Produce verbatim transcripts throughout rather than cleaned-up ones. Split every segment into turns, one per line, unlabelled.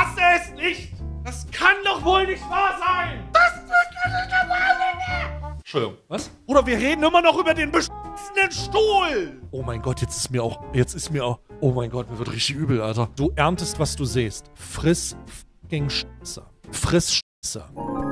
fasse es nicht! Das kann doch wohl nicht wahr sein! Das ist nicht wahr! Entschuldigung, was? Oder wir reden immer noch über den beschissenen Stuhl! Oh mein Gott, jetzt ist mir auch, jetzt ist mir auch, oh mein Gott, mir wird richtig übel, Alter. Du erntest, was du siehst. Friss fucking Scheiße. Friss Scheiße.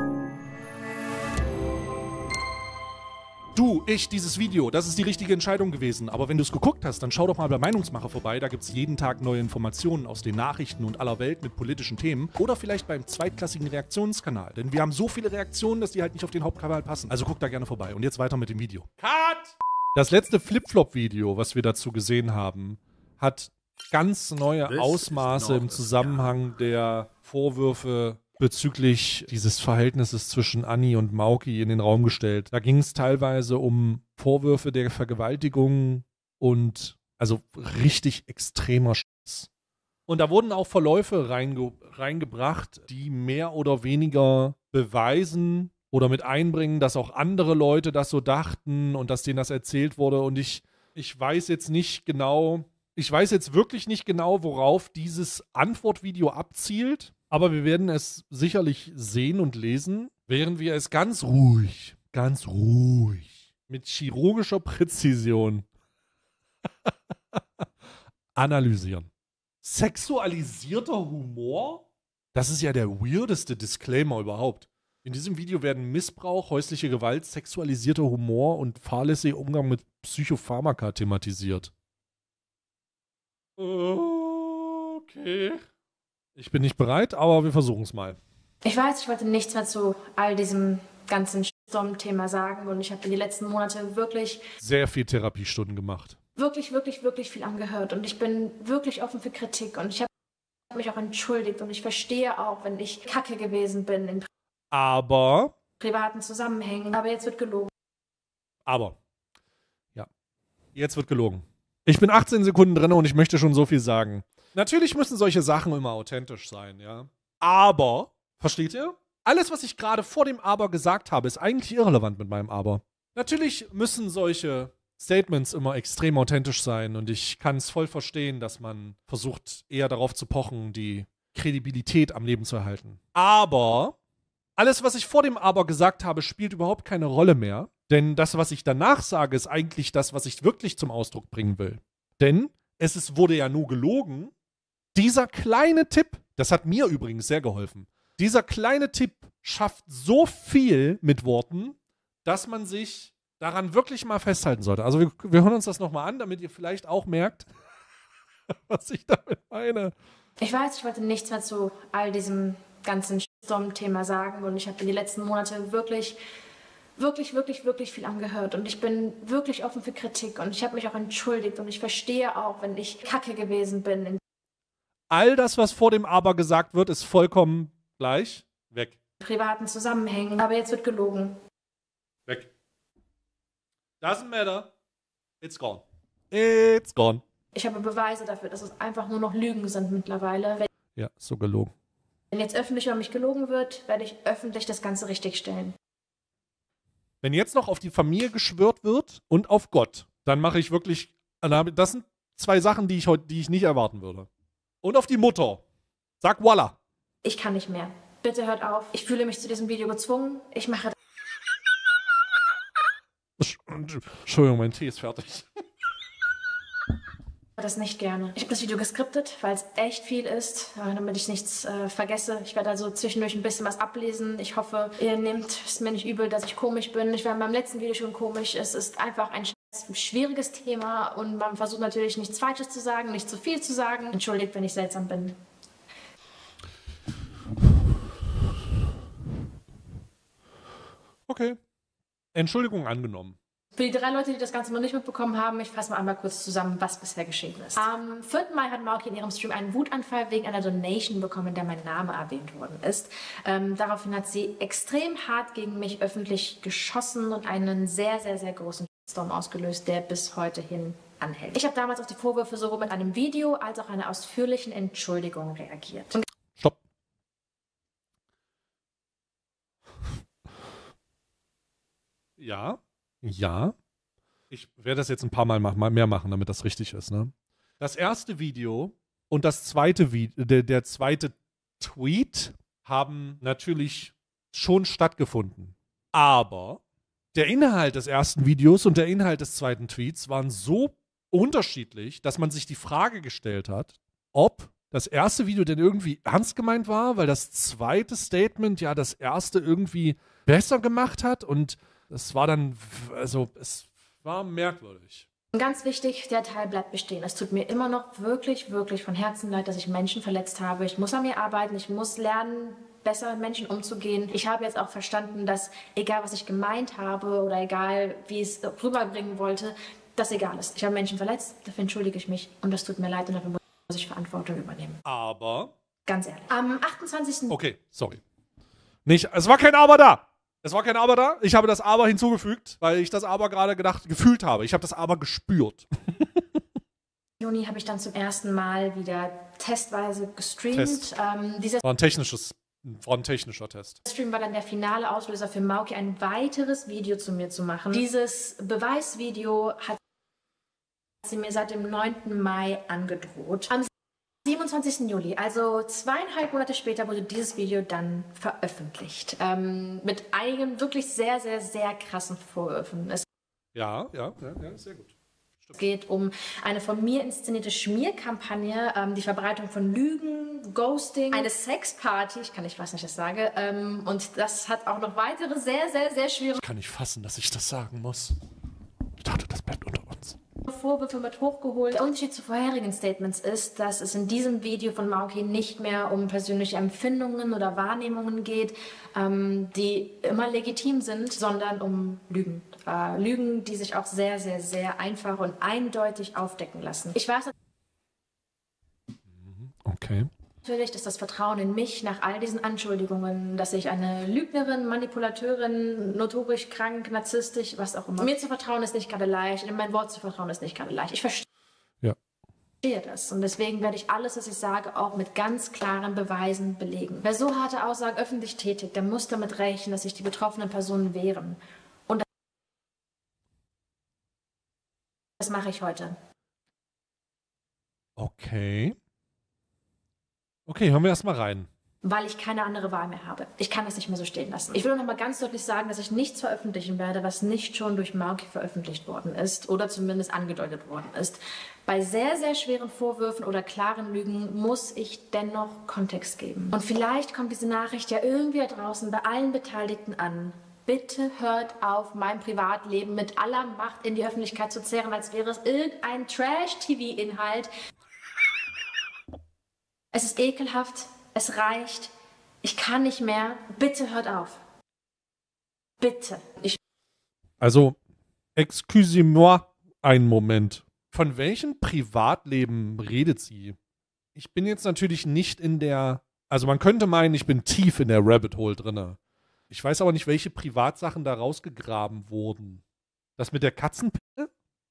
Du, ich, dieses Video, das ist die richtige Entscheidung gewesen. Aber wenn du es geguckt hast, dann schau doch mal bei Meinungsmacher vorbei. Da gibt es jeden Tag neue Informationen aus den Nachrichten und aller Welt mit politischen Themen. Oder vielleicht beim zweitklassigen Reaktionskanal. Denn wir haben so viele Reaktionen, dass die halt nicht auf den Hauptkanal passen. Also guck da gerne vorbei. Und jetzt weiter mit dem Video. Cut! Das letzte Flip-Flop-Video, was wir dazu gesehen haben, hat ganz neue Ausmaße im Zusammenhang der Vorwürfe bezüglich dieses Verhältnisses zwischen Anni und Mauki in den Raum gestellt. Da ging es teilweise um Vorwürfe der Vergewaltigung und also richtig extremer Scheiß. Und da wurden auch Verläufe reinge reingebracht, die mehr oder weniger beweisen oder mit einbringen, dass auch andere Leute das so dachten und dass denen das erzählt wurde. Und ich, ich weiß jetzt nicht genau, ich weiß jetzt wirklich nicht genau, worauf dieses Antwortvideo abzielt. Aber wir werden es sicherlich sehen und lesen, während wir es ganz ruhig, ganz ruhig, mit chirurgischer Präzision analysieren. Sexualisierter Humor? Das ist ja der weirdeste Disclaimer überhaupt. In diesem Video werden Missbrauch, häusliche Gewalt, sexualisierter Humor und fahrlässiger Umgang mit Psychopharmaka thematisiert. Okay. Ich bin nicht bereit, aber wir versuchen es mal.
Ich weiß, ich wollte nichts mehr zu all diesem ganzen Shitstorm-Thema sagen und ich habe in den letzten Monaten wirklich
sehr viel Therapiestunden gemacht.
Wirklich, wirklich, wirklich viel angehört und ich bin wirklich offen für Kritik und ich habe mich auch entschuldigt und ich verstehe auch, wenn ich kacke gewesen bin in
aber
privaten Zusammenhängen, aber jetzt wird gelogen.
Aber, ja, jetzt wird gelogen. Ich bin achtzehn Sekunden drin und ich möchte schon so viel sagen. Natürlich müssen solche Sachen immer authentisch sein, ja. Aber, versteht ihr? Alles, was ich gerade vor dem Aber gesagt habe, ist eigentlich irrelevant mit meinem Aber. Natürlich müssen solche Statements immer extrem authentisch sein und ich kann es voll verstehen, dass man versucht, eher darauf zu pochen, die Kredibilität am Leben zu erhalten. Aber alles, was ich vor dem Aber gesagt habe, spielt überhaupt keine Rolle mehr. Denn das, was ich danach sage, ist eigentlich das, was ich wirklich zum Ausdruck bringen will. Denn es ist, wurde ja nur gelogen. Dieser kleine Tipp, das hat mir übrigens sehr geholfen, dieser kleine Tipp schafft so viel mit Worten, dass man sich daran wirklich mal festhalten sollte. Also wir, wir hören uns das nochmal an, damit ihr vielleicht auch merkt, was ich damit meine.
Ich weiß, ich wollte nichts mehr zu all diesem ganzen Shitstorm-Thema sagen und ich habe in den letzten Monaten wirklich, wirklich, wirklich, wirklich viel angehört und ich bin wirklich offen für Kritik und ich habe mich auch entschuldigt und ich verstehe auch, wenn ich kacke gewesen bin in
all das, was vor dem Aber gesagt wird, ist vollkommen gleich weg.
Privaten Zusammenhängen, aber jetzt wird gelogen.
Weg. Doesn't matter. It's gone. It's gone.
Ich habe Beweise dafür, dass es einfach nur noch Lügen sind mittlerweile. Wenn
ja, so gelogen.
Wenn jetzt öffentlich über mich gelogen wird, werde ich öffentlich das Ganze richtigstellen.
Wenn jetzt noch auf die Familie geschwört wird und auf Gott, dann mache ich wirklich, das sind zwei Sachen, die ich heute, die ich nicht erwarten würde. Und auf die Mutter. Sag Walla.
Ich kann nicht mehr. Bitte hört auf. Ich fühle mich zu diesem Video gezwungen. Ich mache
Entschuldigung, mein Tee ist fertig.
das nicht gerne. Ich habe das Video geskriptet, weil es echt viel ist, damit ich nichts äh, vergesse. Ich werde also zwischendurch ein bisschen was ablesen. Ich hoffe, ihr nehmt es mir nicht übel, dass ich komisch bin. Ich war in meinem letzten Video schon komisch. Es ist einfach ein schwieriges Thema und man versucht natürlich nichts Falsches zu sagen, nicht zu viel zu sagen. Entschuldigt, wenn ich seltsam bin.
Okay. Entschuldigung angenommen.
Für die drei Leute, die das Ganze noch nicht mitbekommen haben, ich fasse mal einmal kurz zusammen, was bisher geschehen ist. Am vierten Mai hat Mauki in ihrem Stream einen Wutanfall wegen einer Donation bekommen, in der mein Name erwähnt worden ist. Ähm, daraufhin hat sie extrem hart gegen mich öffentlich geschossen und einen sehr, sehr, sehr großen Shitstorm ausgelöst, der bis heute hin anhält. Ich habe damals auf die Vorwürfe sowohl mit einem Video als auch einer ausführlichen Entschuldigung reagiert. Und
Stopp. Ja. Ja, ich werde das jetzt ein paar Mal mehr machen, damit das richtig ist. Ne? Das erste Video und das zweite Video, der, der zweite Tweet haben natürlich schon stattgefunden. Aber der Inhalt des ersten Videos und der Inhalt des zweiten Tweets waren so unterschiedlich, dass man sich die Frage gestellt hat, ob das erste Video denn irgendwie ernst gemeint war, weil das zweite Statement ja das erste irgendwie besser gemacht hat und es war dann, also es war merkwürdig.
Ganz wichtig, der Teil bleibt bestehen. Es tut mir immer noch wirklich, wirklich von Herzen leid, dass ich Menschen verletzt habe. Ich muss an mir arbeiten, ich muss lernen, besser mit Menschen umzugehen. Ich habe jetzt auch verstanden, dass egal, was ich gemeint habe oder egal, wie ich es rüberbringen wollte, das egal ist. Ich habe Menschen verletzt, dafür entschuldige ich mich und das tut mir leid und dafür muss ich Verantwortung übernehmen.
Aber?
Ganz ehrlich. Am achtundzwanzigsten
Okay, sorry. Nicht, es war kein Aber da. Es war kein Aber da. Ich habe das Aber hinzugefügt, weil ich das Aber gerade gedacht, gefühlt habe. Ich habe das Aber gespürt.
Juni habe ich dann zum ersten Mal wieder testweise gestreamt.
Test.
Ähm, dieser
War ein technisches, war ein technischer Test.
Stream war dann der finale Auslöser für Mauki, ein weiteres Video zu mir zu machen. Dieses Beweisvideo hat sie mir seit dem neunten Mai angedroht. Am siebenundzwanzigsten Juli, also zweieinhalb Monate später, wurde dieses Video dann veröffentlicht. Ähm, mit einigen wirklich sehr, sehr, sehr krassen Vorwürfen. Es
Ja, ja, ja, ja, sehr gut.
Es geht um eine von mir inszenierte Schmierkampagne, ähm, die Verbreitung von Lügen, Ghosting, eine Sexparty, ich kann nicht fassen, dass ich das sage, ähm, und das hat auch noch weitere sehr, sehr, sehr schwere
Ich kann nicht fassen, dass ich das sagen muss. Ich dachte, das bleibt unter uns.
Vorwürfe mit hochgeholt. Der Unterschied zu vorherigen Statements ist, dass es in diesem Video von Mauki nicht mehr um persönliche Empfindungen oder Wahrnehmungen geht, ähm, die immer legitim sind, sondern um Lügen. Äh, Lügen, die sich auch sehr, sehr, sehr einfach und eindeutig aufdecken lassen. Ich weiß
Okay.
natürlich, dass das Vertrauen in mich nach all diesen Anschuldigungen, dass ich eine Lügnerin, Manipulateurin, notorisch krank, narzisstisch, was auch immer. Mir zu vertrauen ist nicht gerade leicht, in mein Wort zu vertrauen ist nicht gerade leicht. Ich verstehe
Ja.
das und deswegen werde ich alles, was ich sage, auch mit ganz klaren Beweisen belegen. Wer so harte Aussagen öffentlich tätigt, der muss damit rechnen, dass sich die betroffenen Personen wehren. Und das mache ich heute.
Okay. Okay, hören wir erstmal rein.
Weil ich keine andere Wahl mehr habe. Ich kann das nicht mehr so stehen lassen. Ich will noch mal ganz deutlich sagen, dass ich nichts veröffentlichen werde, was nicht schon durch Mauki veröffentlicht worden ist oder zumindest angedeutet worden ist. Bei sehr, sehr schweren Vorwürfen oder klaren Lügen muss ich dennoch Kontext geben. Und vielleicht kommt diese Nachricht ja irgendwie da draußen bei allen Beteiligten an. Bitte hört auf, mein Privatleben mit aller Macht in die Öffentlichkeit zu zerren, als wäre es irgendein Trash-T V-Inhalt. Es ist ekelhaft, es reicht, ich kann nicht mehr, bitte hört auf. Bitte. Ich
Also, excusez-moi, einen Moment. Von welchem Privatleben redet sie? Ich bin jetzt natürlich nicht in der, also man könnte meinen, ich bin tief in der Rabbit Hole drinne. Ich weiß aber nicht, welche Privatsachen da rausgegraben wurden. Das mit der Katzenpille?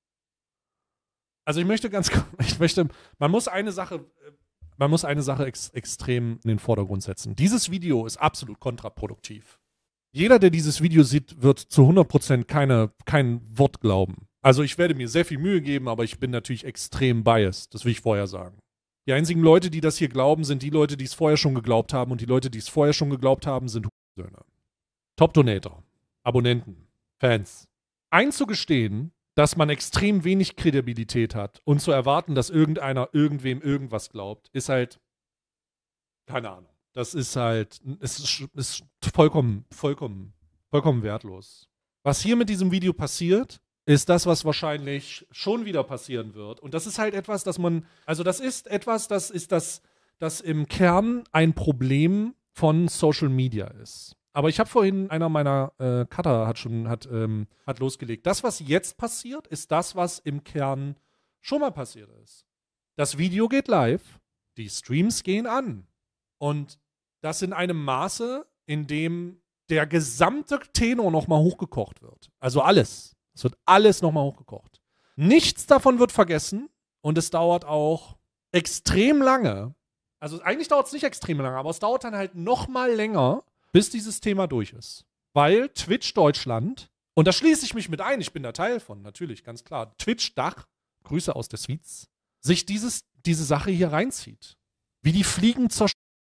Also ich möchte ganz, ich möchte, man muss eine Sache... Man muss eine Sache ex extrem in den Vordergrund setzen. Dieses Video ist absolut kontraproduktiv. Jeder, der dieses Video sieht, wird zu hundert Prozent keine, kein Wort glauben. Also ich werde mir sehr viel Mühe geben, aber ich bin natürlich extrem biased. Das will ich vorher sagen. Die einzigen Leute, die das hier glauben, sind die Leute, die es vorher schon geglaubt haben. Und die Leute, die es vorher schon geglaubt haben, sind Hurensöhne. Top-Donator, Abonnenten, Fans. Einzugestehen, dass man extrem wenig Kredibilität hat und zu erwarten, dass irgendeiner irgendwem irgendwas glaubt, ist halt, keine Ahnung. Das ist halt, es ist, ist vollkommen, vollkommen, vollkommen wertlos. Was hier mit diesem Video passiert, ist das, was wahrscheinlich schon wieder passieren wird. Und das ist halt etwas, das man, also das ist etwas, das ist das, das im Kern ein Problem von Social Media ist. Aber ich habe vorhin, einer meiner äh, Cutter hat schon, hat, ähm, hat losgelegt. Das, was jetzt passiert, ist das, was im Kern schon mal passiert ist. Das Video geht live, die Streams gehen an. Und das in einem Maße, in dem der gesamte Tenor nochmal hochgekocht wird. Also alles. Es wird alles nochmal hochgekocht. Nichts davon wird vergessen und es dauert auch extrem lange. Also eigentlich dauert es nicht extrem lange, aber es dauert dann halt nochmal länger, bis dieses Thema durch ist. Weil Twitch Deutschland, und da schließe ich mich mit ein, ich bin da Teil von, natürlich, ganz klar, Twitch Dach, Grüße aus der Suites, sich dieses, diese Sache hier reinzieht. Wie die Fliegen zur Scheiße.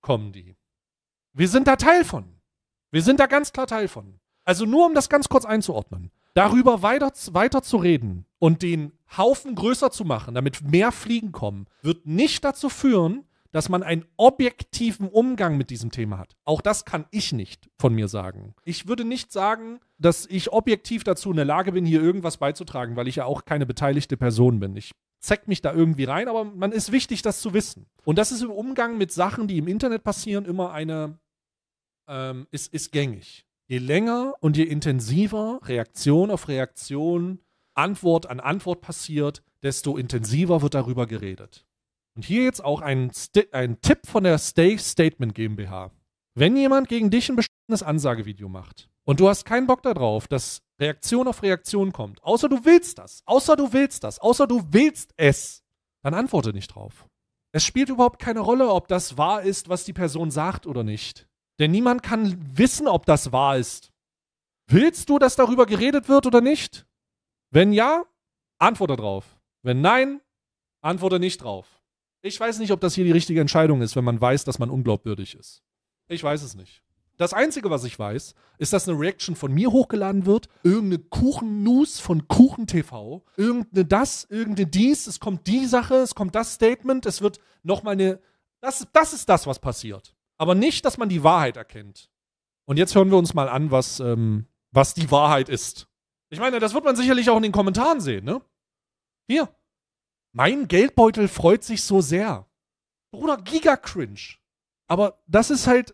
kommen die. Wir sind da Teil von. Wir sind da ganz klar Teil von. Also nur um das ganz kurz einzuordnen. Darüber weiter, weiter zu reden und den Haufen größer zu machen, damit mehr Fliegen kommen, wird nicht dazu führen, dass man einen objektiven Umgang mit diesem Thema hat. Auch das kann ich nicht von mir sagen. Ich würde nicht sagen, dass ich objektiv dazu in der Lage bin, hier irgendwas beizutragen, weil ich ja auch keine beteiligte Person bin. Ich zeck mich da irgendwie rein, aber man ist wichtig, das zu wissen. Und das ist im Umgang mit Sachen, die im Internet passieren, immer eine, ähm, ist, ist gängig. Je länger und je intensiver Reaktion auf Reaktion, Antwort an Antwort passiert, desto intensiver wird darüber geredet. Und hier jetzt auch ein, Sti- ein Tipp von der Stay Statement GmbH. Wenn jemand gegen dich ein bestimmtes Ansagevideo macht und du hast keinen Bock darauf, dass Reaktion auf Reaktion kommt, außer du willst das, außer du willst das, außer du willst es, dann antworte nicht drauf. Es spielt überhaupt keine Rolle, ob das wahr ist, was die Person sagt oder nicht. Denn niemand kann wissen, ob das wahr ist. Willst du, dass darüber geredet wird oder nicht? Wenn ja, antworte drauf. Wenn nein, antworte nicht drauf. Ich weiß nicht, ob das hier die richtige Entscheidung ist, wenn man weiß, dass man unglaubwürdig ist. Ich weiß es nicht. Das Einzige, was ich weiß, ist, dass eine Reaction von mir hochgeladen wird, irgendeine Kuchen-News von Kuchen-T V, irgendeine das, irgendeine dies, es kommt die Sache, es kommt das Statement, es wird nochmal eine... Das, das ist das, was passiert. Aber nicht, dass man die Wahrheit erkennt. Und jetzt hören wir uns mal an, was, ähm, was die Wahrheit ist. Ich meine, das wird man sicherlich auch in den Kommentaren sehen, ne? Hier. Mein Geldbeutel freut sich so sehr. Bruder, Giga-Cringe. Aber das ist halt...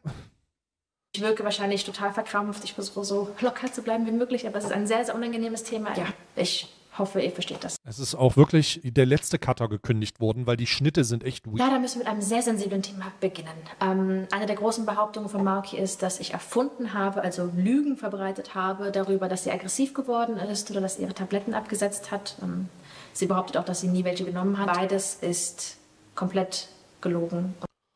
Ich wirke wahrscheinlich total verkrampft. Ich versuche so locker zu bleiben wie möglich, aber es ist ein sehr, sehr unangenehmes Thema. Ja, ich hoffe, ihr versteht das.
Es ist auch wirklich der letzte Cutter gekündigt worden, weil die Schnitte sind echt weird.
Leider müssen wir mit einem sehr sensiblen Thema beginnen. Ähm, eine der großen Behauptungen von Mauki ist, dass ich erfunden habe, also Lügen verbreitet habe darüber, dass sie aggressiv geworden ist oder dass sie ihre Tabletten abgesetzt hat. Ähm, sie behauptet auch, dass sie nie welche genommen hat. Beides ist komplett gelogen.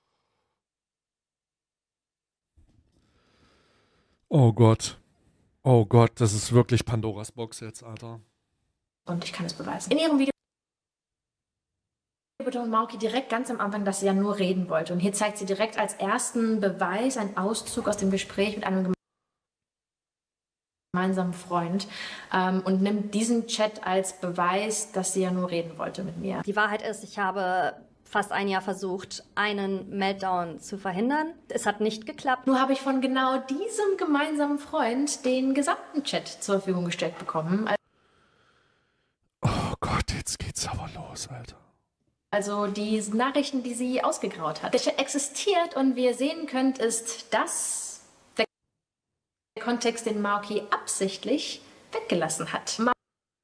Oh Gott. Oh Gott, das ist wirklich Pandoras Box jetzt, Alter.
Und ich kann es beweisen. In ihrem Video betont Mauki direkt ganz am Anfang, dass sie ja nur reden wollte. Und hier zeigt sie direkt als ersten Beweis einen Auszug aus dem Gespräch mit einem gemeinsamen Freund ähm, und nimmt diesen Chat als Beweis, dass sie ja nur reden wollte mit mir.
Die Wahrheit ist, ich habe fast ein Jahr versucht, einen Meltdown zu verhindern. Es hat nicht geklappt.
Nur habe ich von genau diesem gemeinsamen Freund den gesamten Chat zur Verfügung gestellt bekommen.
Oh Gott, jetzt geht's aber los, Alter.
Also die Nachrichten, die sie ausgegraut hat. Der Chat existiert und wie ihr sehen könnt, ist das der Kontext, den Mauki absichtlich weggelassen hat. Ma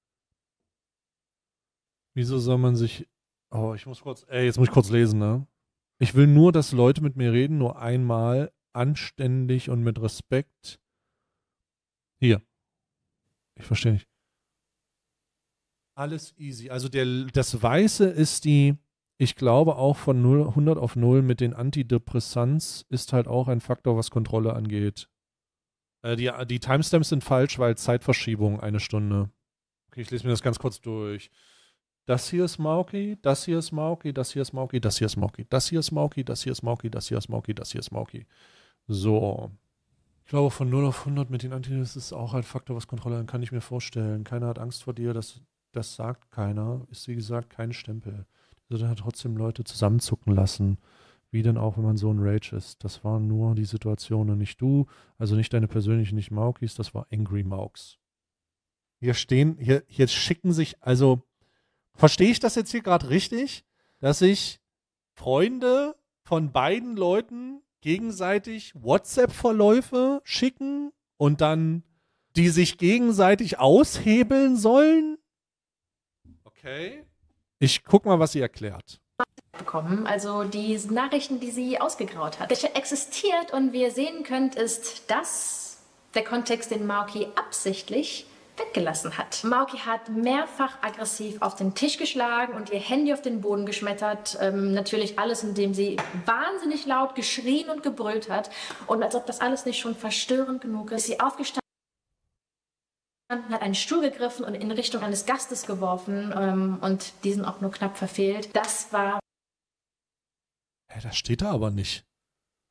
Wieso soll man sich... Oh, ich muss kurz... Ey, jetzt muss ich kurz lesen, ne? Ich will nur, dass Leute mit mir reden, nur einmal, anständig und mit Respekt. Hier. Ich verstehe nicht. Alles easy. Also der, das Weiße ist die, ich glaube auch von null, hundert auf null mit den Antidepressants ist halt auch ein Faktor, was Kontrolle angeht. Äh, die, die Timestamps sind falsch, weil Zeitverschiebung eine Stunde. Okay, ich lese mir das ganz kurz durch. Das hier ist Mauki, das hier ist Mauki, das hier ist Mauki, das hier ist Mauki, das hier ist Mauki, das hier ist Mauki, das hier ist Mauki, das hier ist Mauki. So. Ich glaube, von null auf hundert mit den Antidepressants ist auch ein Faktor, was Kontrolle angeht, kann ich mir vorstellen. Keiner hat Angst vor dir, das, das sagt keiner. Ist wie gesagt kein Stempel. Das hat trotzdem Leute zusammenzucken lassen. Wie denn auch, wenn man so ein Rage ist. Das waren nur die Situationen, nicht du, also nicht deine persönlichen, nicht Maukis, das war Angry Mauks. Hier stehen, hier, hier schicken sich, also verstehe ich das jetzt hier gerade richtig, dass sich Freunde von beiden Leuten gegenseitig WhatsApp-Verläufe schicken und dann die sich gegenseitig aushebeln sollen? Okay. Ich guck mal, was sie erklärt.
Bekommen. Also die Nachrichten, die sie ausgegraut hat. Der Chat existiert und wie ihr sehen könnt, ist das der Kontext, den Mauki absichtlich weggelassen hat. Mauki hat mehrfach aggressiv auf den Tisch geschlagen und ihr Handy auf den Boden geschmettert. Ähm, natürlich alles, indem sie wahnsinnig laut geschrien und gebrüllt hat. Und als ob das alles nicht schon verstörend genug ist, sie aufgestanden hat einen Stuhl gegriffen und in Richtung eines Gastes geworfen ähm, und diesen auch nur knapp verfehlt. Das war...
Hä, das steht da aber nicht.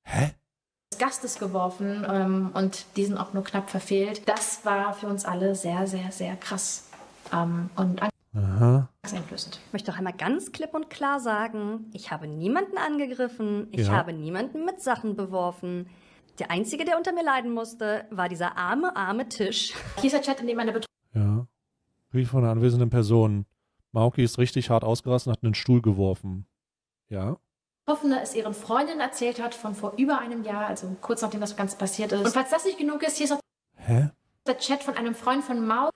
Hä?
des Gastes geworfen ähm, und diesen auch nur knapp verfehlt. Das war für uns alle sehr, sehr, sehr krass ähm, und angsteinflößend.
Ich möchte auch einmal ganz klipp und klar sagen, ich habe niemanden angegriffen, ich
Ja.
habe niemanden mit Sachen beworfen. Der Einzige, der unter mir leiden musste, war dieser arme, arme Tisch.
Hier ist der Chat, in dem eine
Ja. Brief von einer anwesenden Person. Mauki ist richtig hart ausgerastet und hat einen Stuhl geworfen. Ja.
Betroffene es ihren Freundinnen erzählt hat von vor über einem Jahr, also kurz nachdem das Ganze passiert ist. Und falls das nicht genug ist, hier ist noch
Hä?
der Chat von einem Freund von Mauki,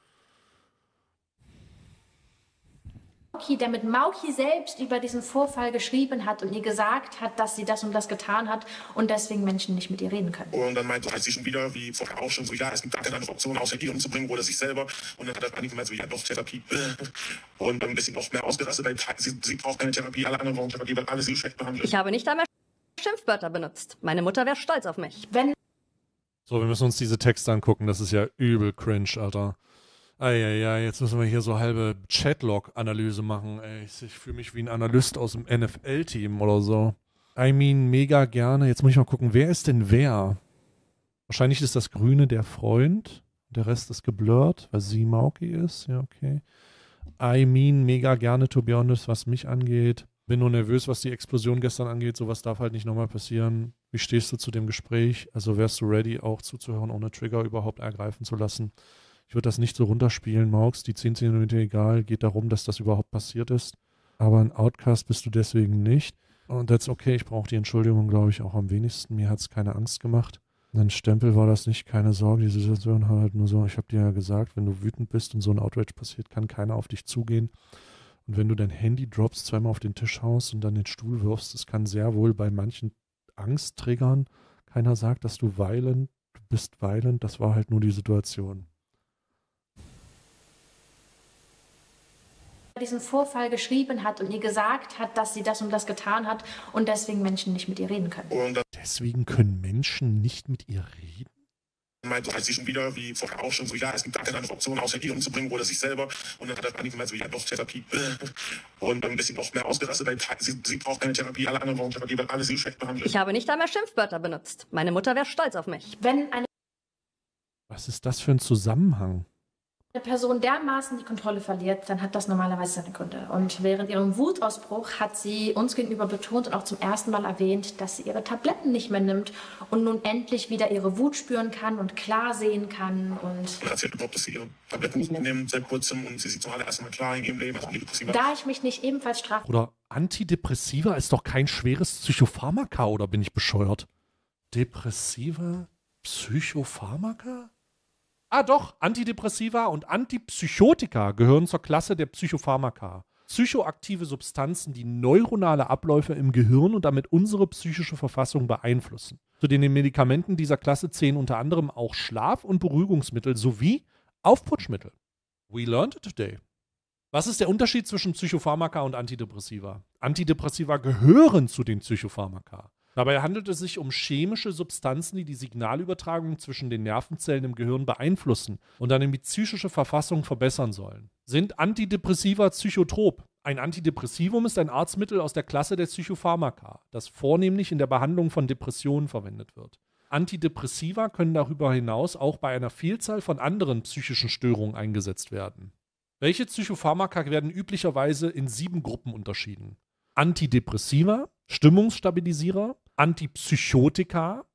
der mit Mauki selbst über diesen Vorfall geschrieben hat und ihr gesagt hat, dass sie das und das getan hat und deswegen Menschen nicht mit ihr reden können.
Und dann meinte sie schon wieder, wie vorher auch schon, so, ja, es gibt gar keine andere Option, außer die umzubringen oder sich selber. Und dann hat er einige Mal so, ja, doch, Therapie. Und dann ein bisschen noch mehr ausgerastet, weil sie, sie braucht keine Therapie, alle anderen brauchen Therapie, weil alle sie schlecht behandelt.
Ich habe nicht einmal Schimpfwörter benutzt. Meine Mutter wäre stolz auf mich.
Wenn
So, wir müssen uns diese Texte angucken. Das ist ja übel cringe, Alter. Eieiei, jetzt müssen wir hier so halbe Chatlog-Analyse machen. Ey, ich, ich fühle mich wie ein Analyst aus dem N F L-Team oder so. I mean, mega gerne. Jetzt muss ich mal gucken, wer ist denn wer? Wahrscheinlich ist das Grüne der Freund. Der Rest ist geblurrt, weil sie Mauki ist. Ja, okay. I mean, mega gerne, to be honest, was mich angeht. Bin nur nervös, was die Explosion gestern angeht. Sowas darf halt nicht nochmal passieren. Wie stehst du zu dem Gespräch? Also wärst du ready, auch zuzuhören, ohne Trigger überhaupt ergreifen zu lassen? Ich würde das nicht so runterspielen, Maux, die zehn Zentimeter egal, geht darum, dass das überhaupt passiert ist. Aber ein Outcast bist du deswegen nicht. Und that's okay, ich brauche die Entschuldigung, glaube ich, auch am wenigsten. Mir hat es keine Angst gemacht. Ein Stempel war das nicht, keine Sorge, die Situation war halt nur so, ich habe dir ja gesagt, wenn du wütend bist und so ein Outrage passiert, kann keiner auf dich zugehen. Und wenn du dein Handy droppst, zweimal auf den Tisch haust und dann den Stuhl wirfst, das kann sehr wohl bei manchen Angst triggern. Keiner sagt, dass du violent, du bist violent, das war halt nur die Situation.
diesen Vorfall geschrieben hat und ihr gesagt hat, dass sie das und das getan hat und deswegen Menschen nicht mit ihr reden können.
Und dann
Deswegen können Menschen nicht mit ihr reden?
meinte sie schon wieder, wie vorher auch schon, so, ja, es gibt gar keine andere Option, außer die umzubringen oder sich selber. Und dann hat er einige Mal so, ja, doch, Therapie. Und dann ein bisschen noch mehr ausgerastet, weil sie, sie braucht keine Therapie, alle anderen brauchen Therapie, weil alle sie schlecht behandelt.
Ich habe nicht einmal Schimpfwörter benutzt. Meine Mutter wäre stolz auf mich.
Wenn eine
Was ist das für ein Zusammenhang?
Person dermaßen die Kontrolle verliert, dann hat das normalerweise seine Gründe. Und während ihrem Wutausbruch hat sie uns gegenüber betont und auch zum ersten Mal erwähnt, dass sie ihre Tabletten nicht mehr nimmt und nun endlich wieder ihre Wut spüren kann und klar sehen kann. Und
Und erzählt überhaupt, dass sie ihre Tabletten nicht mehr nimmt seit kurzem und sie sieht zum allerersten Mal klar in ihrem Leben. Also Antidepressiva.
da ich mich nicht ebenfalls straf
Oder Antidepressiva ist doch kein schweres Psychopharmaka, oder bin ich bescheuert? Depressiva? Psychopharmaka? Ah doch, Antidepressiva und Antipsychotika gehören zur Klasse der Psychopharmaka. Psychoaktive Substanzen, die neuronale Abläufe im Gehirn und damit unsere psychische Verfassung beeinflussen. Zu den Medikamenten dieser Klasse zählen unter anderem auch Schlaf- und Beruhigungsmittel sowie Aufputschmittel. We learned it today. Was ist der Unterschied zwischen Psychopharmaka und Antidepressiva? Antidepressiva gehören zu den Psychopharmaka. Dabei handelt es sich um chemische Substanzen, die die Signalübertragung zwischen den Nervenzellen im Gehirn beeinflussen und dann die psychische Verfassung verbessern sollen. Sind Antidepressiva psychotrop? Ein Antidepressivum ist ein Arztmittel aus der Klasse der Psychopharmaka, das vornehmlich in der Behandlung von Depressionen verwendet wird. Antidepressiva können darüber hinaus auch bei einer Vielzahl von anderen psychischen Störungen eingesetzt werden. Welche Psychopharmaka werden üblicherweise in sieben Gruppen unterschieden? Antidepressiva, Stimmungsstabilisierer, Antipsychotika,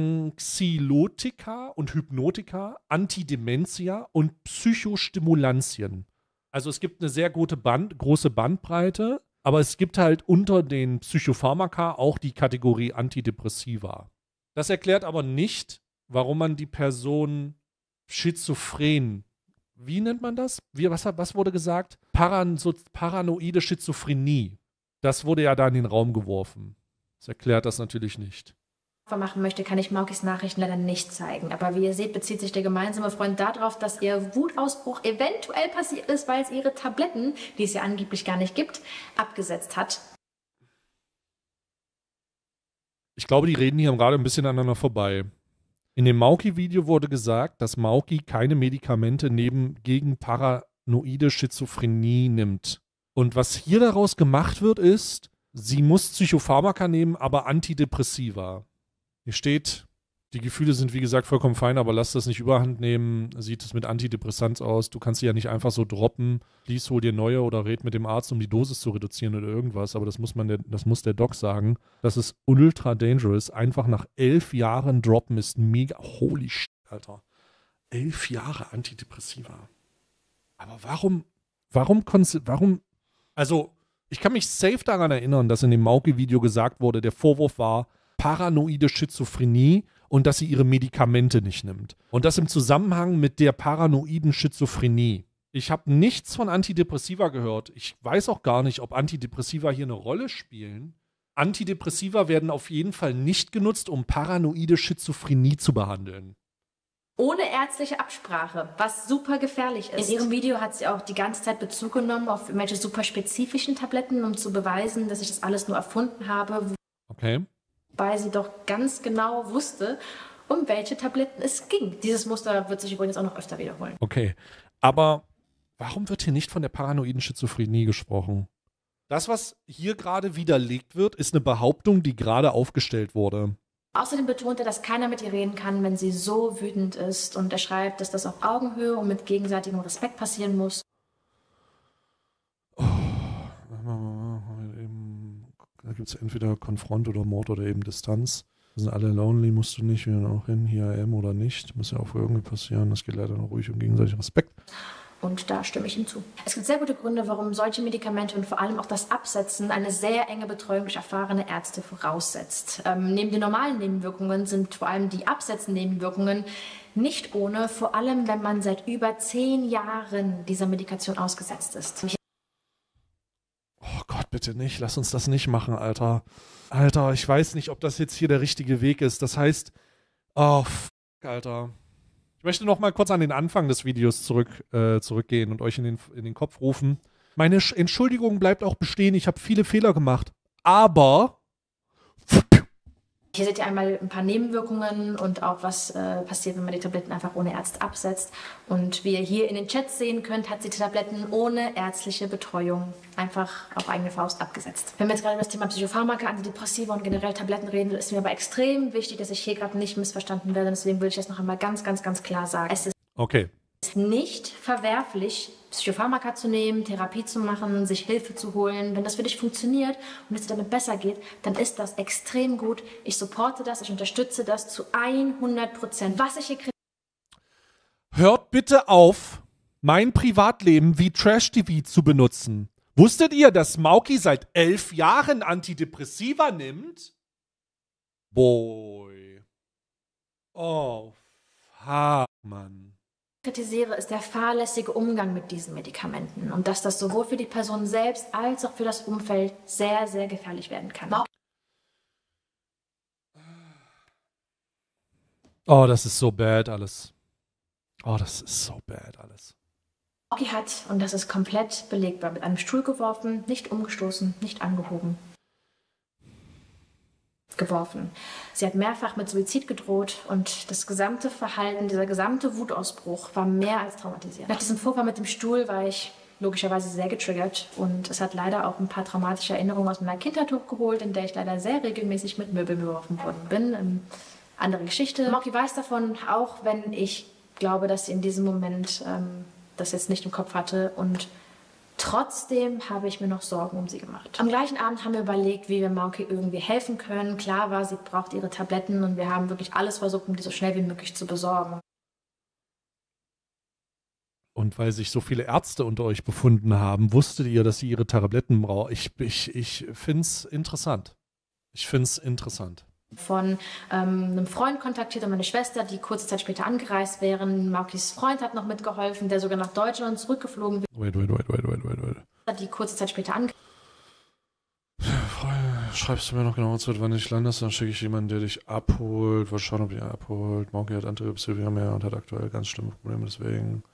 Anxiolytika und Hypnotika, Antidementia und Psychostimulantien. Also es gibt eine sehr gute Band, große Bandbreite, aber es gibt halt unter den Psychopharmaka auch die Kategorie Antidepressiva. Das erklärt aber nicht, warum man die Person schizophren, wie nennt man das? Wie, was, was wurde gesagt? Paran, so, paranoide Schizophrenie. Das wurde ja da in den Raum geworfen. Das erklärt das natürlich nicht.
machen möchte, kann ich Maukis Nachrichten leider nicht zeigen. Aber wie ihr seht, bezieht sich der gemeinsame Freund darauf, dass ihr Wutausbruch eventuell passiert ist, weil sie ihre Tabletten, die es ja angeblich gar nicht gibt, abgesetzt hat.
Ich glaube, die reden hier gerade ein bisschen aneinander vorbei. In dem Mauki-Video wurde gesagt, dass Mauki keine Medikamente neben gegen paranoide Schizophrenie nimmt. Und was hier daraus gemacht wird, ist, sie muss Psychopharmaka nehmen, aber Antidepressiva. Hier steht, die Gefühle sind wie gesagt vollkommen fein, aber lass das nicht überhand nehmen. Sieht es mit Antidepressants aus. Du kannst sie ja nicht einfach so droppen. Please hol dir neue oder red mit dem Arzt, um die Dosis zu reduzieren oder irgendwas. Aber das muss man, der, das muss der Doc sagen. Das ist ultra dangerous. Einfach nach elf Jahren droppen ist mega. Holy shit, Alter. Elf Jahre Antidepressiva. Aber warum, warum, warum, also ich kann mich safe daran erinnern, dass in dem Mauki-Video gesagt wurde, der Vorwurf war paranoide Schizophrenie und dass sie ihre Medikamente nicht nimmt. Und das im Zusammenhang mit der paranoiden Schizophrenie. Ich habe nichts von Antidepressiva gehört. Ich weiß auch gar nicht, ob Antidepressiva hier eine Rolle spielen. Antidepressiva werden auf jeden Fall nicht genutzt, um paranoide Schizophrenie zu behandeln.
Ohne ärztliche Absprache, was super gefährlich ist. In ihrem Video hat sie auch die ganze Zeit Bezug genommen auf irgendwelche super spezifischen Tabletten, um zu beweisen, dass ich das alles nur erfunden habe.
Okay.
Weil sie doch ganz genau wusste, um welche Tabletten es ging. Dieses Muster wird sich übrigens auch noch öfter wiederholen.
Okay, aber warum wird hier nicht von der paranoiden Schizophrenie gesprochen? Das, was hier gerade widerlegt wird, ist eine Behauptung, die gerade aufgestellt wurde.
Außerdem betont er, dass keiner mit ihr reden kann, wenn sie so wütend ist. Und er schreibt, dass das auf Augenhöhe und mit gegenseitigem Respekt passieren muss.
Oh, da gibt es entweder Konfront oder Mord oder eben Distanz. Wir sind alle lonely, musst du nicht, wir gehen auch hin, hier M oder nicht. Muss ja auch irgendwie passieren. Das geht leider noch ruhig um gegenseitigen Respekt.
Und da stimme ich ihm zu. Es gibt sehr gute Gründe, warum solche Medikamente und vor allem auch das Absetzen eine sehr enge Betreuung durch erfahrene Ärzte voraussetzt. Ähm, neben den normalen Nebenwirkungen sind vor allem die Absetzen-Nebenwirkungen nicht ohne, vor allem wenn man seit über zehn Jahren dieser Medikation ausgesetzt ist.
Oh Gott, bitte nicht. Lass uns das nicht machen, Alter. Alter, ich weiß nicht, ob das jetzt hier der richtige Weg ist. Das heißt, oh, f***, Alter. Ich möchte noch mal kurz an den Anfang des Videos zurück, äh, zurückgehen und euch in den, in den Kopf rufen. Meine Entschuldigung bleibt auch bestehen. Ich habe viele Fehler gemacht. Aber...
Hier seht ihr einmal ein paar Nebenwirkungen und auch was äh, passiert, wenn man die Tabletten einfach ohne Arzt absetzt. Und wie ihr hier in den Chats sehen könnt, hat sie die Tabletten ohne ärztliche Betreuung einfach auf eigene Faust abgesetzt. Wenn wir jetzt gerade über das Thema Psychopharmaka, Antidepressiva und generell Tabletten reden, ist mir aber extrem wichtig, dass ich hier gerade nicht missverstanden werde. Deswegen will ich das noch einmal ganz, ganz, ganz klar sagen. Es ist
okay.
nicht verwerflich, Psychopharmaka zu nehmen, Therapie zu machen, sich Hilfe zu holen. Wenn das für dich funktioniert und es dir damit besser geht, dann ist das extrem gut. Ich supporte das, ich unterstütze das zu hundert Prozent. Was ich hier kritisiere.
Hört bitte auf, mein Privatleben wie Trash-T V zu benutzen. Wusstet ihr, dass Mauki seit elf Jahren Antidepressiva nimmt? Boy. Oh, fuck, Mann.
kritisiere, ist der fahrlässige Umgang mit diesen Medikamenten und dass das sowohl für die Person selbst als auch für das Umfeld sehr, sehr gefährlich werden kann.
Oh, das ist so bad alles. Oh, das ist so bad alles.
Mauki hat, und das ist komplett belegbar, mit einem Stuhl geworfen, nicht umgestoßen, nicht angehoben. geworfen. Sie hat mehrfach mit Suizid gedroht und das gesamte Verhalten, dieser gesamte Wutausbruch war mehr als traumatisierend. Nach diesem Vorfall mit dem Stuhl war ich logischerweise sehr getriggert und es hat leider auch ein paar traumatische Erinnerungen aus meiner Kindheit hochgeholt, in der ich leider sehr regelmäßig mit Möbeln beworfen worden bin. Ähm, andere Geschichte. Mauki weiß davon, auch wenn ich glaube, dass sie in diesem Moment ähm, das jetzt nicht im Kopf hatte und trotzdem habe ich mir noch Sorgen um sie gemacht. Am gleichen Abend haben wir überlegt, wie wir Mauki irgendwie helfen können. Klar war, sie braucht ihre Tabletten und wir haben wirklich alles versucht, um die so schnell wie möglich zu besorgen.
Und weil sich so viele Ärzte unter euch befunden haben, wusstet ihr, dass sie ihre Tabletten braucht. Ich, ich, ich finde es interessant. Ich finde es interessant.
Von ähm, einem Freund kontaktiert und meine Schwester, die kurze Zeit später angereist wären. Maukis Freund hat noch mitgeholfen, der sogar nach Deutschland zurückgeflogen wäre.
Wait, wait, wait, wait, wait, wait, wait.
Die kurze Zeit später angereist.
Schreibst du mir noch genau zu, wann du dich landest, dann schicke ich jemanden, der dich abholt. Wollte schauen, ob ihr abholt. Mauki hat Antidepressiva mehr und hat aktuell ganz schlimme Probleme, deswegen.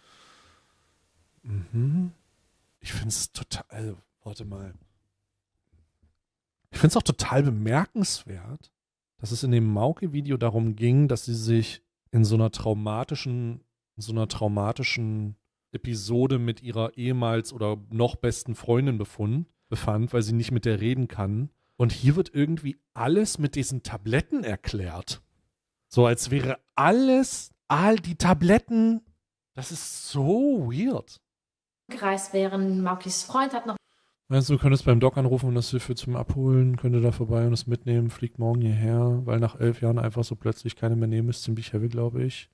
Mhm. Ich finde es total, warte mal. Ich finde es auch total bemerkenswert, dass es in dem Mauki-Video darum ging, dass sie sich in so einer traumatischen, in so einer traumatischen Episode mit ihrer ehemals oder noch besten Freundin befund, befand, weil sie nicht mit der reden kann Und hier wird irgendwie alles mit diesen Tabletten erklärt. So als wäre alles, all die Tabletten, das ist so weird.
Gereist wären. Maukis Freund hat noch
Meinst du, du könntest beim Doc anrufen und das Hilfe zum Abholen, könnte da vorbei und es mitnehmen, fliegt morgen hierher, weil nach elf Jahren einfach so plötzlich keine mehr nehmen, ist ziemlich heavy, glaube ich.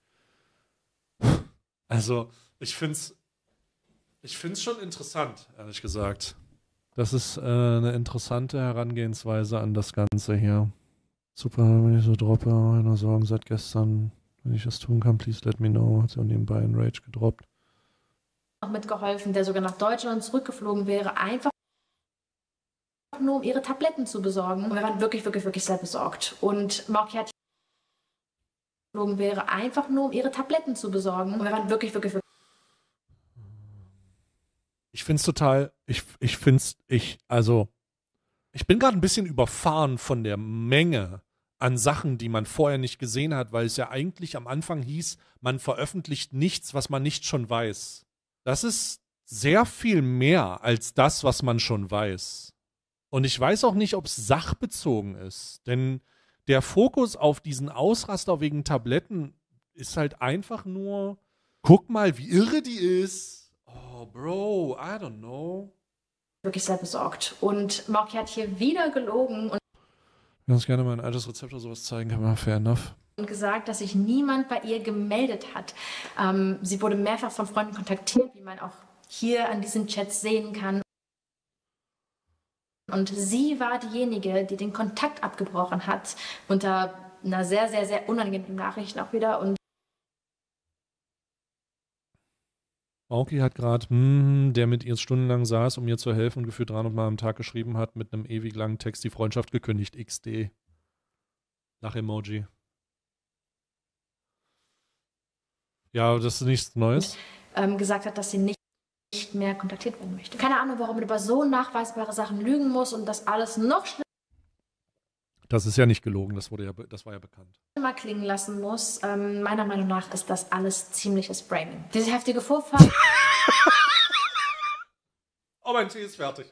Also, ich finde es ich find's schon interessant, ehrlich gesagt. Das ist äh, eine interessante Herangehensweise an das Ganze hier. Super, wenn ich so droppe, meine Sorgen seit gestern. Wenn ich das tun kann, please let me know. Hat sie auch nebenbei in Rage gedroppt.
noch mitgeholfen, der sogar nach Deutschland zurückgeflogen wäre, einfach nur um ihre Tabletten zu besorgen. Und wir waren wirklich, wirklich, wirklich sehr besorgt. Und Mauki hat geflogen wäre, einfach nur um ihre Tabletten zu besorgen. Und wir waren wirklich, wirklich, wirklich
Ich finde es total, ich, ich finde es, ich, also, ich bin gerade ein bisschen überfahren von der Menge an Sachen, die man vorher nicht gesehen hat, weil es ja eigentlich am Anfang hieß, man veröffentlicht nichts, was man nicht schon weiß. Das ist sehr viel mehr als das, was man schon weiß. Und ich weiß auch nicht, ob es sachbezogen ist, denn der Fokus auf diesen Ausraster wegen Tabletten ist halt einfach nur, guck mal, wie irre die ist. Oh, Bro, I don't know.
wirklich sehr besorgt. Und Mauki hat hier wieder gelogen und
Ich kann uns gerne mal ein altes Rezept oder sowas zeigen, kann man fair enough.
gesagt, dass sich niemand bei ihr gemeldet hat. Ähm, sie wurde mehrfach von Freunden kontaktiert, wie man auch hier an diesen Chats sehen kann. Und sie war diejenige, die den Kontakt abgebrochen hat, unter einer sehr, sehr, sehr unangenehmen Nachricht auch wieder. Und
Mauki hat gerade, hm, der mit ihr stundenlang saß, um ihr zu helfen und gefühlt dreihundert Mal am Tag geschrieben hat, mit einem ewig langen Text die Freundschaft gekündigt. X D. Lach-Emoji. Ja, das ist nichts Neues.
ähm, gesagt hat, dass sie nicht nicht mehr kontaktiert werden möchte. Keine Ahnung, warum man über so nachweisbare Sachen lügen muss und das alles noch
Das ist ja nicht gelogen, das, wurde ja, be- das war ja bekannt.
schlimmer klingen lassen muss. Ähm, meiner Meinung nach ist das alles ziemliches Framing. Diese heftige Vorfahrt
Oh, mein Tee ist fertig.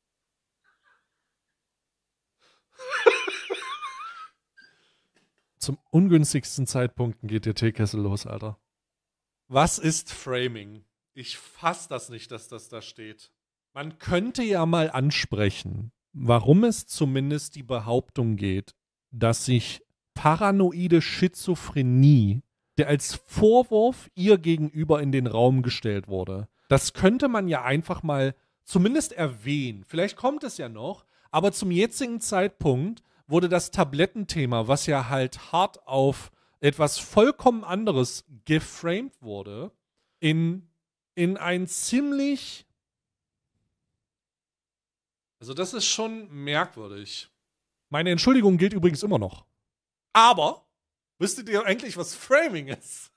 Zum ungünstigsten Zeitpunkten geht der Teekessel los, Alter. Was ist Framing? Ich fass das nicht, dass das da steht. Man könnte ja mal ansprechen, warum es zumindest die Behauptung geht, dass sich paranoide Schizophrenie, der als Vorwurf ihr gegenüber in den Raum gestellt wurde, das könnte man ja einfach mal zumindest erwähnen. Vielleicht kommt es ja noch, aber zum jetzigen Zeitpunkt wurde das Tablettenthema, was ja halt hart auf etwas vollkommen anderes geframed wurde, in, in ein ziemlich... Also das ist schon merkwürdig. Meine Entschuldigung gilt übrigens immer noch. Aber, wüsstet ihr eigentlich, was Framing ist?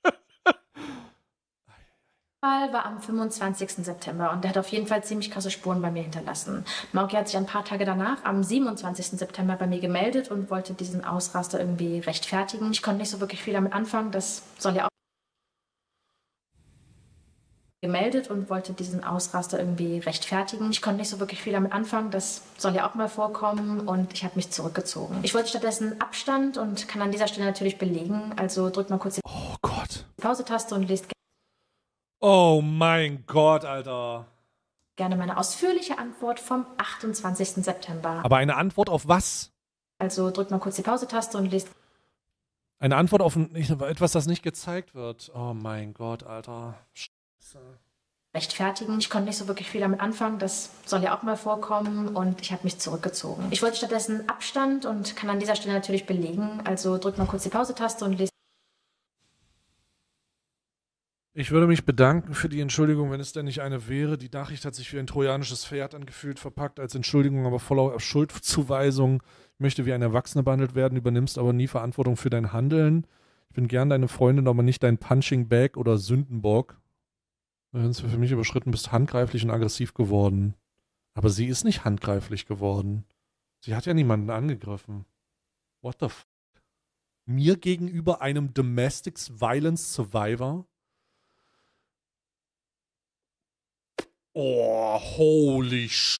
war am fünfundzwanzigsten September und der hat auf jeden Fall ziemlich krasse Spuren bei mir hinterlassen. Mauki hat sich ein paar Tage danach, am siebenundzwanzigsten September, bei mir gemeldet und wollte diesen Ausraster irgendwie rechtfertigen. Ich konnte nicht so wirklich viel damit anfangen, das soll ja auch gemeldet und wollte diesen Ausraster irgendwie rechtfertigen. Ich konnte nicht so wirklich viel damit anfangen, das soll ja auch mal vorkommen und ich habe mich zurückgezogen. Ich wollte stattdessen Abstand und kann an dieser Stelle natürlich belegen, also drückt mal kurz die
Oh Gott.
Pause-Taste und lest
Oh mein Gott, Alter.
gerne meine ausführliche Antwort vom achtundzwanzigsten September.
Aber eine Antwort auf was?
Also drückt mal kurz die Pause-Taste und lest
Eine Antwort auf ein, etwas, das nicht gezeigt wird. Oh mein Gott, Alter. Scheiße.
rechtfertigen. Ich konnte nicht so wirklich viel damit anfangen, das soll ja auch mal vorkommen und ich habe mich zurückgezogen. Ich wollte stattdessen Abstand und kann an dieser Stelle natürlich belegen, also drückt mal kurz die Pause-Taste und lest
Ich würde mich bedanken für die Entschuldigung, wenn es denn nicht eine wäre. Die Nachricht hat sich wie ein trojanisches Pferd angefühlt, verpackt als Entschuldigung, aber voller Schuldzuweisung. Ich möchte wie ein Erwachsener behandelt werden, übernimmst aber nie Verantwortung für dein Handeln. Ich bin gern deine Freundin, aber nicht dein Punching Bag oder Sündenbock. Wenn es für mich überschritten bist, handgreiflich und aggressiv geworden. Aber sie ist nicht handgreiflich geworden. Sie hat ja niemanden angegriffen. What the f***? Mir gegenüber einem Domestic Violence Survivor? Oh, holy sh...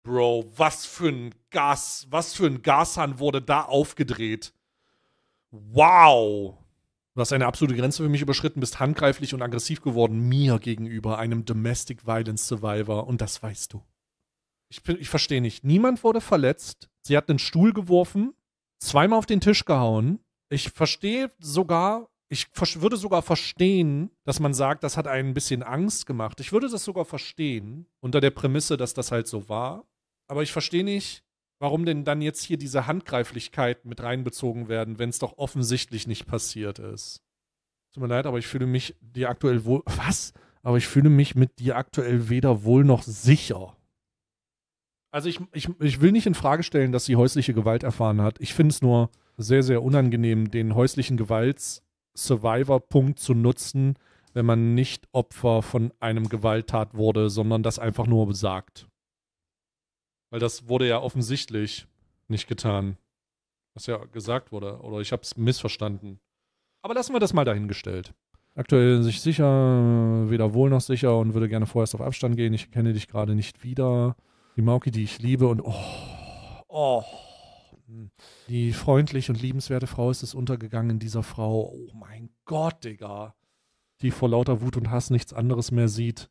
Bro, was für ein Gas, was für ein Gashahn wurde da aufgedreht. Wow. Du hast eine absolute Grenze für mich überschritten, bist handgreiflich und aggressiv geworden mir gegenüber, einem Domestic Violence Survivor. Und das weißt du. Ich, ich verstehe nicht. Niemand wurde verletzt. Sie hat einen Stuhl geworfen, zweimal auf den Tisch gehauen. Ich verstehe sogar, ich würde sogar verstehen, dass man sagt, das hat einen ein bisschen Angst gemacht. Ich würde das sogar verstehen, unter der Prämisse, dass das halt so war. Aber ich verstehe nicht, warum denn dann jetzt hier diese Handgreiflichkeit mit reinbezogen werden, wenn es doch offensichtlich nicht passiert ist. Tut mir leid, aber ich fühle mich dir aktuell wohl... Was? Aber ich fühle mich mit dir aktuell weder wohl noch sicher. Also ich, ich, ich will nicht in Frage stellen, dass sie häusliche Gewalt erfahren hat. Ich finde es nur sehr, sehr unangenehm, den häuslichen Gewalts-Survivor-Punkt zu nutzen, wenn man nicht Opfer von einem Gewalttat wurde, sondern das einfach nur besagt. Weil das wurde ja offensichtlich nicht getan. Was ja gesagt wurde. Oder ich habe es missverstanden. Aber lassen wir das mal dahingestellt. Aktuell sich sicher, weder wohl noch sicher und würde gerne vorerst auf Abstand gehen. Ich kenne dich gerade nicht wieder. Die Mauki, die ich liebe und oh, oh. Die freundliche und liebenswerte Frau ist es untergegangen in dieser Frau. Oh mein Gott, Digga. Die vor lauter Wut und Hass nichts anderes mehr sieht.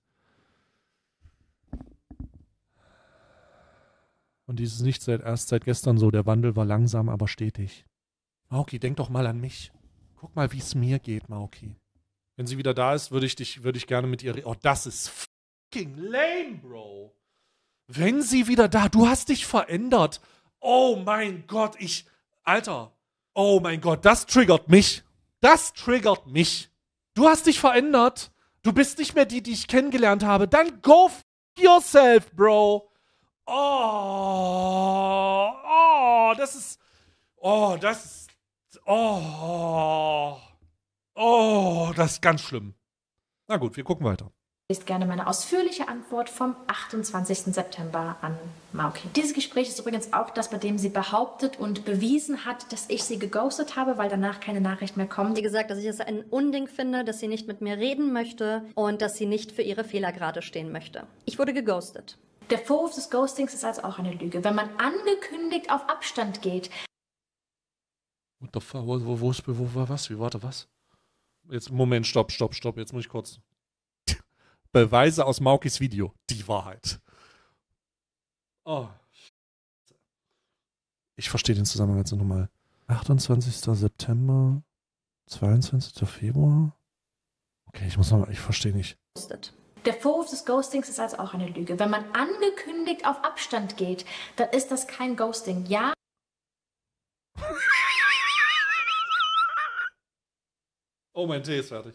Und dies ist nicht seit, erst seit gestern so. Der Wandel war langsam, aber stetig. Mauki, denk doch mal an mich. Guck mal, wie es mir geht, Mauki. Wenn sie wieder da ist, würde ich dich, würde ich gerne mit ihr reden. Oh, das ist fucking lame, Bro. Wenn sie wieder da, du hast dich verändert. Oh mein Gott, ich, Alter. Oh mein Gott, das triggert mich. Das triggert mich. Du hast dich verändert. Du bist nicht mehr die, die ich kennengelernt habe. Dann go f yourself, Bro. Oh, oh, das ist, oh, das ist, oh, oh, das ist ganz schlimm. Na gut, wir gucken weiter.
Ich gerne meine ausführliche Antwort vom achtundzwanzigsten September an Mauki. Dieses Gespräch ist übrigens auch das, bei dem sie behauptet und bewiesen hat, dass ich sie geghostet habe, weil danach keine Nachricht mehr kommt.
Sie gesagt, dass ich es ein Unding finde, dass sie nicht mit mir reden möchte und dass sie nicht für ihre Fehler gerade stehen möchte. Ich wurde geghostet.
Der Vorwurf des Ghostings ist also auch eine Lüge. Wenn man angekündigt auf Abstand geht.
What the fuck? Wo, wo, wo ist, wo war was? Wie, warte, was? Jetzt, Moment, stopp, stopp, stopp. Jetzt muss ich kurz. Beweise aus Maukis Video. Die Wahrheit. Oh. Ich verstehe den Zusammenhang jetzt nochmal. achtundzwanzigster September, zweiundzwanzigster Februar. Okay, ich muss nochmal, ich verstehe nicht.
Der Vorwurf des Ghostings ist also auch eine Lüge. Wenn man angekündigt auf Abstand geht, dann ist das kein Ghosting. Ja.
Oh, mein Tee ist fertig.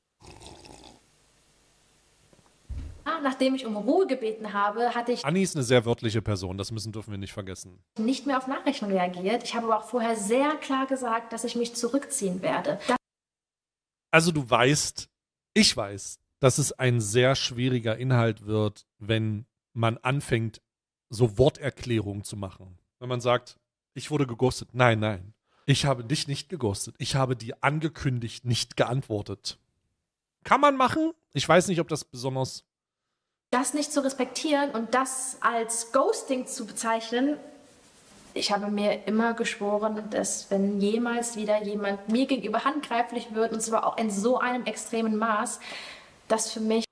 Nachdem ich um Ruhe gebeten habe, hatte ich
Anni ist eine sehr wörtliche Person, das müssen dürfen wir nicht vergessen.
Nicht mehr auf Nachrichten reagiert. Ich habe aber auch vorher sehr klar gesagt, dass ich mich zurückziehen werde. Das
also du weißt, ich weiß, dass es ein sehr schwieriger Inhalt wird, wenn man anfängt, so Worterklärungen zu machen. Wenn man sagt, ich wurde geghostet. Nein, nein. Ich habe dich nicht geghostet. Ich habe dir angekündigt, nicht geantwortet. Kann man machen. Ich weiß nicht, ob das besonders...
Das nicht zu respektieren und das als Ghosting zu bezeichnen, ich habe mir immer geschworen, dass wenn jemals wieder jemand mir gegenüber handgreiflich wird, und zwar auch in so einem extremen Maß, das für mich...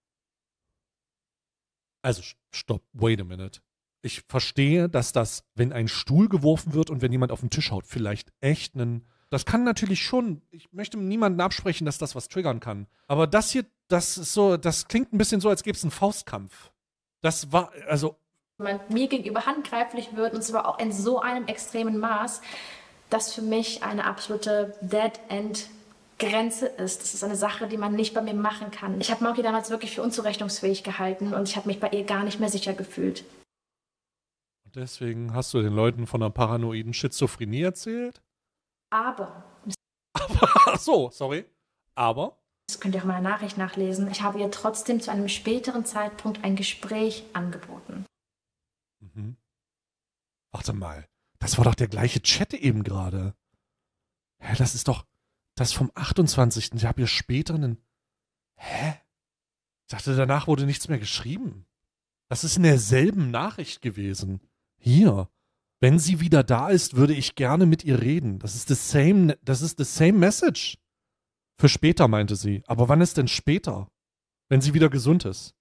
Also, stopp, wait a minute. Ich verstehe, dass das, wenn ein Stuhl geworfen wird und wenn jemand auf den Tisch haut, vielleicht echt einen... Das kann natürlich schon, ich möchte niemandem absprechen, dass das was triggern kann. Aber das hier, das ist so, das klingt ein bisschen so, als gäbe es einen Faustkampf. Das war, also...
Wenn mir gegenüber handgreiflich wird, und zwar auch in so einem extremen Maß, das für mich eine absolute Dead-End-Grenze ist. Das ist eine Sache, die man nicht bei mir machen kann. Ich habe Mauki damals wirklich für unzurechnungsfähig gehalten und ich habe mich bei ihr gar nicht mehr sicher gefühlt.
Und deswegen hast du den Leuten von einer paranoiden Schizophrenie erzählt?
Aber...
Ach so, sorry. Aber...
Das könnt ihr auch in meiner Nachricht nachlesen. Ich habe ihr trotzdem zu einem späteren Zeitpunkt ein Gespräch angeboten.
Mhm. Warte mal, das war doch der gleiche Chat eben gerade. Hä, das ist doch das vom achtundzwanzigsten Ich habe hier später einen... Hä? Ich dachte, danach wurde nichts mehr geschrieben. Das ist in derselben Nachricht gewesen. Hier. Wenn sie wieder da ist, würde ich gerne mit ihr reden. Das ist the same, das ist the same message. Für später, meinte sie. Aber wann ist denn später? Wenn sie wieder gesund ist.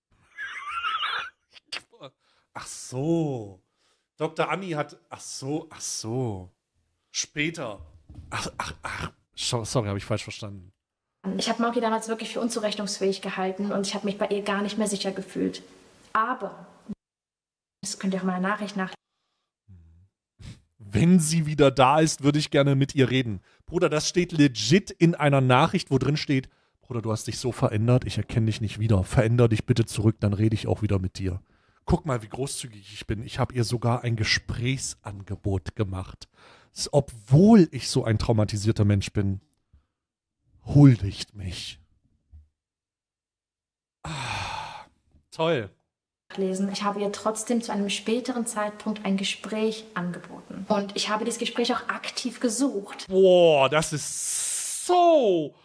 Ach so. Doktor Anni hat, ach so, ach so. Später. Ach, ach, ach. Sorry, habe ich falsch verstanden.
Ich habe Mauki damals wirklich für unzurechnungsfähig gehalten und ich habe mich bei ihr gar nicht mehr sicher gefühlt. Aber, das könnt ihr auch in meiner Nachricht nachlesen.
Wenn sie wieder da ist, würde ich gerne mit ihr reden. Bruder, das steht legit in einer Nachricht, wo drin steht, Bruder, du hast dich so verändert, ich erkenne dich nicht wieder. Veränder dich bitte zurück, dann rede ich auch wieder mit dir. Guck mal, wie großzügig ich bin. Ich habe ihr sogar ein Gesprächsangebot gemacht. Obwohl ich so ein traumatisierter Mensch bin. Huldigt mich. Ah, toll.
Lesen. Ich habe ihr trotzdem zu einem späteren Zeitpunkt ein Gespräch angeboten. Und ich habe dieses Gespräch auch aktiv gesucht.
Boah, das ist so...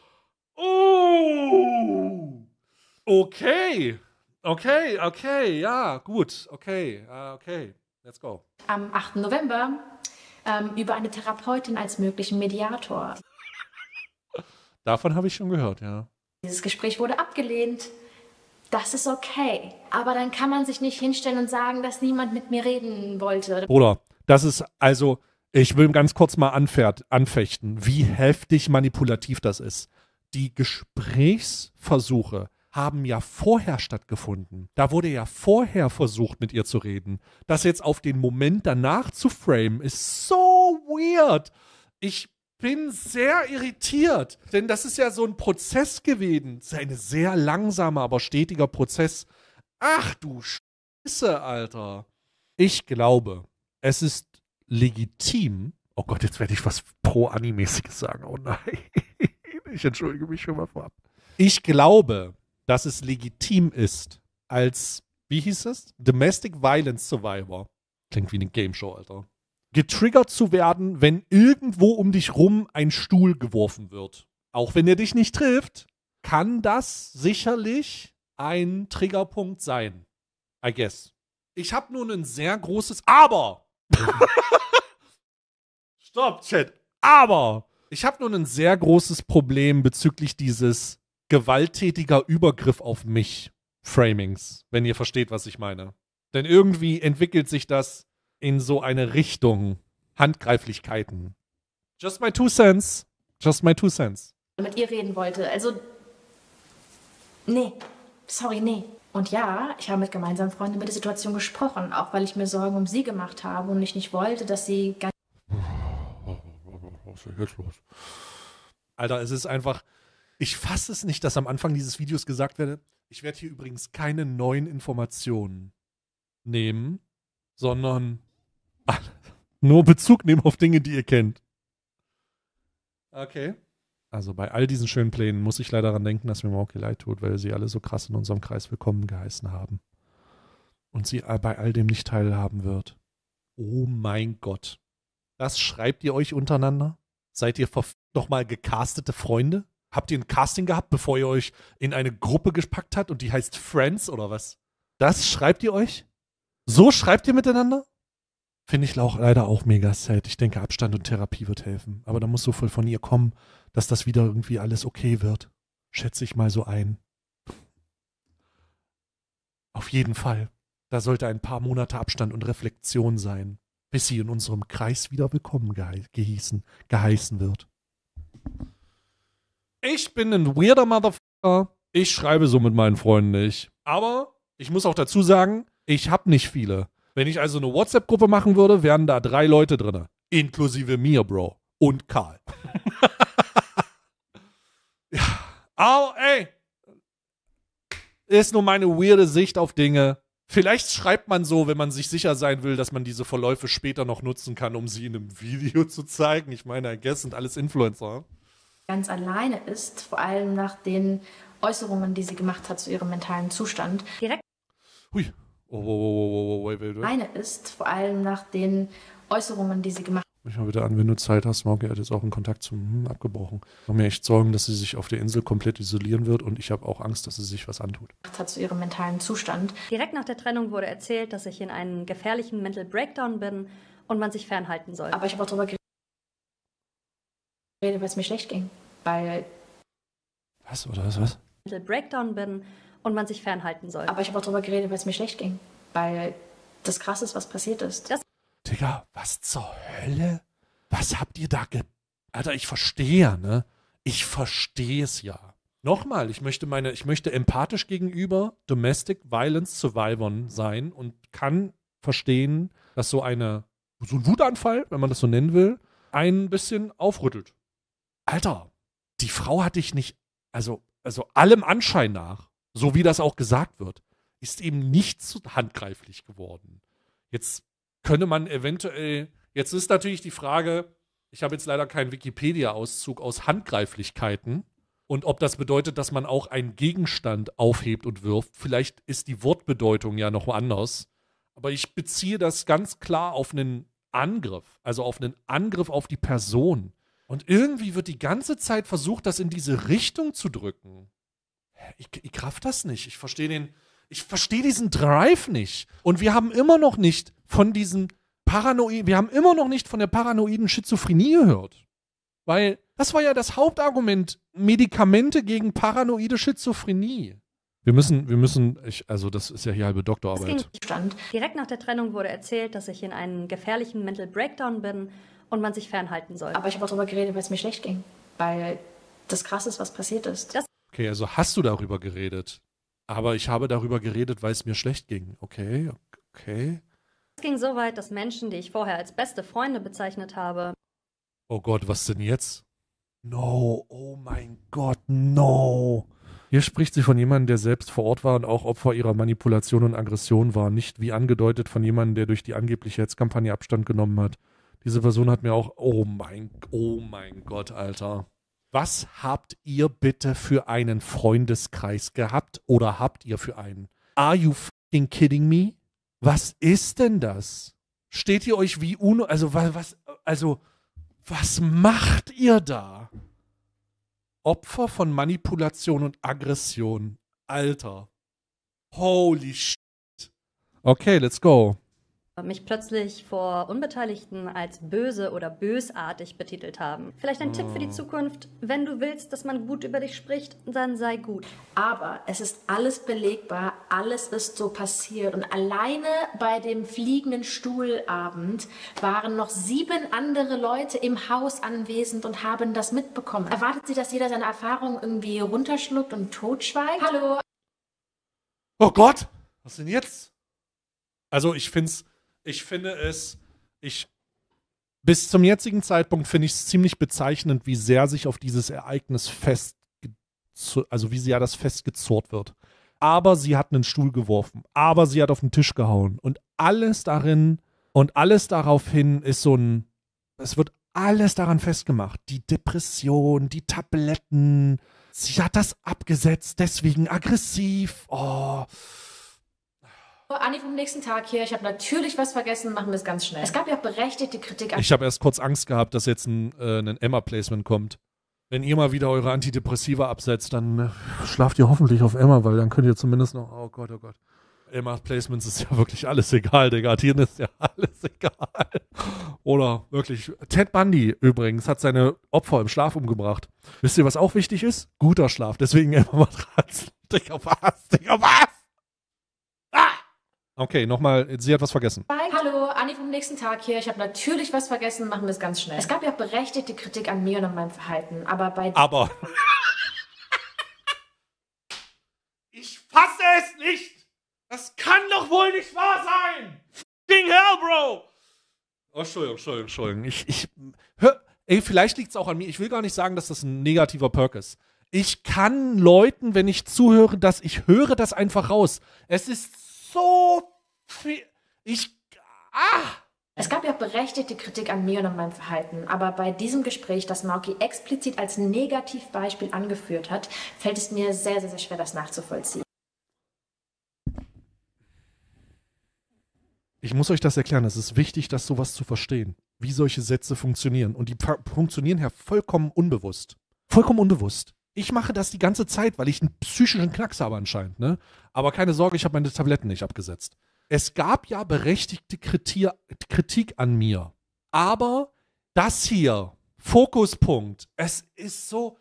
Oh. Okay. Okay, okay, ja, gut. Okay, uh, okay. Let's go.
Am achten November ähm, über eine Therapeutin als möglichen Mediator.
Davon habe ich schon gehört, ja.
Dieses Gespräch wurde abgelehnt. Das ist okay. Aber dann kann man sich nicht hinstellen und sagen, dass niemand mit mir reden wollte.
Bruder, das ist also, ich will ganz kurz mal anfährt, anfechten, wie heftig manipulativ das ist. Die Gesprächsversuche haben ja vorher stattgefunden. Da wurde ja vorher versucht, mit ihr zu reden. Das jetzt auf den Moment danach zu framen, ist so weird. Ich bin sehr irritiert, denn das ist ja so ein Prozess gewesen. Das ist ein sehr langsamer, aber stetiger Prozess. Ach du Scheiße, Alter. Ich glaube, es ist legitim. Oh Gott, jetzt werde ich was Pro-Anime-mäßiges sagen. Oh nein. Ich entschuldige mich schon mal vorab. Ich glaube, dass es legitim ist, als, wie hieß es? Domestic Violence Survivor. Klingt wie eine Game Show, Alter. Getriggert zu werden, wenn irgendwo um dich rum ein Stuhl geworfen wird. Auch wenn er dich nicht trifft, kann das sicherlich ein Triggerpunkt sein. I guess. Ich habe nur ein sehr großes Aber. Stopp, Chat. Aber ich habe nur ein sehr großes Problem bezüglich dieses gewalttätiger Übergriff auf mich Framings, wenn ihr versteht, was ich meine. Denn irgendwie entwickelt sich das in so eine Richtung Handgreiflichkeiten. Just my two cents. Just my two cents.
Mit ihr reden wollte. Also, nee. Sorry, nee. Und ja, ich habe mit gemeinsamen Freunden über die Situation gesprochen, auch weil ich mir Sorgen um sie gemacht habe und ich nicht wollte, dass sie ganz...
Was ist jetzt los? Alter, es ist einfach... Ich fasse es nicht, dass am Anfang dieses Videos gesagt werde, ich werde hier übrigens keine neuen Informationen nehmen, sondern nur Bezug nehmen auf Dinge, die ihr kennt. Okay. Also bei all diesen schönen Plänen muss ich leider daran denken, dass mir Mauki leid tut, weil sie alle so krass in unserem Kreis willkommen geheißen haben. Und sie bei all dem nicht teilhaben wird. Oh mein Gott. Das schreibt ihr euch untereinander? Seid ihr noch mal gecastete Freunde? Habt ihr ein Casting gehabt, bevor ihr euch in eine Gruppe gepackt habt und die heißt Friends oder was? Das schreibt ihr euch? So schreibt ihr miteinander? Finde ich auch leider auch mega sad. Ich denke, Abstand und Therapie wird helfen. Aber da muss so viel von ihr kommen, dass das wieder irgendwie alles okay wird. Schätze ich mal so ein. Auf jeden Fall. Da sollte ein paar Monate Abstand und Reflexion sein, bis sie in unserem Kreis wieder willkommen gehe gehießen, geheißen wird. Ich bin ein weirder Motherfucker. Ich schreibe so mit meinen Freunden nicht. Aber ich muss auch dazu sagen, ich habe nicht viele. Wenn ich also eine WhatsApp-Gruppe machen würde, wären da drei Leute drin. Inklusive mir, Bro. Und Karl. Ja. Aber ey. Ist nur meine weirde Sicht auf Dinge. Vielleicht schreibt man so, wenn man sich sicher sein will, dass man diese Verläufe später noch nutzen kann, um sie in einem Video zu zeigen. Ich meine, I guess sind alles Influencer.
Ganz alleine ist, vor allem nach den Äußerungen, die sie gemacht hat zu ihrem mentalen Zustand.
Direkt.
Hui. Oh, oh, oh, oh, oh, wait, wait, wait.
Alleine ist, vor allem nach den Äußerungen, die sie gemacht hat.
mich mal bitte an, wenn du Zeit hast. Mauki hat jetzt auch einen Kontakt zum hm, abgebrochen. Ich mache mir echt Sorgen, dass sie sich auf der Insel komplett isolieren wird und ich habe auch Angst, dass sie sich was antut.
Hat zu ihrem mentalen Zustand.
Direkt nach der Trennung wurde erzählt, dass ich in einem gefährlichen Mental Breakdown bin und man sich fernhalten soll.
Aber ich habe auch darüber geredet, weil es mir schlecht ging. Weil.
Was, oder was, was?
Mental Breakdown bin und man sich fernhalten soll.
Aber ich habe auch darüber geredet, weil es mir schlecht ging. Weil das krass ist, was passiert ist. Das
Digga, was zur Hölle? Was habt ihr da ge... Alter, ich verstehe, ne? Ich verstehe es ja. Nochmal, ich möchte meine, ich möchte empathisch gegenüber Domestic Violence Survivoren sein und kann verstehen, dass so eine, so ein Wutanfall, wenn man das so nennen will, ein bisschen aufrüttelt. Alter, die Frau hat dich nicht, also, also allem Anschein nach, so wie das auch gesagt wird, ist eben nicht so handgreiflich geworden. Jetzt könnte man eventuell, jetzt ist natürlich die Frage, ich habe jetzt leider keinen Wikipedia-Auszug aus Handgreiflichkeiten und ob das bedeutet, dass man auch einen Gegenstand aufhebt und wirft. Vielleicht ist die Wortbedeutung ja noch anders. Aber ich beziehe das ganz klar auf einen Angriff, also auf einen Angriff auf die Person. Und irgendwie wird die ganze Zeit versucht, das in diese Richtung zu drücken. Ich, ich raff das nicht. Ich verstehe den, ich verstehe diesen Drive nicht. Und wir haben immer noch nicht von diesem Paranoid, wir haben immer noch nicht von der paranoiden Schizophrenie gehört. Weil das war ja das Hauptargument, Medikamente gegen paranoide Schizophrenie. Wir müssen, wir müssen, ich, also das ist ja hier halbe Doktorarbeit.
Stand.
Direkt nach der Trennung wurde erzählt, dass ich in einem gefährlichen Mental Breakdown bin und man sich fernhalten soll.
Aber ich habe auch darüber geredet, weil es mir schlecht ging. Weil das krass ist, was passiert ist.
Das
Okay, also hast du darüber geredet. Aber ich habe darüber geredet, weil es mir schlecht ging. Okay, okay.
Es ging so weit, dass Menschen, die ich vorher als beste Freunde bezeichnet habe,
Oh Gott, was denn jetzt? No, oh mein Gott, no. Hier spricht sie von jemandem, der selbst vor Ort war und auch Opfer ihrer Manipulation und Aggression war. Nicht wie angedeutet von jemandem, der durch die angebliche Hetzkampagne Abstand genommen hat. Diese Person hat mir auch, oh mein, oh mein Gott, Alter. Was habt ihr bitte für einen Freundeskreis gehabt oder habt ihr für einen? Are you fucking kidding me? Was ist denn das? Steht ihr euch wie UNO, also was, also, was macht ihr da? Opfer von Manipulation und Aggression. Alter. Holy shit. Okay, let's go.
mich plötzlich vor Unbeteiligten als böse oder bösartig betitelt haben. Vielleicht ein oh. Tipp für die Zukunft: Wenn du willst, dass man gut über dich spricht, dann sei gut.
Aber es ist alles belegbar, alles ist so passiert. Und alleine bei dem fliegenden Stuhlabend waren noch sieben andere Leute im Haus anwesend und haben das mitbekommen. Erwartet sie, dass jeder seine Erfahrungen irgendwie runterschluckt und totschweigt? Hallo?
Oh Gott, was denn jetzt? Also ich find's, ich finde es, ich, bis zum jetzigen Zeitpunkt finde ich es ziemlich bezeichnend, wie sehr sich auf dieses Ereignis fest, also wie sehr das festgezurrt wird. Aber sie hat einen Stuhl geworfen, aber sie hat auf den Tisch gehauen und alles darin und alles daraufhin ist so ein, es wird alles daran festgemacht. Die Depression, die Tabletten, sie hat das abgesetzt, deswegen aggressiv, oh.
Anni vom nächsten Tag hier. Ich habe natürlich was vergessen, machen wir es ganz schnell. Es gab ja auch berechtigte Kritik an.
Ich habe erst kurz Angst gehabt, dass jetzt ein, äh, ein Emma-Placement kommt. Wenn ihr mal wieder eure Antidepressiva absetzt, dann äh, schlaft ihr hoffentlich auf Emma, weil dann könnt ihr zumindest noch, oh Gott, oh Gott. Emma-Placements ist ja wirklich alles egal, Digga. Hier ist ja alles egal. Oder wirklich, Ted Bundy übrigens hat seine Opfer im Schlaf umgebracht. Wisst ihr, was auch wichtig ist? Guter Schlaf. Deswegen Emma-Matratzen. Digga, was? Digga, was? Ah! Okay, nochmal, sie hat was vergessen.
Hallo, Anni vom nächsten Tag hier. Ich habe natürlich was vergessen, machen wir es ganz schnell. Es gab ja auch berechtigte Kritik an mir und an meinem Verhalten, aber bei...
Aber... ich fasse es nicht! Das kann doch wohl nicht wahr sein! Fucking hell, Bro! Oh, Entschuldigung, Entschuldigung, Entschuldigung. Ich, ich... Hör, ey, vielleicht liegt es auch an mir. Ich will gar nicht sagen, dass das ein negativer Perk ist. Ich kann Leuten, wenn ich zuhöre, dass ich höre das einfach raus. Es ist so viel. Ich. Ah!
Es gab ja auch berechtigte Kritik an mir und an meinem Verhalten, aber bei diesem Gespräch, das Mauki explizit als Negativbeispiel angeführt hat, fällt es mir sehr, sehr, sehr schwer, das nachzuvollziehen.
Ich muss euch das erklären. Es ist wichtig, das sowas zu verstehen. wie solche Sätze funktionieren. Und die funktionieren ja vollkommen unbewusst. Vollkommen unbewusst. Ich mache das die ganze Zeit, weil ich einen psychischen Knacks habe anscheinend, ne? Aber keine Sorge, ich habe meine Tabletten nicht abgesetzt. Es gab ja berechtigte Kritik, Kritik an mir. Aber das hier, Fokuspunkt, es ist so...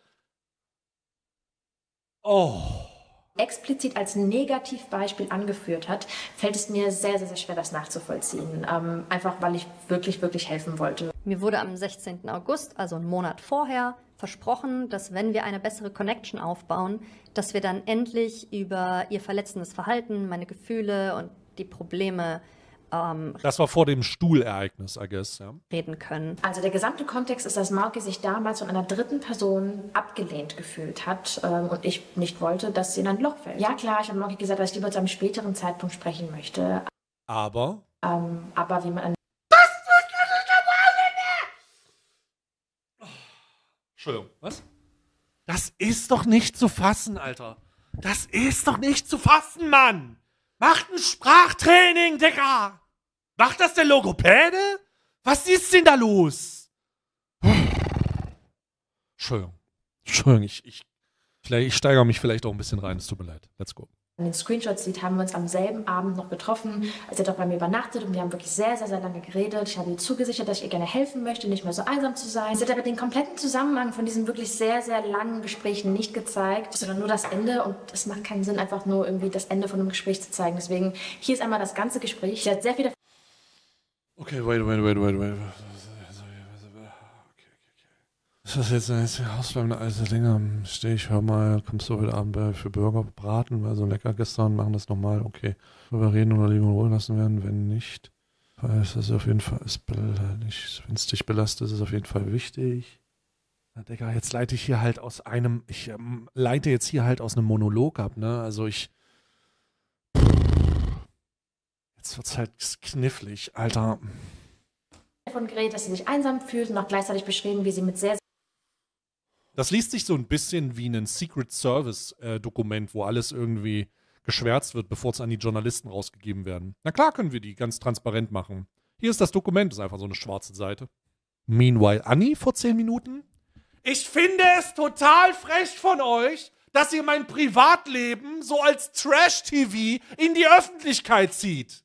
Oh...
explizit als Negativbeispiel angeführt hat, fällt es mir sehr, sehr, sehr schwer, das nachzuvollziehen. Ähm, einfach, weil ich wirklich, wirklich helfen wollte.
Mir wurde am sechzehnten August, also einen Monat vorher, versprochen, dass wenn wir eine bessere Connection aufbauen, dass wir dann endlich über ihr verletzendes Verhalten, meine Gefühle und die Probleme ähm,
das war vor dem Stuhlereignis, I guess, ja.
reden können.
Also der gesamte Kontext ist, dass Mauki sich damals von einer dritten Person abgelehnt gefühlt hat ähm, und ich nicht wollte, dass sie in ein Loch fällt. Ja klar, ich habe Mauki gesagt, dass ich lieber zu einem späteren Zeitpunkt sprechen möchte.
Aber?
Ähm, aber wie man... An
Entschuldigung, was? Das ist doch nicht zu fassen, Alter. Das ist doch nicht zu fassen, Mann. Macht ein Sprachtraining, Digga. Macht das der Logopäde? Was ist denn da los? Entschuldigung. Entschuldigung, ich, ich, vielleicht, ich steigere mich vielleicht auch ein bisschen rein. Es tut mir leid. Let's go.
den Screenshots sieht, haben wir uns am selben Abend noch getroffen. Sie hat auch bei mir übernachtet und wir haben wirklich sehr, sehr, sehr lange geredet. Ich habe ihr zugesichert, dass ich ihr gerne helfen möchte, nicht mehr so einsam zu sein. Sie hat aber den kompletten Zusammenhang von diesen wirklich sehr, sehr langen Gesprächen nicht gezeigt, sondern nur das Ende. Und es macht keinen Sinn, einfach nur irgendwie das Ende von einem Gespräch zu zeigen. Deswegen, hier ist einmal das ganze Gespräch. Sie hat sehr viele...
Okay, wait, wait, wait, wait, wait. Ist das jetzt ein Hausbleiben alte Dinge? Stehe ich, hör mal, kommst du heute Abend bei, für Burger braten? War so lecker gestern, machen das nochmal, okay. Darüber reden oder lieber ruhen lassen werden, wenn nicht. Weil es ist auf jeden Fall, wenn es dich belastet, ist es auf jeden Fall wichtig. Na Digga, jetzt leite ich hier halt aus einem, ich ähm, leite jetzt hier halt aus einem Monolog ab, ne? Also ich, jetzt wird's halt knifflig, Alter.
Davon geredet, dass sie sich einsam fühlt und auch gleichzeitig beschrieben, wie sie mit sehr,
Das liest sich so ein bisschen wie ein Secret Service-Dokument, äh, wo alles irgendwie geschwärzt wird, bevor es an die Journalisten rausgegeben werden. Na klar können wir die ganz transparent machen. Hier ist das Dokument, ist einfach so eine schwarze Seite. Meanwhile, Anni vor zehn Minuten. Ich finde es total frech von euch, dass ihr mein Privatleben so als Trash-T V in die Öffentlichkeit zieht.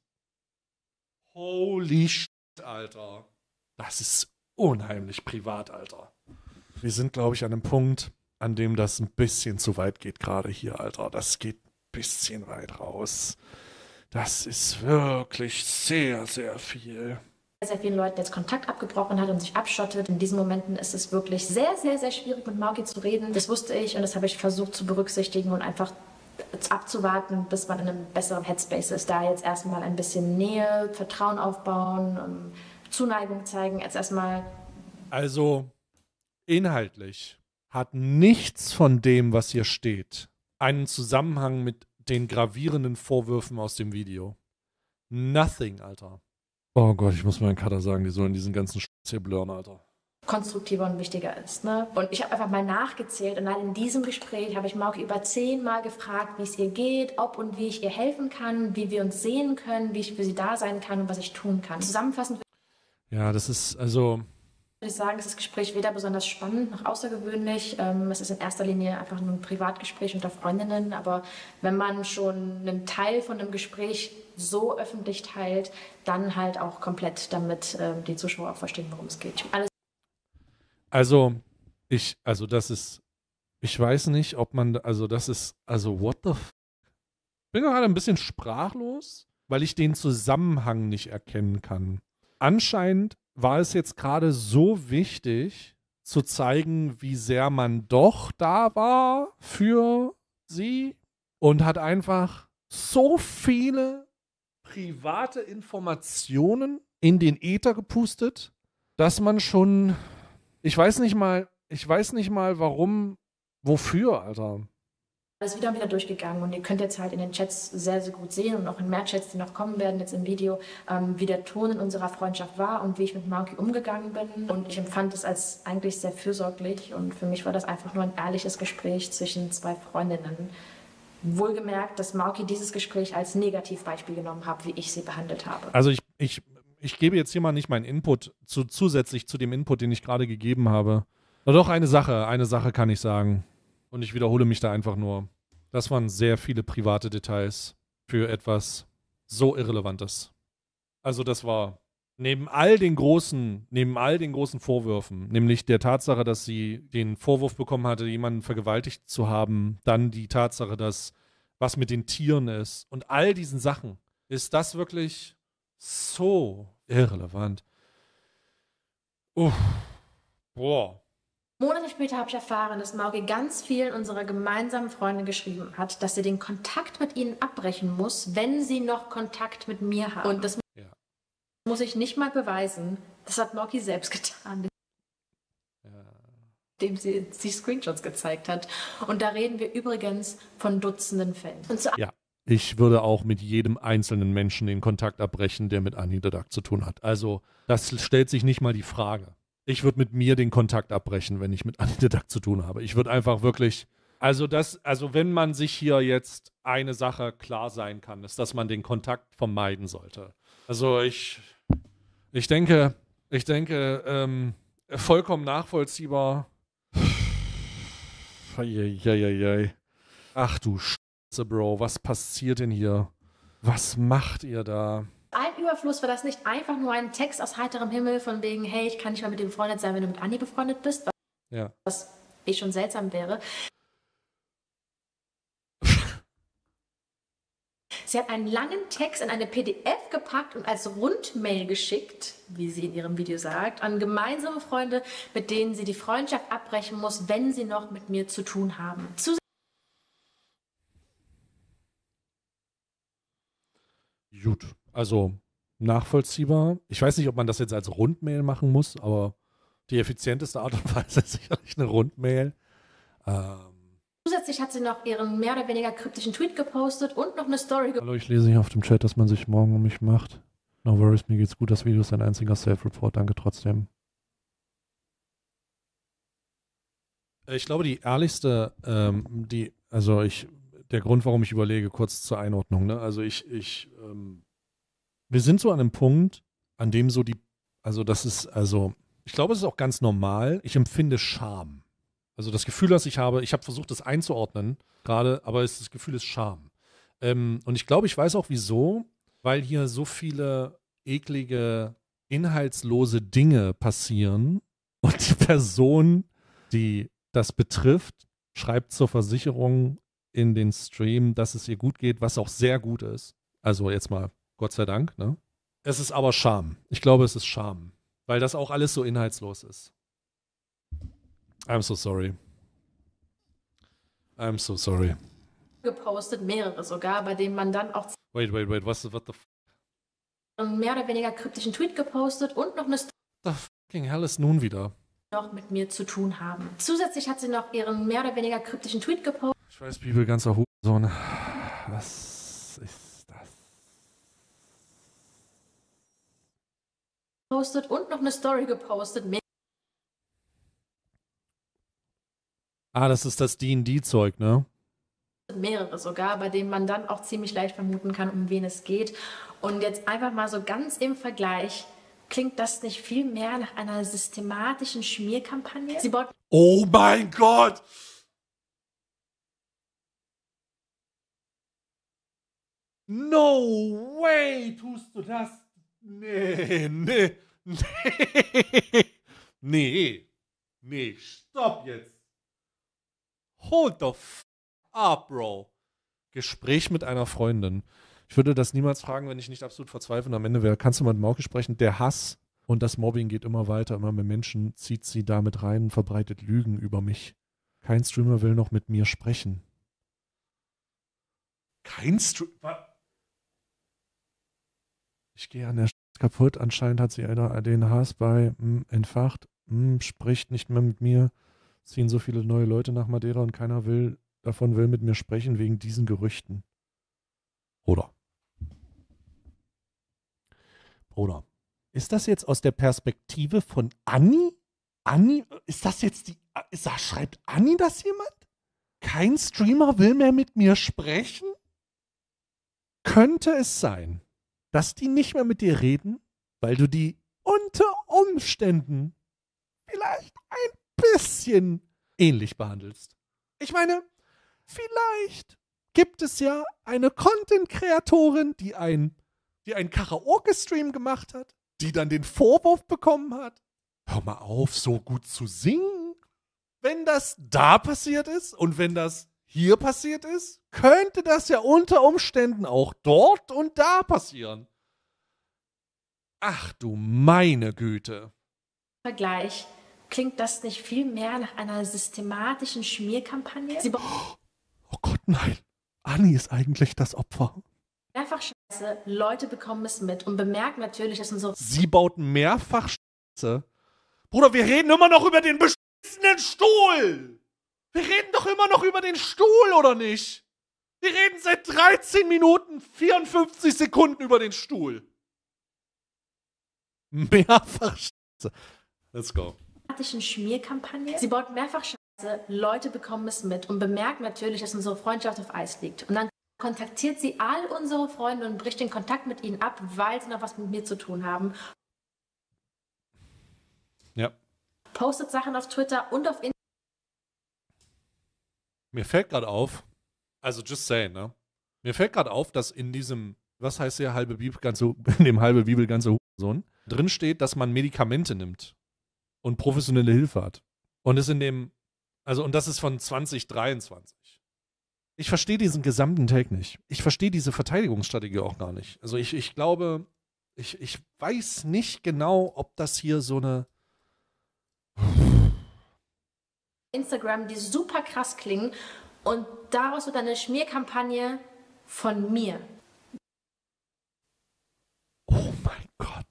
Holy shit, Alter. Das ist unheimlich privat, Alter. Wir sind, glaube ich, an einem Punkt, an dem das ein bisschen zu weit geht gerade hier, Alter. Das geht ein bisschen weit raus. Das ist wirklich sehr, sehr viel.
sehr vielen Leuten jetzt Kontakt abgebrochen hat und sich abschottet. In diesen Momenten ist es wirklich sehr, sehr, sehr schwierig, mit Mauki zu reden. Das wusste ich und das habe ich versucht zu berücksichtigen und einfach abzuwarten, bis man in einem besseren Headspace ist. Da jetzt erstmal ein bisschen Nähe, Vertrauen aufbauen, Zuneigung zeigen. Jetzt erstmal.
Also, inhaltlich hat nichts von dem, was hier steht, einen Zusammenhang mit den gravierenden Vorwürfen aus dem Video. Nothing, Alter. Oh Gott, ich muss meinen Cutter sagen, die sollen diesen ganzen Sch** hier blurren, Alter.
Konstruktiver und wichtiger ist. Ne? Und ich habe einfach mal nachgezählt und dann in diesem Gespräch habe ich Mauki über zehnmal gefragt, wie es ihr geht, ob und wie ich ihr helfen kann, wie wir uns sehen können, wie ich für sie da sein kann und was ich tun kann. Zusammenfassend
Ja, das ist, also...
würde ich sagen, ist das Gespräch weder besonders spannend noch außergewöhnlich. Ähm, es ist in erster Linie einfach nur ein Privatgespräch unter Freundinnen. Aber wenn man schon einen Teil von einem Gespräch so öffentlich teilt, dann halt auch komplett, damit ähm, die Zuschauer auch verstehen, worum es geht. Alles
Also, ich, also das ist, ich weiß nicht, ob man, also das ist, also what the f***? Ich bin gerade ein bisschen sprachlos, weil ich den Zusammenhang nicht erkennen kann. Anscheinend war es jetzt gerade so wichtig, zu zeigen, wie sehr man doch da war für sie und hat einfach so viele private Informationen in den Äther gepustet, dass man schon, ich weiß nicht mal, ich weiß nicht mal, warum, wofür, Alter.
Alles wieder und wieder durchgegangen und ihr könnt jetzt halt in den Chats sehr, sehr gut sehen und auch in mehr Chats, die noch kommen werden, jetzt im Video, ähm, wie der Ton in unserer Freundschaft war und wie ich mit Mauki umgegangen bin. Und ich empfand es als eigentlich sehr fürsorglich und für mich war das einfach nur ein ehrliches Gespräch zwischen zwei Freundinnen. Wohlgemerkt, dass Mauki dieses Gespräch als Negativbeispiel genommen hat, wie ich sie behandelt habe.
Also ich, ich, ich gebe jetzt hier mal nicht meinen Input zu, zusätzlich zu dem Input, den ich gerade gegeben habe. Aber doch eine Sache, eine Sache kann ich sagen. Und ich wiederhole mich da einfach nur. Das waren sehr viele private Details für etwas so Irrelevantes. Also das war neben all den großen, neben all den großen Vorwürfen, nämlich der Tatsache, dass sie den Vorwurf bekommen hatte, jemanden vergewaltigt zu haben, dann die Tatsache, dass was mit den Tieren ist und all diesen Sachen, ist das wirklich so irrelevant. Uff. Boah.
Monate später habe ich erfahren, dass Mauki ganz vielen unserer gemeinsamen Freunde geschrieben hat, dass sie den Kontakt mit ihnen abbrechen muss, wenn sie noch Kontakt mit mir haben. Und das
Ja.
muss ich nicht mal beweisen. Das hat Mauki selbst getan,
Ja.
indem sie die Screenshots gezeigt hat. Und da reden wir übrigens von Dutzenden Fällen. Und zu
Ja. Ich würde auch mit jedem einzelnen Menschen den Kontakt abbrechen, der mit Annie the Duck zu tun hat. Also, das stellt sich nicht mal die Frage. Ich würde mit mir den Kontakt abbrechen, wenn ich mit Annie the Duck zu tun habe. Ich würde einfach wirklich, also das, also wenn man sich hier jetzt eine Sache klar sein kann, ist, dass man den Kontakt vermeiden sollte. Also ich, ich denke, ich denke, ähm, vollkommen nachvollziehbar. Eieieiei. Ach du Scheiße, Bro, was passiert denn hier? Was macht ihr da?
allen Überfluss war das nicht einfach nur ein Text aus heiterem Himmel von wegen, hey, ich kann nicht mal mit dem befreundet sein, wenn du mit Annie befreundet bist,
Ja.
was eh schon seltsam wäre. Sie hat einen langen Text in eine P D F gepackt und als Rundmail geschickt, wie sie in ihrem Video sagt, an gemeinsame Freunde, mit denen sie die Freundschaft abbrechen muss, wenn sie noch mit mir zu tun haben. Zus
Gut, also nachvollziehbar. Ich weiß nicht, ob man das jetzt als Rundmail machen muss, aber die effizienteste Art und Weise ist sicherlich eine Rundmail. Ähm,
Zusätzlich hat sie noch ihren mehr oder weniger kryptischen Tweet gepostet und noch eine Story gepostet.
Hallo, ich lese hier auf dem Chat, dass man sich morgen um mich macht. No worries, mir geht's gut. Das Video ist ein einziger Self-Report. Danke trotzdem. Ich glaube, die ehrlichste, ähm, die, also ich, der Grund, warum ich überlege, kurz zur Einordnung, ne? Also ich, ich, ähm, wir sind so an einem Punkt, an dem so die, also das ist, also, ich glaube, es ist auch ganz normal. Ich empfinde Scham. Also das Gefühl, das ich habe, ich habe versucht, das einzuordnen, gerade, aber es, das Gefühl ist Scham. Ähm, und ich glaube, ich weiß auch wieso, weil hier so viele eklige, inhaltslose Dinge passieren und die Person, die das betrifft, schreibt zur Versicherung in den Stream, dass es ihr gut geht, was auch sehr gut ist. Also jetzt mal, Gott sei Dank, ne? Es ist aber Scham. Ich glaube, es ist Scham, weil das auch alles so inhaltslos ist. I'm so sorry. I'm so sorry.
gepostet, mehrere sogar, bei denen man dann auch
Wait, wait, wait, was, what the, f
einen mehr oder weniger kryptischen Tweet gepostet und noch eine Story
the fucking hell ist nun wieder?
noch mit mir zu tun haben. Zusätzlich hat sie noch ihren mehr oder weniger kryptischen Tweet gepostet
Ich weiß, Bibel, ganzer Hurensohn. Was ist das?
und noch eine Story gepostet,
Ah, das ist das D und D-Zeug, ne?
mehrere sogar, bei denen man dann auch ziemlich leicht vermuten kann, um wen es geht. Und jetzt einfach mal so ganz im Vergleich, klingt das nicht viel mehr nach einer systematischen Schmierkampagne? Sie baut
Oh mein Gott! No way tust du das? Nee, nee, nee. Nee. Nee, stopp jetzt. Hold the f up, Bro. Gespräch mit einer Freundin. Ich würde das niemals fragen, wenn ich nicht absolut verzweifelt am Ende wäre. Kannst du mal mit Mauke sprechen? Der Hass und das Mobbing geht immer weiter. Immer mehr Menschen zieht sie damit rein, verbreitet Lügen über mich. Kein Streamer will noch mit mir sprechen. Kein Streamer? Ich gehe an der Sch kaputt. Anscheinend hat sie einer den Hass bei hm, entfacht. Hm, spricht nicht mehr mit mir. Ziehen so viele neue Leute nach Madeira und keiner will davon will mit mir sprechen wegen diesen Gerüchten. Oder? Bruder, ist das jetzt aus der Perspektive von Anni? Anni? Ist das jetzt die... Ist, da schreibt Anni das jemand? Kein Streamer will mehr mit mir sprechen? Könnte es sein, dass die nicht mehr mit dir reden, weil du die unter Umständen vielleicht ein bisschen ähnlich behandelst. Ich meine, vielleicht gibt es ja eine Content-Kreatorin, die ein, die einen Karaoke-Stream gemacht hat, die dann den Vorwurf bekommen hat, hör mal auf, so gut zu singen. Wenn das da passiert ist und wenn das hier passiert ist, könnte das ja unter Umständen auch dort und da passieren. Ach du meine Güte.
Vergleich. Klingt das nicht viel mehr nach einer systematischen Schmierkampagne? Sie
Oh Gott, nein. Anni ist eigentlich das Opfer.
mehrfach Scheiße, Leute bekommen es mit und bemerken natürlich, dass unsere
Sie baut mehrfach Scheiße. Bruder, wir reden immer noch über den beschissenen Stuhl. Wir reden doch immer noch über den Stuhl, oder nicht? Wir reden seit dreizehn Minuten, vierundfünfzig Sekunden über den Stuhl. Mehrfach Scheiße. Let's go.
systematischen Schmierkampagne. Sie baut mehrfach Scheiße, Leute bekommen es mit und bemerken natürlich, dass unsere Freundschaft auf Eis liegt. Und dann kontaktiert sie all unsere Freunde und bricht den Kontakt mit ihnen ab, weil sie noch was mit mir zu tun haben.
Ja.
Postet Sachen auf Twitter und auf Instagram.
Mir fällt gerade auf, also just saying, ne? Mir fällt gerade auf, dass in diesem, was heißt der halbe Bibel, ganze, in dem halbe Bibel, ganze Hurensohn, drin steht, dass man Medikamente nimmt und professionelle Hilfe hat. Und es in dem, also, und das ist von zwanzig dreiundzwanzig. Ich verstehe diesen gesamten Take nicht. Ich verstehe diese Verteidigungsstrategie auch gar nicht. Also ich, ich glaube, ich, ich weiß nicht genau, ob das hier so eine
Instagram, die super krass klingen und daraus wird eine Schmierkampagne von mir.
Oh mein Gott.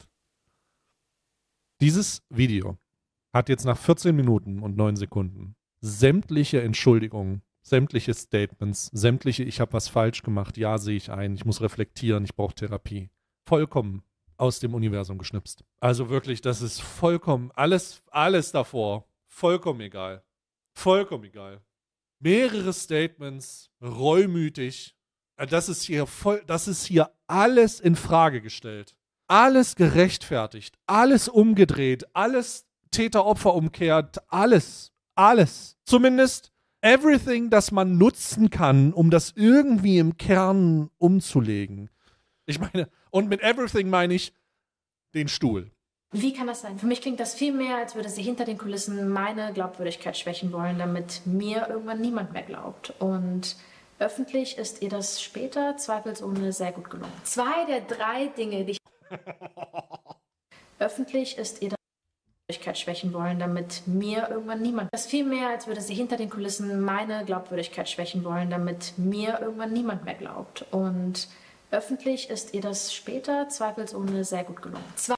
Dieses Video hat jetzt nach vierzehn Minuten und neun Sekunden sämtliche Entschuldigungen, sämtliche Statements, sämtliche ich habe was falsch gemacht, ja, sehe ich ein, ich muss reflektieren, ich brauche Therapie. Vollkommen aus dem Universum geschnipst. Also wirklich, das ist vollkommen, alles, alles davor, vollkommen egal. Vollkommen egal. Mehrere Statements, reumütig. Das ist hier voll, das ist hier alles in Frage gestellt. Alles gerechtfertigt, alles umgedreht, alles Täter-Opfer umkehrt, alles, alles. Zumindest everything, das man nutzen kann, um das irgendwie im Kern umzulegen. Ich meine, und mit everything meine ich den Stuhl.
Wie kann das sein? Für mich klingt das viel mehr, als würde sie hinter den Kulissen meine Glaubwürdigkeit schwächen wollen, damit mir irgendwann niemand mehr glaubt. Und öffentlich ist ihr das später zweifelsohne sehr gut gelungen. Zwei der drei Dinge, die ich öffentlich ist ihr das Glaubwürdigkeit schwächen wollen, damit mir irgendwann niemand. Das viel mehr, als würde sie hinter den Kulissen meine Glaubwürdigkeit schwächen wollen, damit mir irgendwann niemand mehr glaubt. Und öffentlich ist ihr das später zweifelsohne sehr gut gelungen. Zwei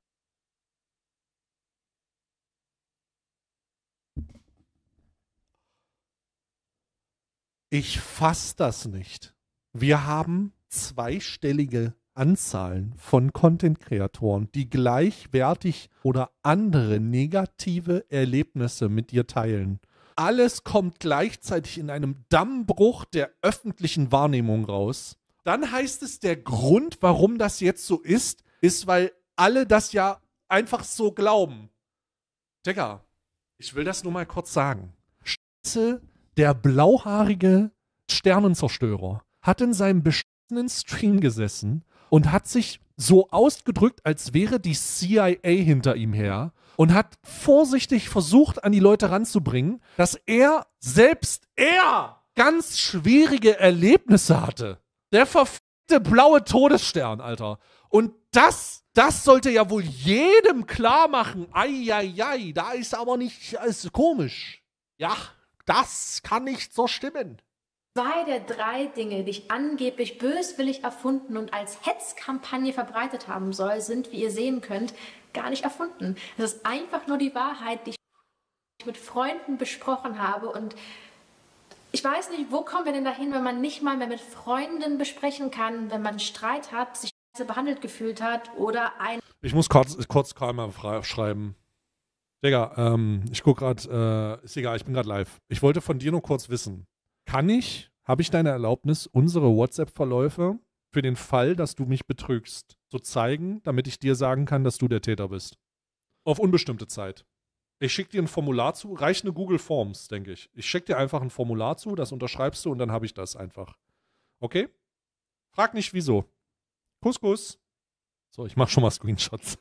Ich fass das nicht. Wir haben zweistellige Anzahlen von Content-Kreatoren, die gleichwertig oder andere negative Erlebnisse mit dir teilen. Alles kommt gleichzeitig in einem Dammbruch der öffentlichen Wahrnehmung raus. Dann heißt es, der Grund, warum das jetzt so ist, ist, weil alle das ja einfach so glauben. Digga, ich will das nur mal kurz sagen. Scheiße, der blauhaarige Sternenzerstörer hat in seinem beschissenen Stream gesessen und hat sich so ausgedrückt, als wäre die C I A hinter ihm her und hat vorsichtig versucht, an die Leute ranzubringen, dass er, selbst er, ganz schwierige Erlebnisse hatte. Der verfickte blaue Todesstern, Alter. Und das, das sollte ja wohl jedem klar machen. Eieiei, da ist aber nicht, ist komisch. Ja, das kann nicht so stimmen.
Zwei der drei Dinge, die ich angeblich böswillig erfunden und als Hetzkampagne verbreitet haben soll, sind, wie ihr sehen könnt, gar nicht erfunden. Es ist einfach nur die Wahrheit, die ich mit Freunden besprochen habe. Und ich weiß nicht, wo kommen wir denn dahin, wenn man nicht mal mehr mit Freunden besprechen kann, wenn man Streit hat, sich behandelt gefühlt hat oder ein...
Ich muss kurz, kurz Karma schreiben. Digga, ähm, ich guck gerade, äh, ist egal, ich bin gerade live. Ich wollte von dir nur kurz wissen, kann ich, habe ich deine Erlaubnis, unsere WhatsApp-Verläufe für den Fall, dass du mich betrügst, so zeigen, damit ich dir sagen kann, dass du der Täter bist. Auf unbestimmte Zeit. Ich schicke dir ein Formular zu, reicht eine Google Forms, denke ich. Ich schicke dir einfach ein Formular zu, das unterschreibst du und dann habe ich das einfach. Okay? Frag nicht, wieso. Kuss, Kuss. So, ich mach schon mal Screenshots.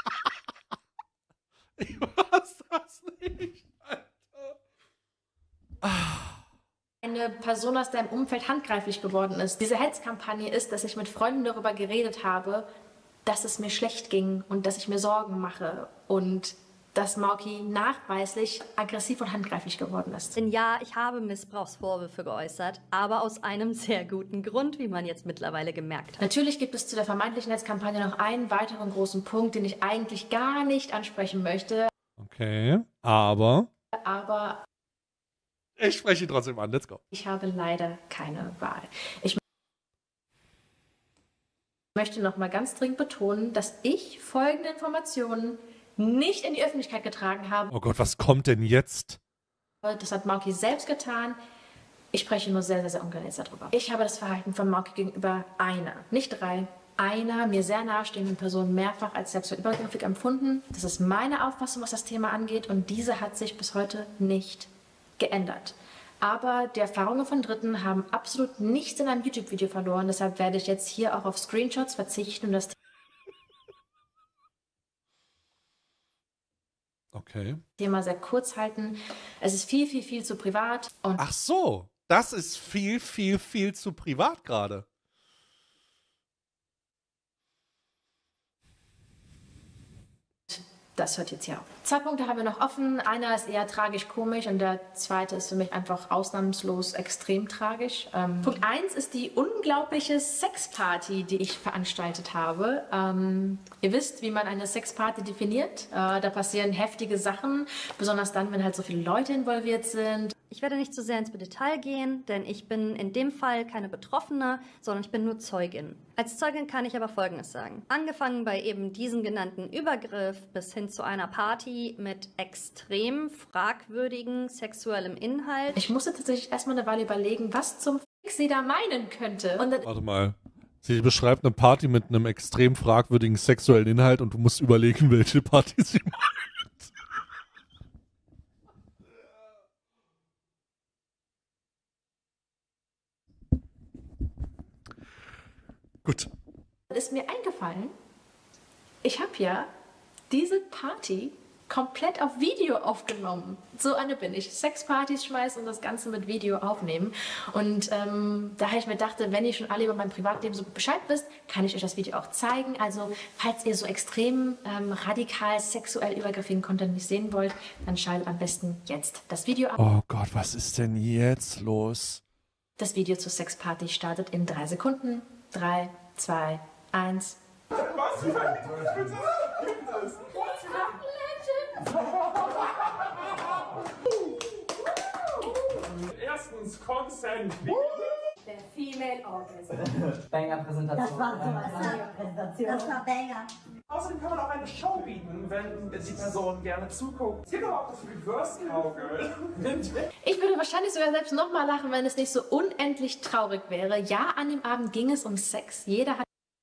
Ich weiß das nicht, Alter.
Eine Person aus deinem Umfeld handgreiflich geworden ist. Diese Hetzkampagne ist, dass ich mit Freunden darüber geredet habe, dass es mir schlecht ging und dass ich mir Sorgen mache und dass Mauki nachweislich aggressiv und handgreiflich geworden ist.
Denn ja, ich habe Missbrauchsvorwürfe geäußert, aber aus einem sehr guten Grund, wie man jetzt mittlerweile gemerkt hat.
Natürlich gibt es zu der vermeintlichen Netzkampagne noch einen weiteren großen Punkt, den ich eigentlich gar nicht ansprechen möchte.
Okay, aber...
Aber...
Ich spreche ihn trotzdem an, let's go.
Ich habe leider keine Wahl. Ich möchte noch mal ganz dringend betonen, dass ich folgende Informationen nicht in die Öffentlichkeit getragen habe.
Oh Gott, was kommt denn jetzt?
Das hat Mauki selbst getan. Ich spreche nur sehr, sehr, sehr ungern jetzt darüber. Ich habe das Verhalten von Mauki gegenüber einer, nicht drei, einer mir sehr nahestehenden Person mehrfach als sexuell übergriffig empfunden. Das ist meine Auffassung, was das Thema angeht, und diese hat sich bis heute nicht geändert. Aber die Erfahrungen von Dritten haben absolut nichts in einem YouTube-Video verloren. Deshalb werde ich jetzt hier auch auf Screenshots verzichten und das
Okay.
Thema sehr kurz halten. Es ist viel, viel, viel zu privat. Und
Ach so, das ist viel, viel, viel zu privat gerade.
das hört jetzt hier auf. Zwei Punkte haben wir noch offen. Einer ist eher tragisch-komisch und der zweite ist für mich einfach ausnahmslos extrem tragisch. Ähm, Punkt eins ist die unglaubliche Sexparty, die ich veranstaltet habe. Ähm, ihr wisst, wie man eine Sexparty definiert. Äh, da passieren heftige Sachen, besonders dann, wenn halt so viele Leute involviert sind.
Ich werde nicht zu sehr ins Detail gehen, denn ich bin in dem Fall keine Betroffene, sondern ich bin nur Zeugin. Als Zeugin kann ich aber Folgendes sagen. Angefangen bei eben diesem genannten Übergriff bis hin zu einer Party mit extrem fragwürdigen sexuellem Inhalt.
Ich musste tatsächlich erstmal eine Weile überlegen, was zum Fick sie da meinen könnte. Und dann
Warte mal. Sie beschreibt eine Party mit einem extrem fragwürdigen sexuellen Inhalt und du musst überlegen, welche Party sie meint. Gut.
ist mir eingefallen, ich habe ja diese Party komplett auf Video aufgenommen. So eine bin ich. Sexpartys schmeißen und das Ganze mit Video aufnehmen. Und ähm, da habe ich mir gedacht, wenn ihr schon alle über mein Privatleben so Bescheid wisst, kann ich euch das Video auch zeigen. Also falls ihr so extrem ähm, radikal sexuell übergriffigen Content nicht sehen wollt, dann schaltet am besten jetzt das Video ab.
Oh Gott, was ist denn jetzt los?
Das Video zur Sexparty startet in drei Sekunden. Drei, zwei, eins.
Was für ein gibt es? Erstens Consent.
Der Female Orgasm.
Banger-Präsentation.
Das war so eine Präsentation. Das war Banger.
Außerdem kann man auch eine Show bieten, wenn die Person gerne zuguckt. Es gibt aber auch das Reverse Cowgirl.
Ich würde wahrscheinlich sogar selbst nochmal lachen, wenn es nicht so unendlich traurig wäre. Ja, an dem Abend ging es um Sex. Jeder hat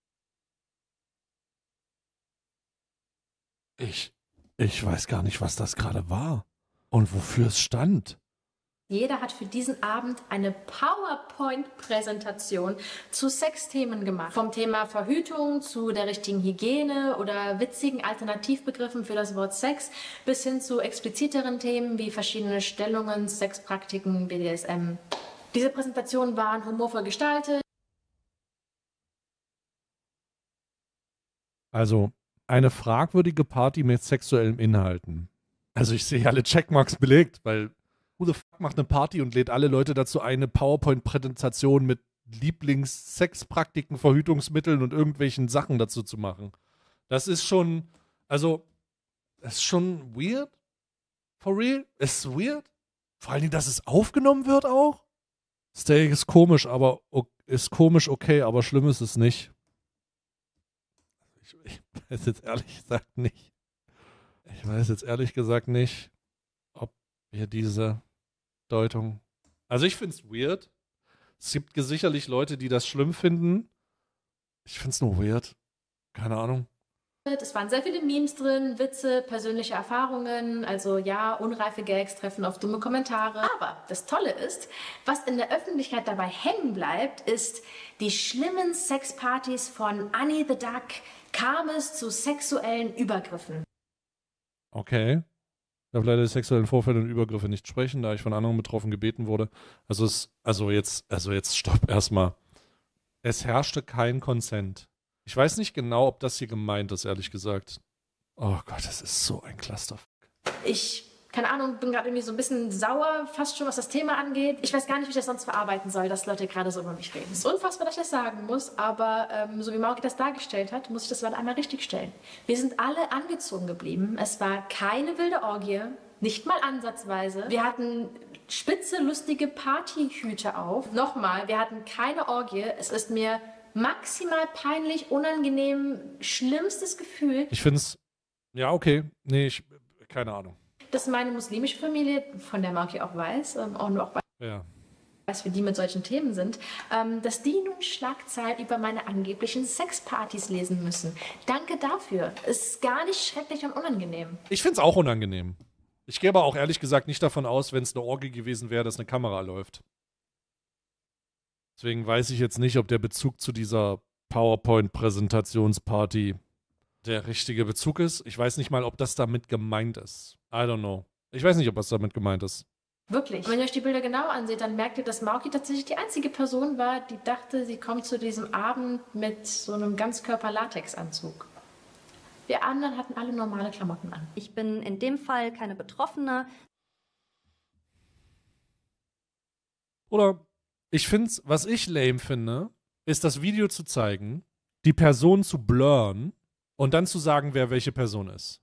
Ich, ich weiß gar nicht, was das gerade war und wofür es stand.
Jeder hat für diesen Abend eine PowerPoint-Präsentation zu Sexthemen gemacht. Vom Thema Verhütung zu der richtigen Hygiene oder witzigen Alternativbegriffen für das Wort Sex bis hin zu expliziteren Themen wie verschiedene Stellungen, Sexpraktiken, B D S M. Diese Präsentationen waren humorvoll gestaltet.
Also eine fragwürdige Party mit sexuellen Inhalten. Also ich sehe alle Checkmarks belegt, weil who the fuck macht eine Party und lädt alle Leute dazu ein, eine PowerPoint-Präsentation mit Lieblings-Sexpraktiken, Verhütungsmitteln und irgendwelchen Sachen dazu zu machen. Das ist schon, also, das ist schon weird. For real? Ist weird. Vor allen Dingen, dass es aufgenommen wird auch. Steak ist komisch, aber ist komisch okay, aber schlimm ist es nicht. Ich, ich weiß jetzt ehrlich gesagt nicht. Ich weiß jetzt ehrlich gesagt nicht, ob wir diese Deutung. Also ich finde es weird. Es gibt sicherlich Leute, die das schlimm finden. Ich find's nur weird. Keine Ahnung.
Es waren sehr viele Memes drin, Witze, persönliche Erfahrungen, also ja, unreife Gags treffen auf dumme Kommentare. Aber das Tolle ist, was in der Öffentlichkeit dabei hängen bleibt, ist, die schlimmen Sexpartys von Annie the Duck kam es zu sexuellen Übergriffen.
Okay. Ich darf leider die sexuellen Vorfälle und Übergriffe nicht sprechen, da ich von anderen Betroffenen gebeten wurde. Also es, also jetzt, also jetzt stopp erstmal. Es herrschte kein Consent. Ich weiß nicht genau, ob das hier gemeint ist, ehrlich gesagt. Oh Gott, das ist so ein Clusterfuck.
Ich, keine Ahnung, bin gerade irgendwie so ein bisschen sauer, fast schon, was das Thema angeht. Ich weiß gar nicht, wie ich das sonst verarbeiten soll, dass Leute gerade so über mich reden. Es ist unfassbar, dass ich das sagen muss, aber ähm, so wie Mauki das dargestellt hat, muss ich das gerade einmal richtig stellen. Wir sind alle angezogen geblieben. Es war keine wilde Orgie, nicht mal ansatzweise. Wir hatten spitze, lustige Partyhüte auf. Nochmal, wir hatten keine Orgie. Es ist mir maximal peinlich, unangenehm, schlimmstes Gefühl.
Ich find's, ja, okay. Nee, ich, keine Ahnung.
Dass meine muslimische Familie, von der Mauki auch weiß, ähm, auch nur auch
Ja.
weiß, wie die mit solchen Themen sind, ähm, dass die nun Schlagzeilen über meine angeblichen Sexpartys lesen müssen. Danke dafür. Ist gar nicht schrecklich und unangenehm.
Ich find's auch unangenehm. Ich gehe aber auch ehrlich gesagt nicht davon aus, wenn es eine Orgie gewesen wäre, dass eine Kamera läuft. Deswegen weiß ich jetzt nicht, ob der Bezug zu dieser PowerPoint-Präsentationsparty der richtige Bezug ist. Ich weiß nicht mal, ob das damit gemeint ist. I don't know. Ich weiß nicht, ob das damit gemeint ist.
Wirklich. Wenn ihr euch die Bilder genau anseht, dann merkt ihr, dass Mauki tatsächlich die einzige Person war, die dachte, sie kommt zu diesem Abend mit so einem Ganzkörper-Latex-Anzug. Wir anderen hatten alle normale Klamotten an.
Ich bin in dem Fall keine Betroffene.
Oder ich find's, was ich lame finde, ist das Video zu zeigen, die Person zu blurren und dann zu sagen, wer welche Person ist.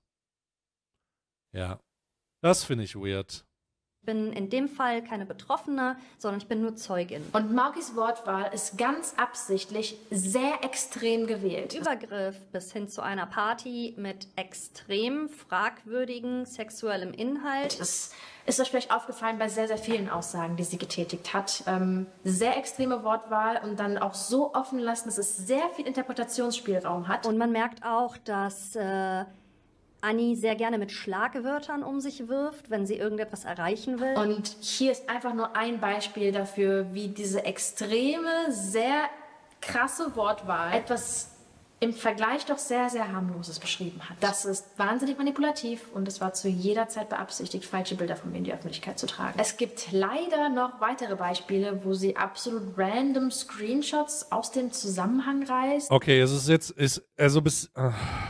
Ja, das finde ich weird.
Ich bin in dem Fall keine Betroffene, sondern ich bin nur Zeugin.
Und Maukis Wortwahl ist ganz absichtlich sehr extrem gewählt.
Übergriff bis hin zu einer Party mit extrem fragwürdigen sexuellem Inhalt.
Das ist euch vielleicht aufgefallen bei sehr, sehr vielen Aussagen, die sie getätigt hat. Ähm, sehr extreme Wortwahl und dann auch so offen lassen, dass es sehr viel Interpretationsspielraum hat.
Und man merkt auch, dass äh, Annie sehr gerne mit Schlagwörtern um sich wirft, wenn sie irgendetwas erreichen will.
Und hier ist einfach nur ein Beispiel dafür, wie diese extreme, sehr krasse Wortwahl etwas im Vergleich doch sehr, sehr harmloses beschrieben hat. Das ist wahnsinnig manipulativ und es war zu jeder Zeit beabsichtigt, falsche Bilder von mir in die Öffentlichkeit zu tragen. Es gibt leider noch weitere Beispiele, wo sie absolut random Screenshots aus dem Zusammenhang reißt.
Okay, es ist jetzt, ist, also bis, äh,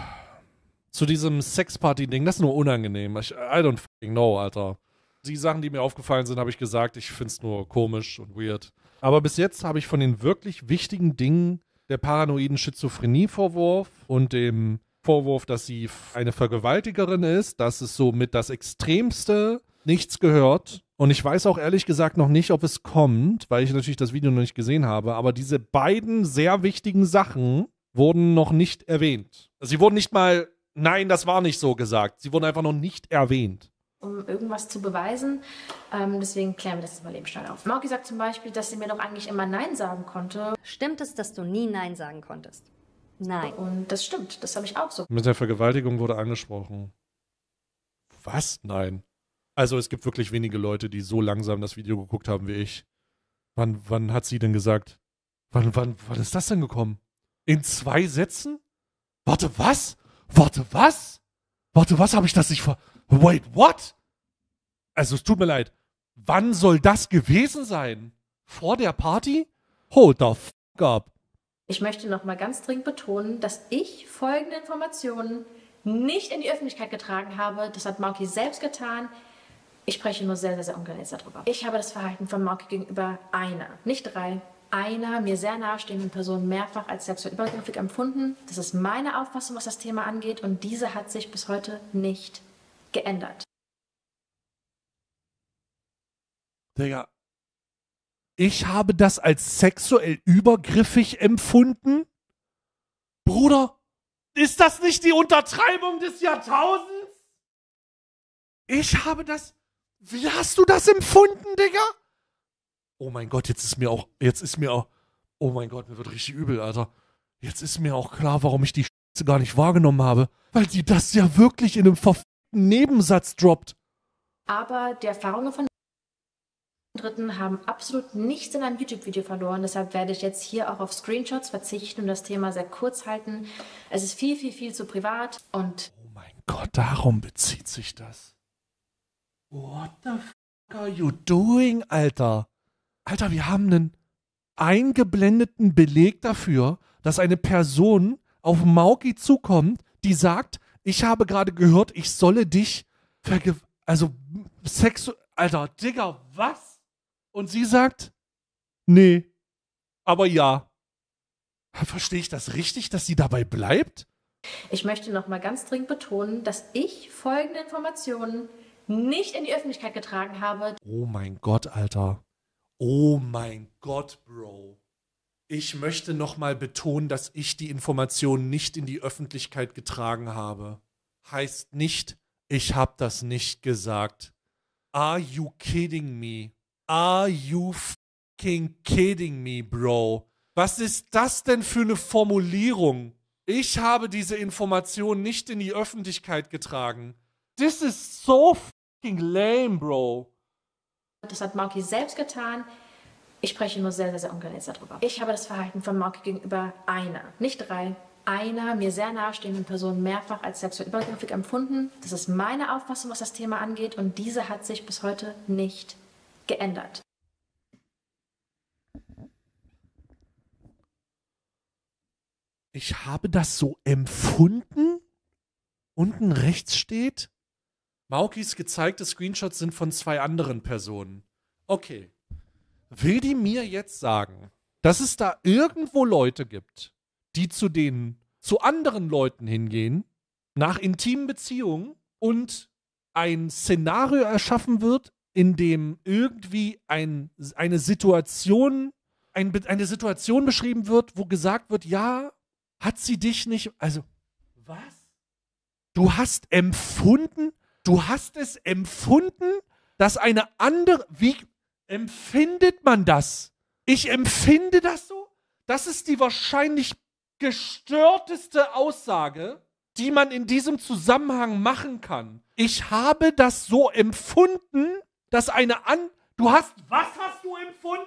zu diesem Sexparty-Ding, das ist nur unangenehm. Ich, I don't fucking know, Alter. Die Sachen, die mir aufgefallen sind, habe ich gesagt, ich find's nur komisch und weird. Aber bis jetzt habe ich von den wirklich wichtigen Dingen der paranoiden Schizophrenie-Vorwurf und dem Vorwurf, dass sie eine Vergewaltigerin ist, das ist so mit das Extremste, nichts gehört. Und ich weiß auch ehrlich gesagt noch nicht, ob es kommt, weil ich natürlich das Video noch nicht gesehen habe, aber diese beiden sehr wichtigen Sachen wurden noch nicht erwähnt. Sie wurden nicht mal, nein, das war nicht so gesagt, sie wurden einfach noch nicht erwähnt.
Um irgendwas zu beweisen. Ähm, deswegen klären wir das jetzt mal eben schnell auf. Mauki sagt zum Beispiel, dass sie mir doch eigentlich immer Nein sagen konnte.
Stimmt es, dass du nie Nein sagen konntest? Nein.
Und das stimmt, das habe ich auch so.
Mit der Vergewaltigung wurde angesprochen. Was? Nein. Also es gibt wirklich wenige Leute, die so langsam das Video geguckt haben wie ich. Wann, wann hat sie denn gesagt? Wann, wann, wann ist das denn gekommen? In zwei Sätzen? Warte, was? Warte, was? Warte, was habe ich das nicht ver... Wait, what? Also es tut mir leid. Wann soll das gewesen sein? Vor der Party? Hold the fuck up.
Ich möchte noch mal ganz dringend betonen, dass ich folgende Informationen nicht in die Öffentlichkeit getragen habe. Das hat Mauki selbst getan. Ich spreche nur sehr, sehr, sehr ungern jetzt darüber. Ich habe das Verhalten von Mauki gegenüber einer, nicht drei, einer mir sehr nahestehenden Person mehrfach als sexuell übergriffig empfunden. Das ist meine Auffassung, was das Thema angeht. Und diese hat sich bis heute nicht geändert.
Digga, ich habe das als sexuell übergriffig empfunden? Bruder, ist das nicht die Untertreibung des Jahrtausends? Ich habe das... Wie hast du das empfunden, Digga? Oh mein Gott, jetzt ist mir auch... Jetzt ist mir auch... Oh mein Gott, mir wird richtig übel, Alter. Jetzt ist mir auch klar, warum ich die Scheiße gar nicht wahrgenommen habe. Weil sie das ja wirklich in einem verfickten Nebensatz droppt.
Aber die Erfahrungen von Dritten haben absolut nichts in einem YouTube-Video verloren. Deshalb werde ich jetzt hier auch auf Screenshots verzichten und das Thema sehr kurz halten. Es ist viel, viel, viel zu privat und...
Oh mein Gott, darum bezieht sich das. What the fuck are you doing, Alter? Alter, wir haben einen eingeblendeten Beleg dafür, dass eine Person auf Mauki zukommt, die sagt, ich habe gerade gehört, ich solle dich verge... Also, sexu... Alter, Digga, was? Und sie sagt, nee, aber ja. Verstehe ich das richtig, dass sie dabei bleibt?
Ich möchte nochmal ganz dringend betonen, dass ich folgende Informationen nicht in die Öffentlichkeit getragen habe.
Oh mein Gott, Alter. Oh mein Gott, Bro. Ich möchte nochmal betonen, dass ich die Informationen nicht in die Öffentlichkeit getragen habe. Heißt nicht, ich habe das nicht gesagt. Are you kidding me? Are you fucking kidding me, Bro? Was ist das denn für eine Formulierung? Ich habe diese Information nicht in die Öffentlichkeit getragen. This is so fucking lame, Bro.
Das hat Mauki selbst getan. Ich spreche nur sehr, sehr, sehr ungern jetzt darüber. Ich habe das Verhalten von Mauki gegenüber einer, nicht drei, einer mir sehr nahestehenden Person mehrfach als sexuell übergriffig empfunden. Das ist meine Auffassung, was das Thema angeht, und diese hat sich bis heute nicht geändert.
Ich habe das so empfunden? Unten rechts steht, Maukis gezeigte Screenshots sind von zwei anderen Personen. Okay. Will die mir jetzt sagen, dass es da irgendwo Leute gibt, die zu den, zu anderen Leuten hingehen, nach intimen Beziehungen und ein Szenario erschaffen wird, in dem irgendwie ein, eine Situation, ein, eine Situation beschrieben wird, wo gesagt wird, ja, hat sie dich nicht, also, was? Du hast empfunden, du hast es empfunden, dass eine andere, wie empfindet man das? Ich empfinde das so? Das ist die wahrscheinlich gestörteste Aussage, die man in diesem Zusammenhang machen kann. Ich habe das so empfunden, dass eine an... Du hast... Was hast du empfunden?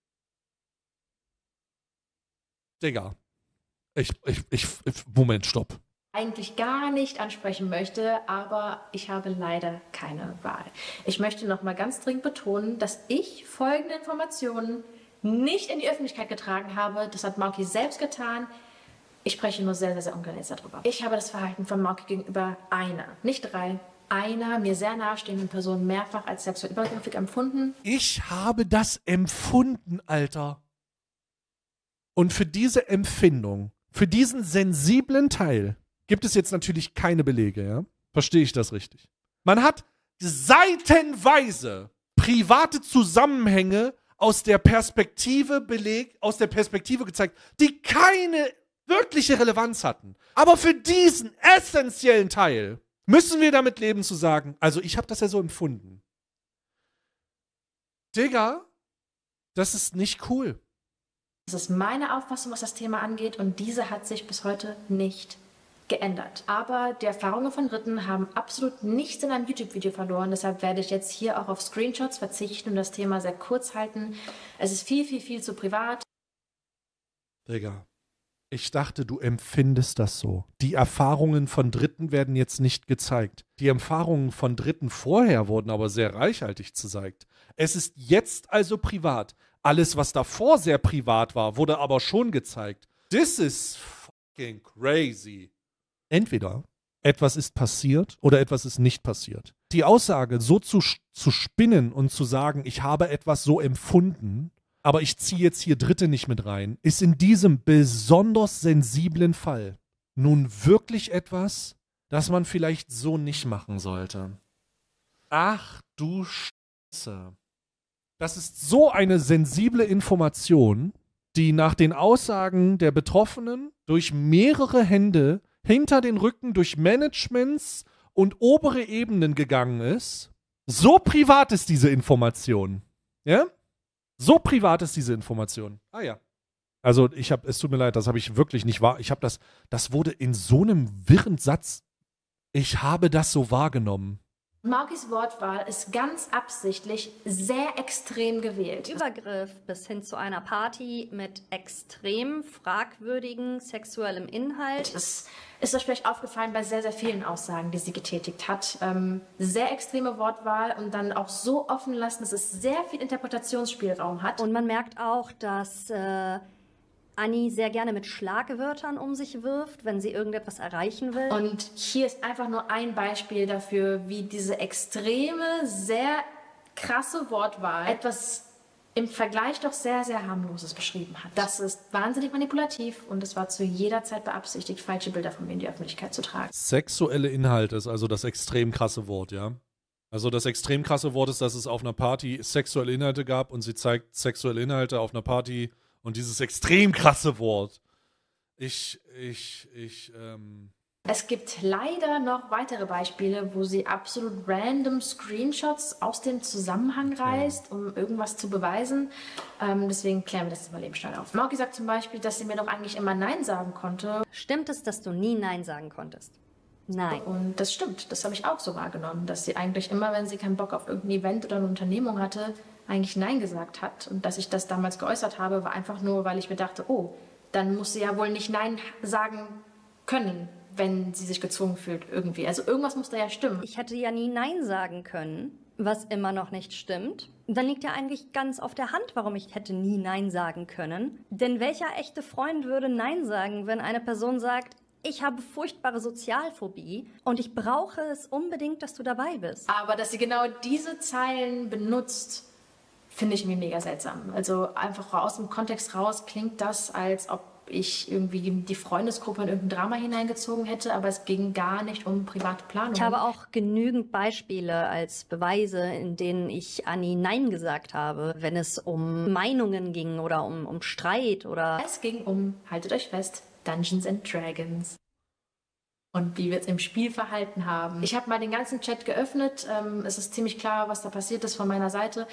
Digga. Ich, ich, ich, ich... Moment, stopp.
Eigentlich gar nicht ansprechen möchte, aber ich habe leider keine Wahl. Ich möchte noch mal ganz dringend betonen, dass ich folgende Informationen nicht in die Öffentlichkeit getragen habe. Das hat Mauki selbst getan. Ich spreche nur sehr, sehr, sehr ungern jetzt darüber. Ich habe das Verhalten von Mauki gegenüber einer, nicht drei, einer mir sehr nahestehenden Person mehrfach als sexuell übergriffig empfunden.
Ich habe das empfunden, Alter. Und für diese Empfindung, für diesen sensiblen Teil, gibt es jetzt natürlich keine Belege, ja? Verstehe ich das richtig? Man hat seitenweise private Zusammenhänge aus der Perspektive belegt, aus der Perspektive gezeigt, die keine wirkliche Relevanz hatten. Aber für diesen essentiellen Teil müssen wir damit leben zu sagen, also ich habe das ja so empfunden. Digga, das ist nicht cool.
Das ist meine Auffassung, was das Thema angeht, und diese hat sich bis heute nicht geändert. Aber die Erfahrungen von Dritten haben absolut nichts in einem YouTube-Video verloren. Deshalb werde ich jetzt hier auch auf Screenshots verzichten und das Thema sehr kurz halten. Es ist viel, viel, viel zu privat.
Digga, ich dachte, du empfindest das so. Die Erfahrungen von Dritten werden jetzt nicht gezeigt. Die Erfahrungen von Dritten vorher wurden aber sehr reichhaltig gezeigt. Es ist jetzt also privat. Alles, was davor sehr privat war, wurde aber schon gezeigt. This is fucking crazy. Entweder etwas ist passiert oder etwas ist nicht passiert. Die Aussage so zu, zu spinnen und zu sagen, ich habe etwas so empfunden, aber ich ziehe jetzt hier Dritte nicht mit rein, ist in diesem besonders sensiblen Fall nun wirklich etwas, das man vielleicht so nicht machen sollte. Ach du Scheiße. Das ist so eine sensible Information, die nach den Aussagen der Betroffenen durch mehrere Hände hinter den Rücken durch Managements und obere Ebenen gegangen ist. So privat ist diese Information. Ja? So privat ist diese Information. Ah ja. Also ich habe, es tut mir leid, das habe ich wirklich nicht wahr. Ich habe das, das wurde in so einem wirren Satz, ich habe das so wahrgenommen.
Maukis Wortwahl ist ganz absichtlich sehr extrem gewählt.
Übergriff bis hin zu einer Party mit extrem fragwürdigen sexuellem Inhalt.
Das ist euch vielleicht aufgefallen bei sehr, sehr vielen Aussagen, die sie getätigt hat. Ähm, sehr extreme Wortwahl und dann auch so offen lassen, dass es sehr viel Interpretationsspielraum hat.
Und man merkt auch, dass äh, Annie sehr gerne mit Schlagwörtern um sich wirft, wenn sie irgendetwas erreichen will.
Und hier ist einfach nur ein Beispiel dafür, wie diese extreme, sehr krasse Wortwahl etwas im Vergleich doch sehr, sehr harmloses beschrieben hat. Das ist wahnsinnig manipulativ und es war zu jeder Zeit beabsichtigt, falsche Bilder von mir in die Öffentlichkeit zu tragen.
Sexuelle Inhalte ist also das extrem krasse Wort, ja? Also das extrem krasse Wort ist, dass es auf einer Party sexuelle Inhalte gab und sie zeigt sexuelle Inhalte auf einer Party. Und dieses extrem krasse Wort. Ich, ich, ich, ähm.
Es gibt leider noch weitere Beispiele, wo sie absolut random Screenshots aus dem Zusammenhang reißt, um irgendwas zu beweisen. Ähm, deswegen klären wir das jetzt mal eben schnell auf. Mauki sagt zum Beispiel, dass sie mir doch eigentlich immer Nein sagen konnte.
Stimmt es, dass du nie Nein sagen konntest? Nein.
Und das stimmt, das habe ich auch so wahrgenommen, dass sie eigentlich immer, wenn sie keinen Bock auf irgendein Event oder eine Unternehmung hatte, eigentlich Nein gesagt hat. Und dass ich das damals geäußert habe, war einfach nur, weil ich mir dachte, oh, dann muss sie ja wohl nicht Nein sagen können, wenn sie sich gezwungen fühlt irgendwie. Also irgendwas muss da ja stimmen.
Ich hätte ja nie Nein sagen können, was immer noch nicht stimmt. Dann liegt ja eigentlich ganz auf der Hand, warum ich hätte nie Nein sagen können. Denn welcher echte Freund würde Nein sagen, wenn eine Person sagt, ich habe furchtbare Sozialphobie und ich brauche es unbedingt, dass du dabei bist.
Aber dass sie genau diese Zeilen benutzt, finde ich mir mega seltsam. Also einfach aus dem Kontext raus klingt das, als ob ich irgendwie die Freundesgruppe in irgendein Drama hineingezogen hätte, aber es ging gar nicht um private Planung.
Ich habe auch genügend Beispiele als Beweise, in denen ich Annie Nein gesagt habe, wenn es um Meinungen ging oder um, um Streit oder...
Es ging um, haltet euch fest, Dungeons and Dragons. Und wie wir es im Spiel verhalten haben. Ich habe mal den ganzen Chat geöffnet. Ähm, es ist ziemlich klar, was da passiert ist von meiner Seite.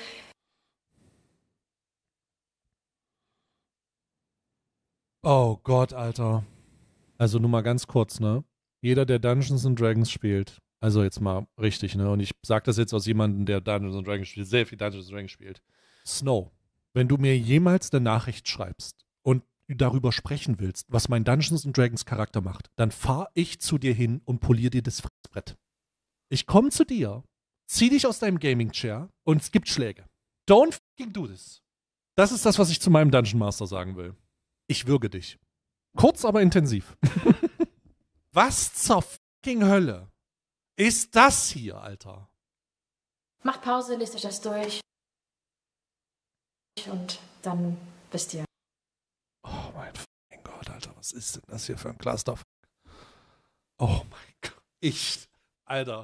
Oh Gott, Alter. Also nur mal ganz kurz, ne? Jeder, der Dungeons and Dragons spielt, also jetzt mal richtig, ne? Und ich sag das jetzt aus jemandem, der Dungeons and Dragons spielt, sehr viel Dungeons and Dragons spielt. Snow, wenn du mir jemals eine Nachricht schreibst und darüber sprechen willst, was mein Dungeons and Dragons Charakter macht, dann fahr ich zu dir hin und polier dir das Fressbrett. Ich komme zu dir, zieh dich aus deinem Gaming Chair und es gibt Schläge. Don't fucking do this. Das ist das, was ich zu meinem Dungeon Master sagen will. Ich würge dich. Kurz, aber intensiv. Was zur fucking Hölle ist das hier, Alter?
Macht Pause, lest euch das durch. Und dann wisst ihr.
Oh mein fucking Gott, Alter. Was ist denn das hier für ein Clusterfuck? Oh mein Gott. Ich, Alter.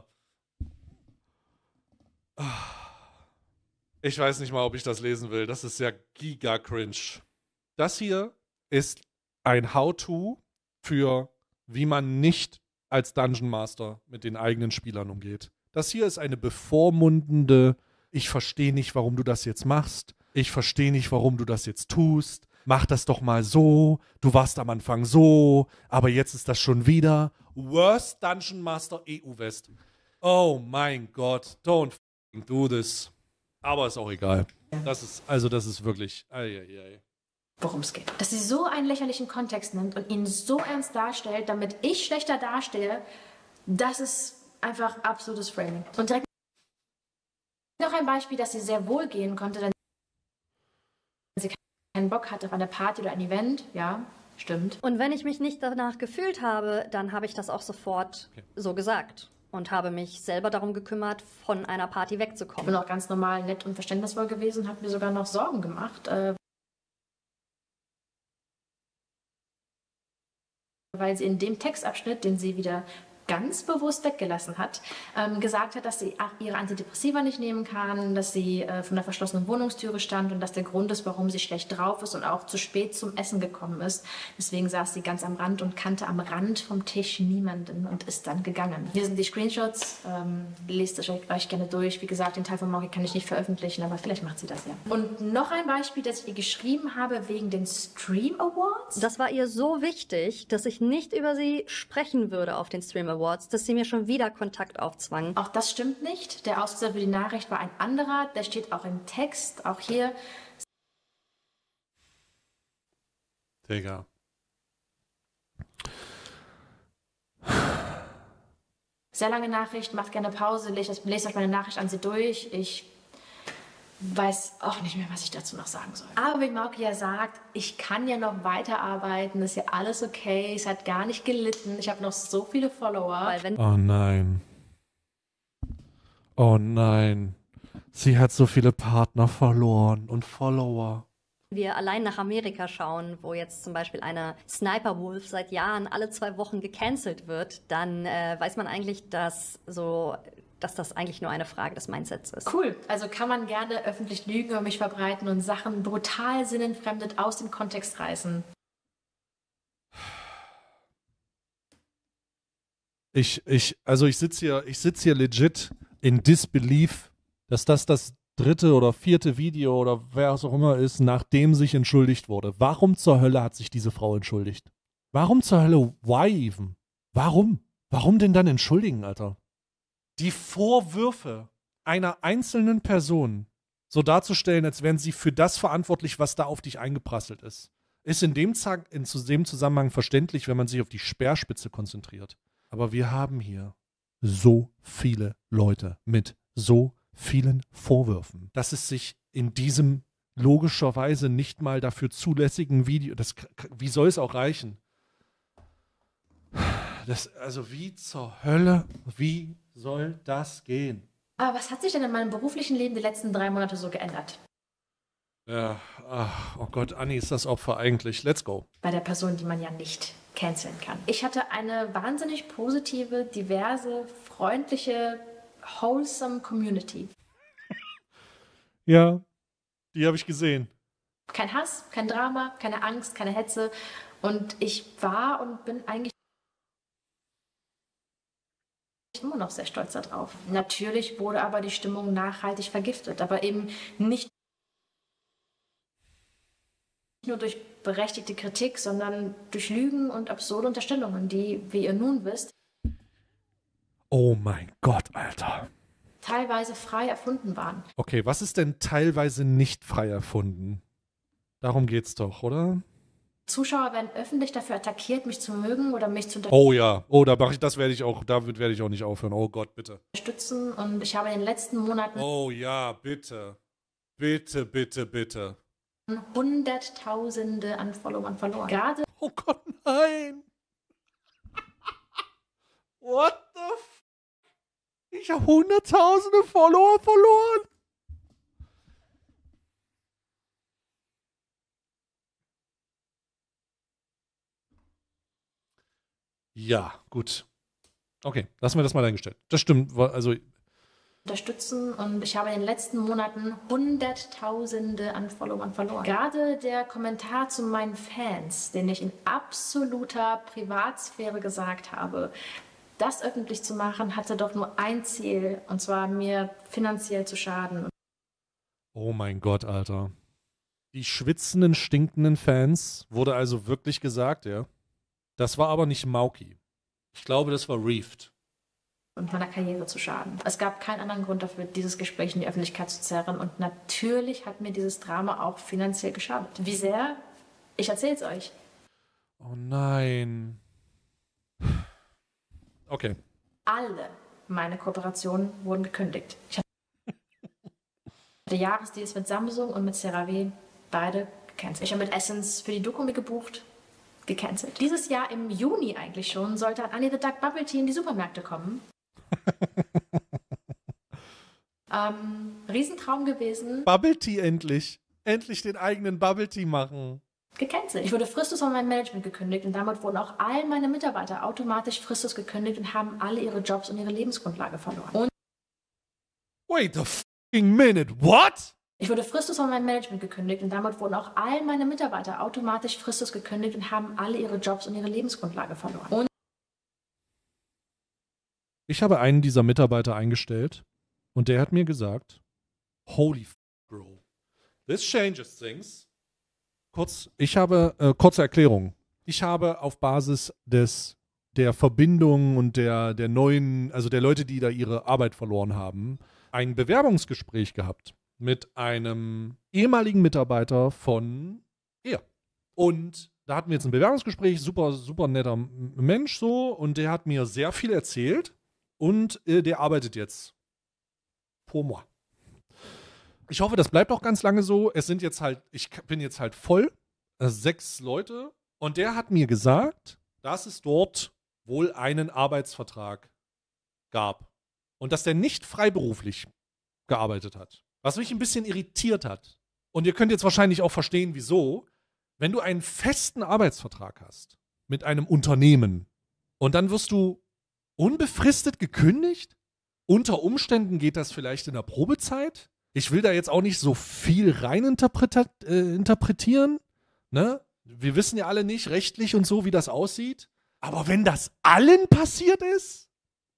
Ich weiß nicht mal, ob ich das lesen will. Das ist ja giga cringe. Das hier ist ein How-To für, wie man nicht als Dungeon Master mit den eigenen Spielern umgeht. Das hier ist eine bevormundende, ich verstehe nicht, warum du das jetzt machst. Ich verstehe nicht, warum du das jetzt tust. Mach das doch mal so. Du warst am Anfang so, aber jetzt ist das schon wieder. Worst Dungeon Master E U West. Oh mein Gott, don't f***ing do this. Aber ist auch egal. Das ist, also das ist wirklich, ai, ai, ai.
Worum es geht. Dass sie so einen lächerlichen Kontext nimmt und ihn so ernst darstellt, damit ich schlechter dastehe, das ist einfach absolutes Framing. Und direkt noch ein Beispiel, dass sie sehr wohl gehen konnte, wenn sie keinen Bock hatte auf eine Party oder ein Event. Ja, stimmt.
Und wenn ich mich nicht danach gefühlt habe, dann habe ich das auch sofort
Okay.
so gesagt. Und habe mich selber darum gekümmert, von einer Party
Ich
wegzukommen.
bin auch ganz normal nett und verständnisvoll gewesen und habe mir sogar noch Sorgen gemacht, äh, weil sie in dem Textabschnitt, den sie wieder ganz bewusst weggelassen hat, ähm, gesagt hat, dass sie ihre Antidepressiva nicht nehmen kann, dass sie äh, von der verschlossenen Wohnungstüre stand und dass der Grund ist, warum sie schlecht drauf ist und auch zu spät zum Essen gekommen ist. Deswegen saß sie ganz am Rand und kannte am Rand vom Tisch niemanden und ist dann gegangen. Hier sind die Screenshots, ähm, lest es euch gerne durch. Wie gesagt, den Teil von Mauki kann ich nicht veröffentlichen, aber vielleicht macht sie das ja. Und noch ein Beispiel, das ich ihr geschrieben habe wegen den Stream Awards.
Das war ihr so wichtig, dass ich nicht über sie sprechen würde auf den Stream Awards, dass sie mir schon wieder Kontakt aufzwang.
Auch das stimmt nicht. Der Auslöser für die Nachricht war ein anderer. Der steht auch im Text. Auch hier.
Digga.
Sehr lange Nachricht. Macht gerne Pause. Lest, lest euch meine Nachricht an sie durch. Ich weiß auch nicht mehr, was ich dazu noch sagen soll. Aber wie Mauki ja sagt, ich kann ja noch weiterarbeiten, ist ja alles okay, es hat gar nicht gelitten, ich habe noch so viele Follower.
Weil wenn
Oh nein. Oh nein. Sie hat so viele Partner verloren und Follower.
wir allein nach Amerika schauen, wo jetzt zum Beispiel eine Sniper Wolf seit Jahren alle zwei Wochen gecancelt wird, dann äh, weiß man eigentlich, dass so dass das eigentlich nur eine Frage des Mindsets ist.
Cool. Also kann man gerne öffentlich Lügen über mich verbreiten und Sachen brutal sinnentfremdet aus dem Kontext reißen.
Ich, ich, also ich sitze hier, ich sitze hier legit in Disbelief, dass das das dritte oder vierte Video oder wer es auch immer ist, nachdem sich entschuldigt wurde. Warum zur Hölle hat sich diese Frau entschuldigt? Warum zur Hölle? Why even? Warum? Warum denn dann entschuldigen, Alter? Die Vorwürfe einer einzelnen Person so darzustellen, als wären sie für das verantwortlich, was da auf dich eingeprasselt ist, ist in dem, in dem Zusammenhang verständlich, wenn man sich auf die Speerspitze konzentriert. Aber wir haben hier so viele Leute mit so vielen Vorwürfen, dass es sich in diesem logischerweise nicht mal dafür zulässigen Video, das, wie soll es auch reichen? Das, also wie zur Hölle, wie soll das gehen?
Aber was hat sich denn in meinem beruflichen Leben die letzten drei Monate so geändert?
Ja, ach, oh Gott, Anni ist das Opfer eigentlich. Let's go.
Bei der Person, die man ja nicht canceln kann. Ich hatte eine wahnsinnig positive, diverse, freundliche, wholesome Community.
Ja, die habe ich gesehen.
Kein Hass, kein Drama, keine Angst, keine Hetze. Und ich war und bin eigentlich immer noch sehr stolz darauf. Natürlich wurde aber die Stimmung nachhaltig vergiftet, aber eben nicht nur durch berechtigte Kritik, sondern durch Lügen und absurde Unterstellungen, die, wie ihr nun wisst,
Oh mein Gott, Alter.
teilweise frei erfunden waren.
Okay, was ist denn teilweise nicht frei erfunden? Darum geht's doch, oder?
Zuschauer werden öffentlich dafür attackiert, mich zu mögen oder mich zu
Oh ja, oh, da mache ich, das werde ich auch, damit werde ich auch nicht aufhören. Oh Gott, bitte.
unterstützen und ich habe in den letzten Monaten
Oh ja, bitte. Bitte, bitte, bitte.
Hunderttausende an Followern verloren. Gerade
Oh Gott, nein. What the f... Ich habe hunderttausende Follower verloren. Ja, gut. Okay, lassen wir das mal dahingestellt. Das stimmt, also...
unterstützen und ich habe in den letzten Monaten Hunderttausende an Followern verloren. Gerade der Kommentar zu meinen Fans, den ich in absoluter Privatsphäre gesagt habe, das öffentlich zu machen, hatte doch nur ein Ziel, und zwar mir finanziell zu schaden.
Oh mein Gott, Alter. Die schwitzenden, stinkenden Fans wurde also wirklich gesagt, ja. Das war aber nicht Mauki. Ich glaube, das war Reefed.
Und meiner Karriere zu schaden. Es gab keinen anderen Grund dafür, dieses Gespräch in die Öffentlichkeit zu zerren. Und natürlich hat mir dieses Drama auch finanziell geschadet. Wie sehr? Ich erzähl's euch.
Oh nein. Okay.
Alle meine Kooperationen wurden gekündigt. Ich hatte Jahresdeals mit Samsung und mit CeraVe, beide gecancelt. Ich habe mit Essence für die Doku gebucht, gecancelt. Dieses Jahr im Juni eigentlich schon sollte an Annie the Duck Bubble Tea in die Supermärkte kommen. ähm, Riesentraum gewesen.
Bubble Tea endlich. Endlich den eigenen Bubble Tea machen.
gecancelt. Ich wurde fristlos von meinem Management gekündigt und damit wurden auch all meine Mitarbeiter automatisch fristlos gekündigt und haben alle ihre Jobs und ihre Lebensgrundlage verloren. Und
Wait a fucking minute, what?
ich wurde fristlos von meinem Management gekündigt und damit wurden auch all meine Mitarbeiter automatisch fristlos gekündigt und haben alle ihre Jobs und ihre Lebensgrundlage verloren. Und
Ich habe einen dieser Mitarbeiter eingestellt und der hat mir gesagt, holy f***, bro, this changes things. Kurz, ich habe, äh, kurze Erklärung. Ich habe auf Basis des, der Verbindung und der, der neuen, also der Leute, die da ihre Arbeit verloren haben, ein Bewerbungsgespräch gehabt mit einem ehemaligen Mitarbeiter von er. Und da hatten wir jetzt ein Bewerbungsgespräch, super, super netter Mensch so, und der hat mir sehr viel erzählt und äh, der arbeitet jetzt pour moi. Ich hoffe, das bleibt auch ganz lange so. Es sind jetzt halt, ich bin jetzt halt voll, äh, sechs Leute, und der hat mir gesagt, dass es dort wohl einen Arbeitsvertrag gab und dass der nicht freiberuflich gearbeitet hat. Was mich ein bisschen irritiert hat. Und ihr könnt jetzt wahrscheinlich auch verstehen, wieso. Wenn du einen festen Arbeitsvertrag hast mit einem Unternehmen und dann wirst du unbefristet gekündigt, unter Umständen geht das vielleicht in der Probezeit. Ich will da jetzt auch nicht so viel rein interpretiert, äh, interpretieren. Ne? Wir wissen ja alle nicht rechtlich und so, wie das aussieht. Aber wenn das allen passiert ist?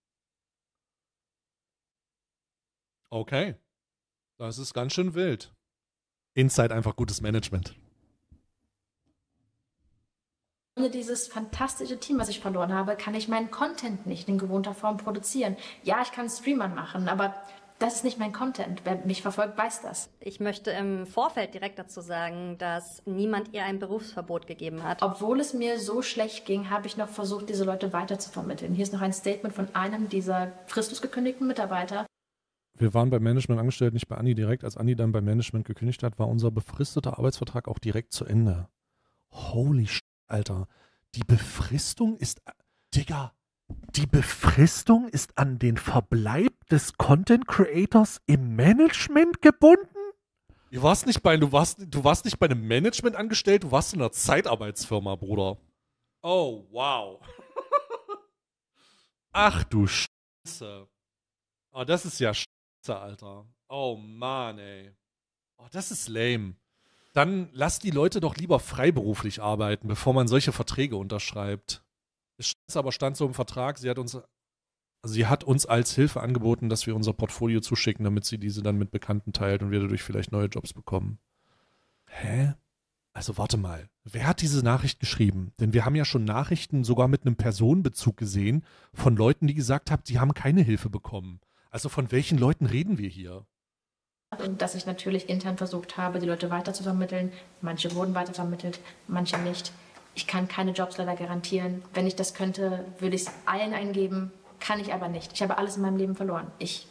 Okay. Das ist ganz schön wild. Inside einfach gutes Management.
ohne dieses fantastische Team, was ich verloren habe, kann ich meinen Content nicht in gewohnter Form produzieren. Ja, ich kann Streamern machen, aber das ist nicht mein Content. Wer mich verfolgt, weiß das.
Ich möchte im Vorfeld direkt dazu sagen, dass niemand ihr ein Berufsverbot gegeben hat.
Obwohl es mir so schlecht ging, habe ich noch versucht, diese Leute weiter zu vermitteln. Hier ist noch ein Statement von einem dieser fristlos gekündigten Mitarbeiter.
Wir waren beim Management angestellt, nicht bei Andi direkt. Als Andi dann beim Management gekündigt hat, war unser befristeter Arbeitsvertrag auch direkt zu Ende. Holy shit, Alter. Die Befristung ist... Digga, die Befristung ist an den Verbleib des Content Creators im Management gebunden? Du warst nicht bei, du warst, du warst nicht bei einem Management angestellt, du warst in einer Zeitarbeitsfirma, Bruder. Oh, wow. Ach du Scheiße. Oh, das ist ja Scheiße, Alter. Oh Mann, ey. Oh, das ist lame. Dann lasst die Leute doch lieber freiberuflich arbeiten, bevor man solche Verträge unterschreibt. Es aber stand so im Vertrag, sie hat uns, also sie hat uns als Hilfe angeboten, dass wir unser Portfolio zuschicken, damit sie diese dann mit Bekannten teilt und wir dadurch vielleicht neue Jobs bekommen. Hä? Also warte mal, wer hat diese Nachricht geschrieben? Denn wir haben ja schon Nachrichten sogar mit einem Personenbezug gesehen von Leuten, die gesagt haben, die haben keine Hilfe bekommen. Also von welchen Leuten reden wir hier?
Und dass ich natürlich intern versucht habe, die Leute weiter zu vermitteln. Manche wurden weitervermittelt, manche nicht. Ich kann keine Jobs leider garantieren. Wenn ich das könnte, würde ich es allen eingeben. Kann ich aber nicht. Ich habe alles in meinem Leben verloren. Ich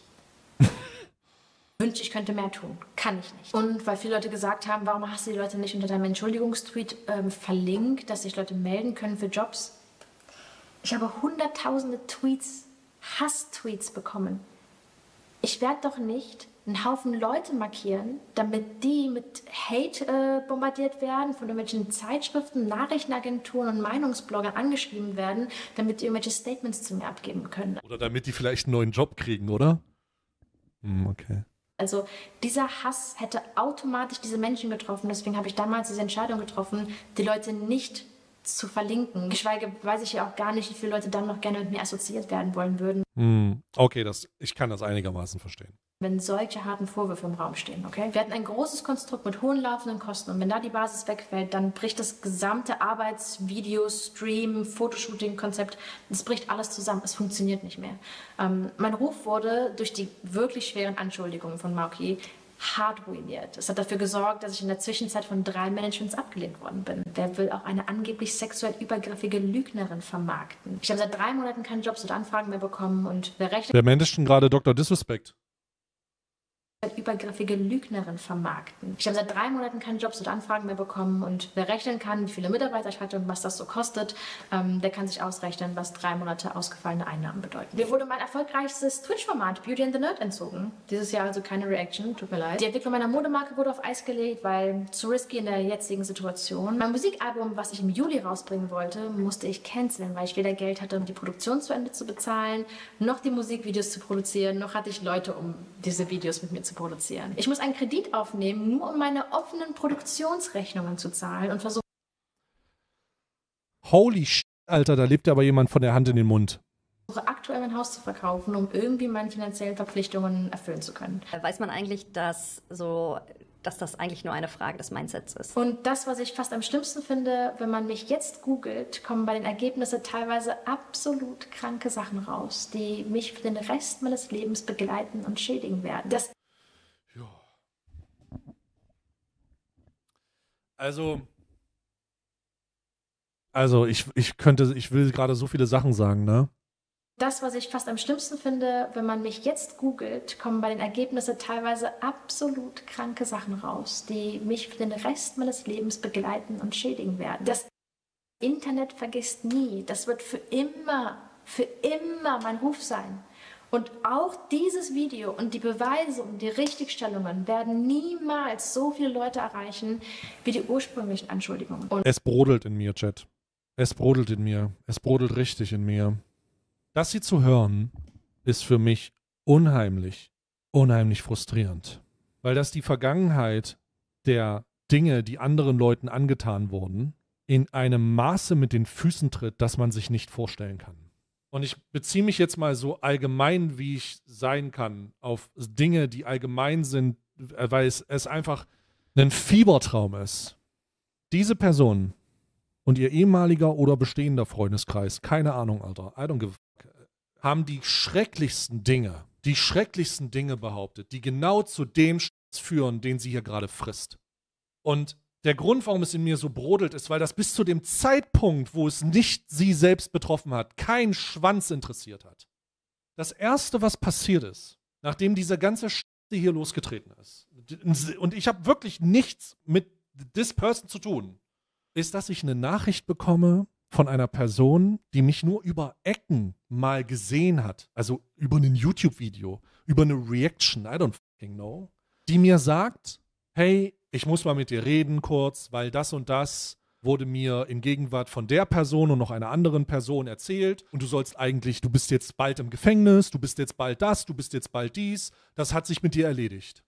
wünsche, ich könnte mehr tun. Kann ich nicht. Und weil viele Leute gesagt haben, warum hast du die Leute nicht unter deinem Entschuldigungstweet ähm, verlinkt, dass sich Leute melden können für Jobs? Ich habe hunderttausende Tweets, Hass-Tweets bekommen. Ich werde doch nicht einen Haufen Leute markieren, damit die mit Hate äh, bombardiert werden, von irgendwelchen Zeitschriften, Nachrichtenagenturen und Meinungsbloggern angeschrieben werden, damit die irgendwelche Statements zu mir abgeben können.
Oder damit die vielleicht einen neuen Job kriegen, oder? Hm, okay.
Also dieser Hass hätte automatisch diese Menschen getroffen. Deswegen habe ich damals diese Entscheidung getroffen, die Leute nicht zu verlinken. Geschweige weiß ich ja auch gar nicht, wie viele Leute dann noch gerne mit mir assoziiert werden wollen würden.
Hm, okay, das, ich kann das einigermaßen verstehen.
Wenn solche harten Vorwürfe im Raum stehen, okay? Wir hatten ein großes Konstrukt mit hohen laufenden Kosten und wenn da die Basis wegfällt, dann bricht das gesamte Arbeits-, Video-, Stream-, Fotoshooting-Konzept, das bricht alles zusammen, es funktioniert nicht mehr. Ähm, mein Ruf wurde durch die wirklich schweren Anschuldigungen von Mauki hart ruiniert. Es hat dafür gesorgt, dass ich in der Zwischenzeit von drei Managements abgelehnt worden bin. Wer will auch eine angeblich sexuell übergriffige Lügnerin vermarkten? Ich habe seit drei Monaten keine Jobs oder Anfragen mehr bekommen und wer rechnet...
Wer managt denn gerade Doktor Disrespect?
übergriffige Lügnerin vermarkten. Ich habe seit drei Monaten keine Jobs oder Anfragen mehr bekommen und wer rechnen kann, wie viele Mitarbeiter ich hatte und was das so kostet, ähm, der kann sich ausrechnen, was drei Monate ausgefallene Einnahmen bedeuten. Mir wurde mein erfolgreichstes Twitch-Format Beauty and the Nerd entzogen. Dieses Jahr also keine Reaction, tut mir leid. Die Entwicklung meiner Modemarke wurde auf Eis gelegt, weil zu risky in der jetzigen Situation. Mein Musikalbum, was ich im Juli rausbringen wollte, musste ich canceln, weil ich weder Geld hatte, um die Produktion zu Ende zu bezahlen, noch die Musikvideos zu produzieren, noch hatte ich Leute, um diese Videos mit mir zu produzieren. Ich muss einen Kredit aufnehmen, nur um meine offenen Produktionsrechnungen zu zahlen und versuche...
Holy shit, Alter, da lebt ja aber jemand von der Hand in den Mund.
aktuell mein Haus zu verkaufen, um irgendwie meine finanziellen Verpflichtungen erfüllen zu können.
Weiß man eigentlich, dass so, dass das eigentlich nur eine Frage des Mindsets ist?
Und das, was ich fast am schlimmsten finde, wenn man mich jetzt googelt, kommen bei den Ergebnissen teilweise absolut kranke Sachen raus, die mich für den Rest meines Lebens begleiten und schädigen werden. Das
ja. Also, also ich, ich könnte, ich will gerade so viele Sachen sagen, ne?
Das, was ich fast am schlimmsten finde, wenn man mich jetzt googelt, kommen bei den Ergebnissen teilweise absolut kranke Sachen raus, die mich für den Rest meines Lebens begleiten und schädigen werden. Das Internet vergisst nie. Das wird für immer, für immer mein Ruf sein. Und auch dieses Video und die Beweise und die Richtigstellungen werden niemals so viele Leute erreichen, wie die ursprünglichen Anschuldigungen. Und
es brodelt in mir, Chat. Es brodelt in mir. Es brodelt richtig in mir. Das hier zu hören, ist für mich unheimlich, unheimlich frustrierend. Weil das die Vergangenheit der Dinge, die anderen Leuten angetan wurden, in einem Maße mit den Füßen tritt, das man sich nicht vorstellen kann. Und ich beziehe mich jetzt mal so allgemein, wie ich sein kann, auf Dinge, die allgemein sind, weil es, es einfach ein Fiebertraum ist. Diese Person und ihr ehemaliger oder bestehender Freundeskreis, keine Ahnung, Alter, I don't give a fuck, haben die schrecklichsten Dinge, die schrecklichsten Dinge behauptet, die genau zu dem führen, den sie hier gerade frisst. Und der Grund, warum es in mir so brodelt, ist, weil das bis zu dem Zeitpunkt, wo es nicht sie selbst betroffen hat, kein Schwanz interessiert hat. Das Erste, was passiert ist, nachdem diese ganze Scheiße hier losgetreten ist, und ich habe wirklich nichts mit this person zu tun, ist, dass ich eine Nachricht bekomme von einer Person, die mich nur über Ecken mal gesehen hat, also über ein YouTube-Video, über eine Reaction, I don't fucking know, die mir sagt, hey, ich muss mal mit dir reden kurz, weil das und das wurde mir in Gegenwart von der Person und noch einer anderen Person erzählt und du sollst eigentlich, du bist jetzt bald im Gefängnis, du bist jetzt bald das, du bist jetzt bald dies, das hat sich mit dir erledigt.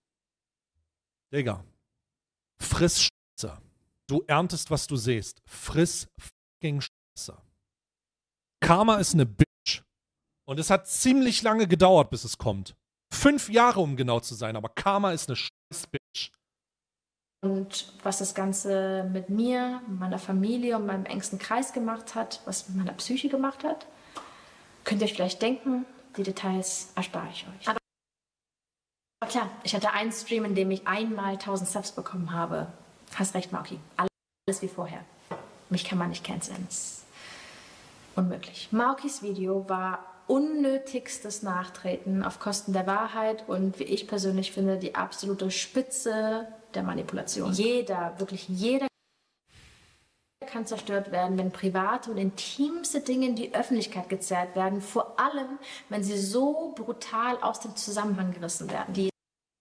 Digga, friss Scheiße. Du erntest, was du siehst. Friss fucking Scheiße. Karma ist eine Bitch. Und es hat ziemlich lange gedauert, bis es kommt. Fünf Jahre, um genau zu sein, aber Karma ist eine scheiß Bitch.
Und was das Ganze mit mir, meiner Familie und meinem engsten Kreis gemacht hat, was mit meiner Psyche gemacht hat, könnt ihr euch vielleicht denken, die Details erspare ich euch. Aber klar, ich hatte einen Stream, in dem ich einmal tausend Subs bekommen habe. Hast recht, Mauki. Alles wie vorher. Mich kann man nicht canceln. Das ist unmöglich. Maukis Video war unnötigstes Nachtreten auf Kosten der Wahrheit und, wie ich persönlich finde, die absolute Spitze der Manipulation. Jeder, wirklich jeder kann zerstört werden, wenn private und intimste Dinge in die Öffentlichkeit gezerrt werden, vor allem, wenn sie so brutal aus dem Zusammenhang gerissen werden. Die,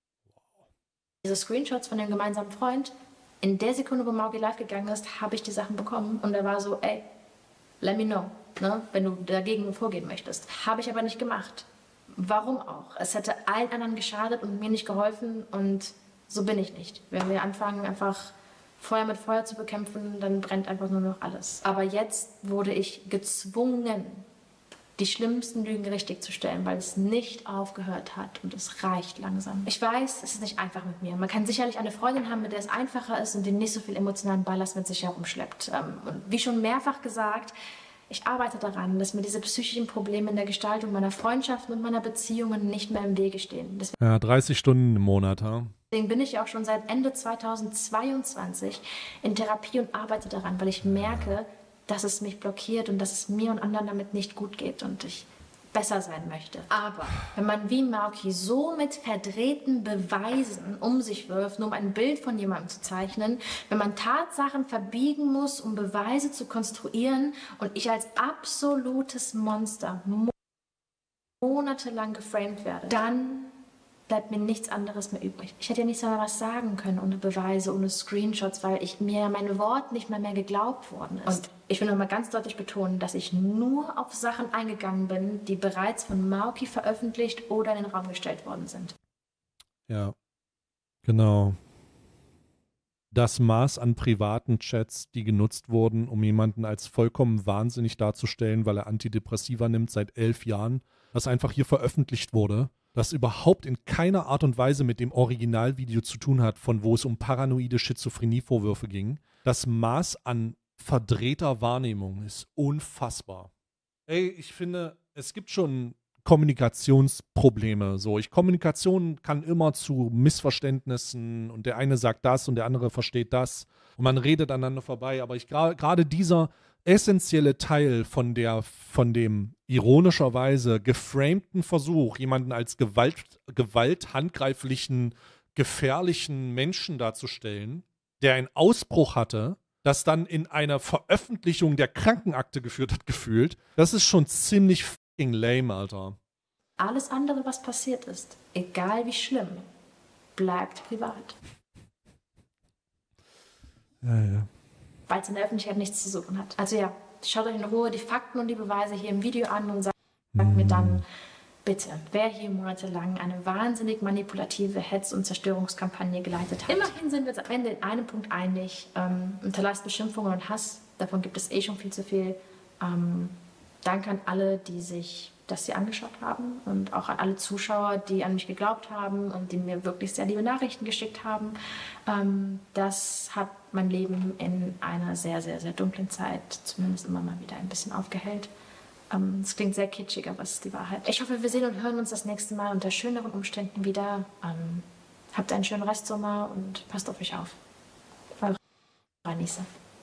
diese Screenshots von dem gemeinsamen Freund, in der Sekunde, wo Mauki live gegangen ist, habe ich die Sachen bekommen und er war so, ey, let me know, ne, wenn du dagegen vorgehen möchtest. Habe ich aber nicht gemacht. Warum auch? Es hätte allen anderen geschadet und mir nicht geholfen und so bin ich nicht. Wenn wir anfangen, einfach Feuer mit Feuer zu bekämpfen, dann brennt einfach nur noch alles. Aber jetzt wurde ich gezwungen, die schlimmsten Lügen richtig zu stellen, weil es nicht aufgehört hat und es reicht langsam. Ich weiß, es ist nicht einfach mit mir. Man kann sicherlich eine Freundin haben, mit der es einfacher ist und die nicht so viel emotionalen Ballast mit sich herumschleppt. Und wie schon mehrfach gesagt, ich arbeite daran, dass mir diese psychischen Probleme in der Gestaltung meiner Freundschaften und meiner Beziehungen nicht mehr im Wege stehen. Deswegen
ja, dreißig Stunden im Monat, ha?
Deswegen bin ich auch schon seit Ende zweitausendzweiundzwanzig in Therapie und arbeite daran, weil ich merke, dass es mich blockiert und dass es mir und anderen damit nicht gut geht. Und ich besser sein möchte. Aber wenn man wie Mauki so mit verdrehten Beweisen um sich wirft, nur um ein Bild von jemandem zu zeichnen, wenn man Tatsachen verbiegen muss, um Beweise zu konstruieren und ich als absolutes Monster monatelang geframed werde, dann bleibt mir nichts anderes mehr übrig. Ich hätte ja nicht so was sagen können ohne Beweise, ohne Screenshots, weil ich mir mein Wort nicht mal mehr geglaubt worden ist. Und ich will noch mal ganz deutlich betonen, dass ich nur auf Sachen eingegangen bin, die bereits von Mauki veröffentlicht oder in den Raum gestellt worden sind.
Ja, genau. Das Maß an privaten Chats, die genutzt wurden, um jemanden als vollkommen wahnsinnig darzustellen, weil er Antidepressiva nimmt seit elf Jahren, was einfach hier veröffentlicht wurde, das überhaupt in keiner Art und Weise mit dem Originalvideo zu tun hat, von wo es um paranoide Schizophrenie-Vorwürfe ging. Das Maß an verdrehter Wahrnehmung ist unfassbar. Ey, ich finde, es gibt schon Kommunikationsprobleme. So, ich, Kommunikation kann immer zu Missverständnissen und der eine sagt das und der andere versteht das und man redet aneinander vorbei. Aber ich gerade dieser essentielle Teil von der, von dem ironischerweise geframten Versuch, jemanden als Gewalt, Gewalt handgreiflichen, gefährlichen Menschen darzustellen, der einen Ausbruch hatte, das dann in einer Veröffentlichung der Krankenakte geführt hat, gefühlt, das ist schon ziemlich fucking lame, Alter.
Alles andere, was passiert ist, egal wie schlimm, bleibt privat.
Ja, ja.
Weil es in der Öffentlichkeit nichts zu suchen hat. Also ja, schaut euch in Ruhe die Fakten und die Beweise hier im Video an und sagt mm. mir dann, bitte, wer hier monatelang eine wahnsinnig manipulative Hetz- und Zerstörungskampagne geleitet hat. Immerhin sind wir uns am Ende in einem Punkt einig. Ähm, hinterlasst Beschimpfungen und Hass, davon gibt es eh schon viel zu viel. Ähm, danke an alle, die sich das hier angeschaut haben und auch an alle Zuschauer, die an mich geglaubt haben und die mir wirklich sehr liebe Nachrichten geschickt haben. Ähm, das hat mein Leben in einer sehr, sehr, sehr dunklen Zeit zumindest immer mal wieder ein bisschen aufgehellt. Ähm, es klingt sehr kitschig, aber es ist die Wahrheit. Ich hoffe, wir sehen und hören uns das nächste Mal unter schöneren Umständen wieder. Ähm, habt einen schönen Restsommer und passt auf euch auf. Eure Ranisa.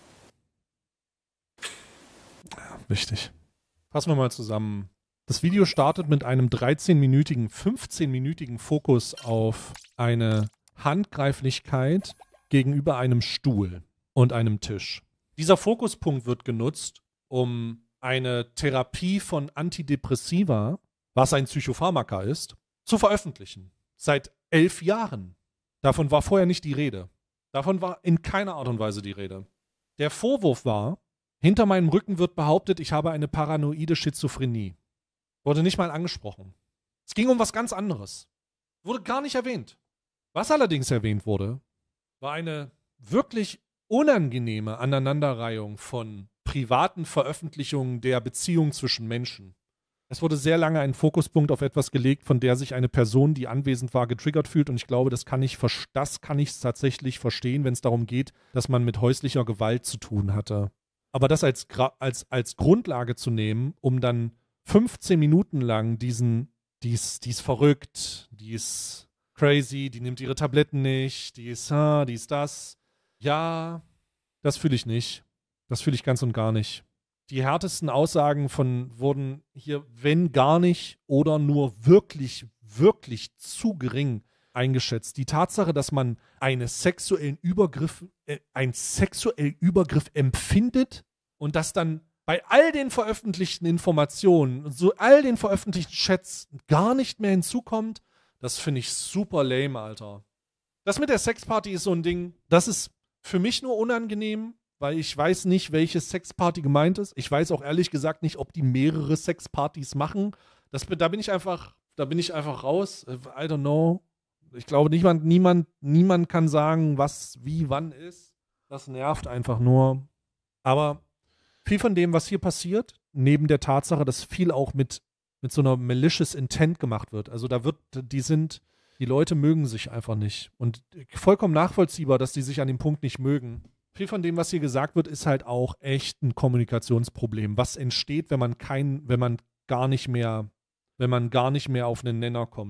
Ja, wichtig. Fassen wir mal zusammen. Das Video startet mit einem dreizehnminütigen, fünfzehnminütigen Fokus auf eine Handgreiflichkeit gegenüber einem Stuhl und einem Tisch. Dieser Fokuspunkt wird genutzt, um eine Therapie von Antidepressiva, was ein Psychopharmaka ist, zu veröffentlichen. Seit elf Jahren. Davon war vorher nicht die Rede. Davon war in keiner Art und Weise die Rede. Der Vorwurf war, hinter meinem Rücken wird behauptet, ich habe eine paranoide Schizophrenie. Wurde nicht mal angesprochen. Es ging um was ganz anderes. Wurde gar nicht erwähnt. Was allerdings erwähnt wurde, war eine wirklich unangenehme Aneinanderreihung von privaten Veröffentlichungen der Beziehung zwischen Menschen. Es wurde sehr lange ein Fokuspunkt auf etwas gelegt, von der sich eine Person, die anwesend war, getriggert fühlt. Und ich glaube, das kann ich, das kann ich tatsächlich verstehen, wenn es darum geht, dass man mit häuslicher Gewalt zu tun hatte. Aber das als, als, als Grundlage zu nehmen, um dann fünfzehn Minuten lang diesen, die ist, die ist verrückt, die ist crazy, die nimmt ihre Tabletten nicht, die ist, ah, die ist das. Ja, das fühle ich nicht. Das fühle ich ganz und gar nicht. Die härtesten Aussagen von wurden hier, wenn gar nicht oder nur wirklich, wirklich zu gering eingeschätzt. Die Tatsache, dass man einen sexuellen Übergriff, äh, einen sexuellen Übergriff empfindet und das dann bei all den veröffentlichten Informationen, so all den veröffentlichten Chats gar nicht mehr hinzukommt, das finde ich super lame, Alter. Das mit der Sexparty ist so ein Ding, das ist für mich nur unangenehm, weil ich weiß nicht, welche Sexparty gemeint ist. Ich weiß auch ehrlich gesagt nicht, ob die mehrere Sexpartys machen. Das, da bin ich einfach, da bin ich einfach raus. I don't know. Ich glaube, niemand, niemand, niemand kann sagen, was, wie, wann ist. Das nervt einfach nur. Aber viel von dem, was hier passiert, neben der Tatsache, dass viel auch mit, mit so einer malicious Intent gemacht wird. Also da wird, die sind, die Leute mögen sich einfach nicht. Und vollkommen nachvollziehbar, dass die sich an dem Punkt nicht mögen. Viel von dem, was hier gesagt wird, ist halt auch echt ein Kommunikationsproblem. Was entsteht, wenn man kein, wenn man gar nicht mehr, wenn man gar nicht mehr auf einen Nenner kommt.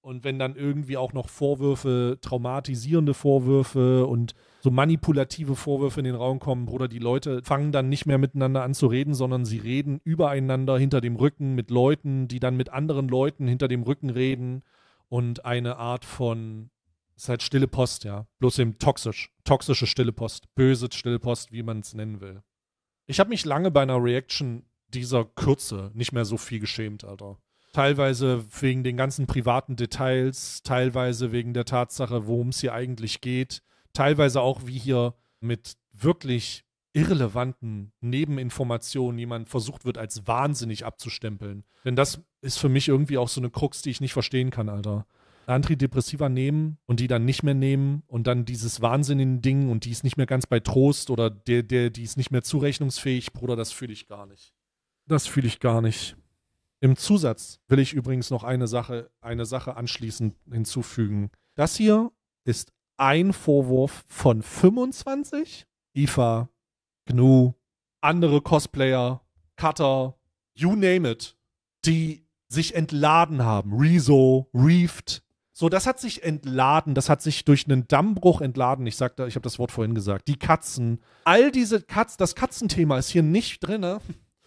Und wenn dann irgendwie auch noch Vorwürfe, traumatisierende Vorwürfe und so manipulative Vorwürfe in den Raum kommen, Bruder, die Leute fangen dann nicht mehr miteinander an zu reden, sondern sie reden übereinander hinter dem Rücken mit Leuten, die dann mit anderen Leuten hinter dem Rücken reden und eine Art von, es ist halt stille Post, ja, bloß eben toxisch, toxische stille Post, böse stille Post, wie man es nennen will. Ich habe mich lange bei einer Reaction dieser Kürze nicht mehr so viel geschämt, Alter. Teilweise wegen den ganzen privaten Details, teilweise wegen der Tatsache, worum es hier eigentlich geht, teilweise auch, wie hier mit wirklich irrelevanten Nebeninformationen jemand versucht wird, als wahnsinnig abzustempeln. Denn das ist für mich irgendwie auch so eine Krux, die ich nicht verstehen kann, Alter. Antidepressiva nehmen und die dann nicht mehr nehmen und dann dieses wahnsinnigen Ding und die ist nicht mehr ganz bei Trost oder der, der, die ist nicht mehr zurechnungsfähig, Bruder, das fühle ich gar nicht. Das fühle ich gar nicht. Im Zusatz will ich übrigens noch eine Sache, eine Sache anschließend hinzufügen. Das hier ist ein Vorwurf von fünfundzwanzig. I F A, G N U, andere Cosplayer, Cutter, you name it, die sich entladen haben. Rezo, Reefed. So, das hat sich entladen, das hat sich durch einen Dammbruch entladen. Ich sagte, ich habe das Wort vorhin gesagt. Die Katzen. All diese Katzen, das Katzenthema ist hier nicht drin.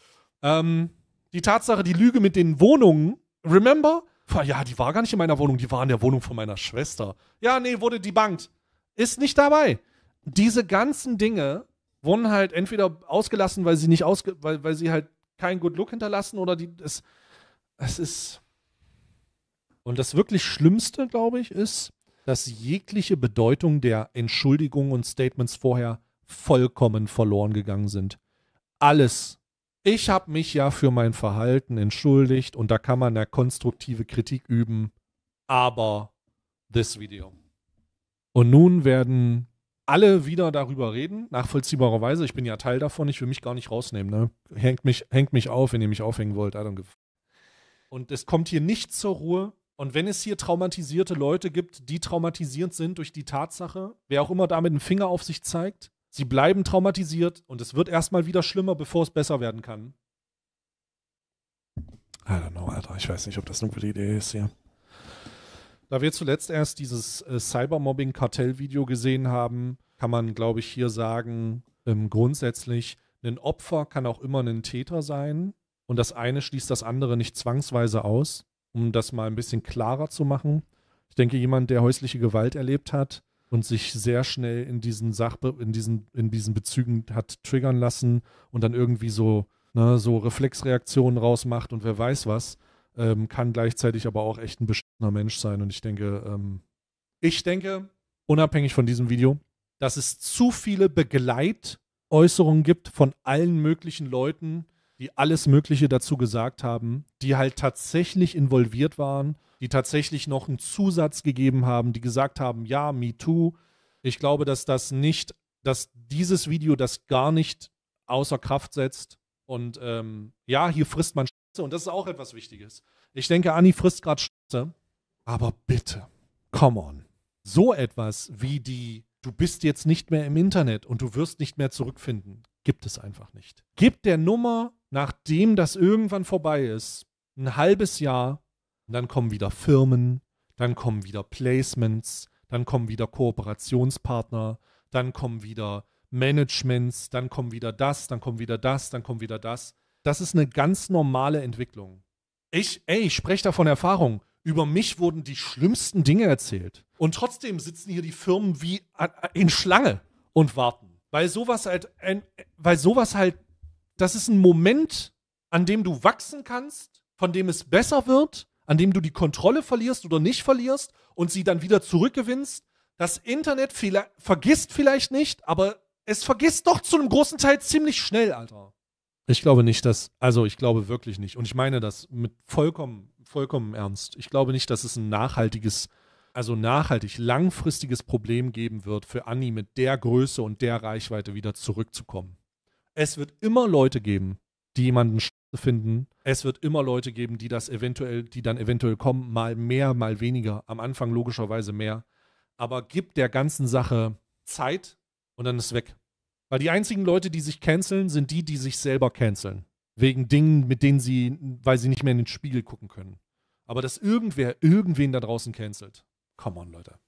ähm, Die Tatsache, die Lüge mit den Wohnungen, remember? Ja, die war gar nicht in meiner Wohnung, die war in der Wohnung von meiner Schwester. Ja, nee, wurde debunked. Ist nicht dabei. Diese ganzen Dinge wurden halt entweder ausgelassen, weil sie nicht ausge weil, weil sie halt keinen Good Look hinterlassen oder die, es, es ist. Und das wirklich Schlimmste, glaube ich, ist, dass jegliche Bedeutung der Entschuldigungen und Statements vorher vollkommen verloren gegangen sind. Alles. Ich habe mich ja für mein Verhalten entschuldigt und da kann man ja konstruktive Kritik üben, aber this video. Und nun werden alle wieder darüber reden, nachvollziehbarerweise. Ich bin ja Teil davon, ich will mich gar nicht rausnehmen. Ne? Hängt mich, hängt mich auf, wenn ihr mich aufhängen wollt. I don't give. Und es kommt hier nicht zur Ruhe. Und wenn es hier traumatisierte Leute gibt, die traumatisierend sind durch die Tatsache, wer auch immer da mit dem Finger auf sich zeigt, sie bleiben traumatisiert und es wird erstmal wieder schlimmer, bevor es besser werden kann. I don't know, Alter. Ich weiß nicht, ob das eine gute Idee ist hier. Da wir zuletzt erst dieses äh, Cybermobbing-Kartell-Video gesehen haben, kann man, glaube ich, hier sagen, ähm, grundsätzlich, ein Opfer kann auch immer ein Täter sein und das eine schließt das andere nicht zwangsweise aus, um das mal ein bisschen klarer zu machen. Ich denke, jemand, der häusliche Gewalt erlebt hat, und sich sehr schnell in diesen Sachbe in diesen, in diesen Bezügen hat triggern lassen und dann irgendwie so, ne, so Reflexreaktionen rausmacht und wer weiß was, ähm, kann gleichzeitig aber auch echt ein beschissener Mensch sein. Und ich denke, ähm, ich denke, unabhängig von diesem Video, dass es zu viele Begleitäußerungen gibt von allen möglichen Leuten, die alles Mögliche dazu gesagt haben, die halt tatsächlich involviert waren, die tatsächlich noch einen Zusatz gegeben haben, die gesagt haben, ja, me too. Ich glaube, dass das nicht, dass dieses Video das gar nicht außer Kraft setzt. Und ähm, ja, hier frisst man Scheiße und das ist auch etwas Wichtiges. Ich denke, Anni frisst gerade Scheiße, aber bitte, come on. So etwas wie die, du bist jetzt nicht mehr im Internet und du wirst nicht mehr zurückfinden, gibt es einfach nicht. Gib der Nummer, nachdem das irgendwann vorbei ist, ein halbes Jahr. Und dann kommen wieder Firmen, dann kommen wieder Placements, dann kommen wieder Kooperationspartner, dann kommen wieder Managements, dann kommt wieder das, dann kommt wieder das, dann kommt wieder das. Das ist eine ganz normale Entwicklung. Ich, ey, ich spreche da von Erfahrung. Über mich wurden die schlimmsten Dinge erzählt. Und trotzdem sitzen hier die Firmen wie in Schlange und warten. Weil sowas halt, weil sowas halt, das ist ein Moment, an dem du wachsen kannst, von dem es besser wird, an dem du die Kontrolle verlierst oder nicht verlierst und sie dann wieder zurückgewinnst. Das Internet vielleicht, vergisst vielleicht nicht, aber es vergisst doch zu einem großen Teil ziemlich schnell, Alter. Ich glaube nicht, dass, also ich glaube wirklich nicht. Und ich meine das mit vollkommen, vollkommen ernst. Ich glaube nicht, dass es ein nachhaltiges, also nachhaltig, langfristiges Problem geben wird, für Anni mit der Größe und der Reichweite wieder zurückzukommen. Es wird immer Leute geben, die jemanden finden. Es wird immer Leute geben, die das eventuell, die dann eventuell kommen, mal mehr, mal weniger. Am Anfang logischerweise mehr. Aber gib der ganzen Sache Zeit und dann ist weg. Weil die einzigen Leute, die sich canceln, sind die, die sich selber canceln. Wegen Dingen, mit denen sie, weil sie nicht mehr in den Spiegel gucken können. Aber dass irgendwer irgendwen da draußen cancelt. Come on, Leute.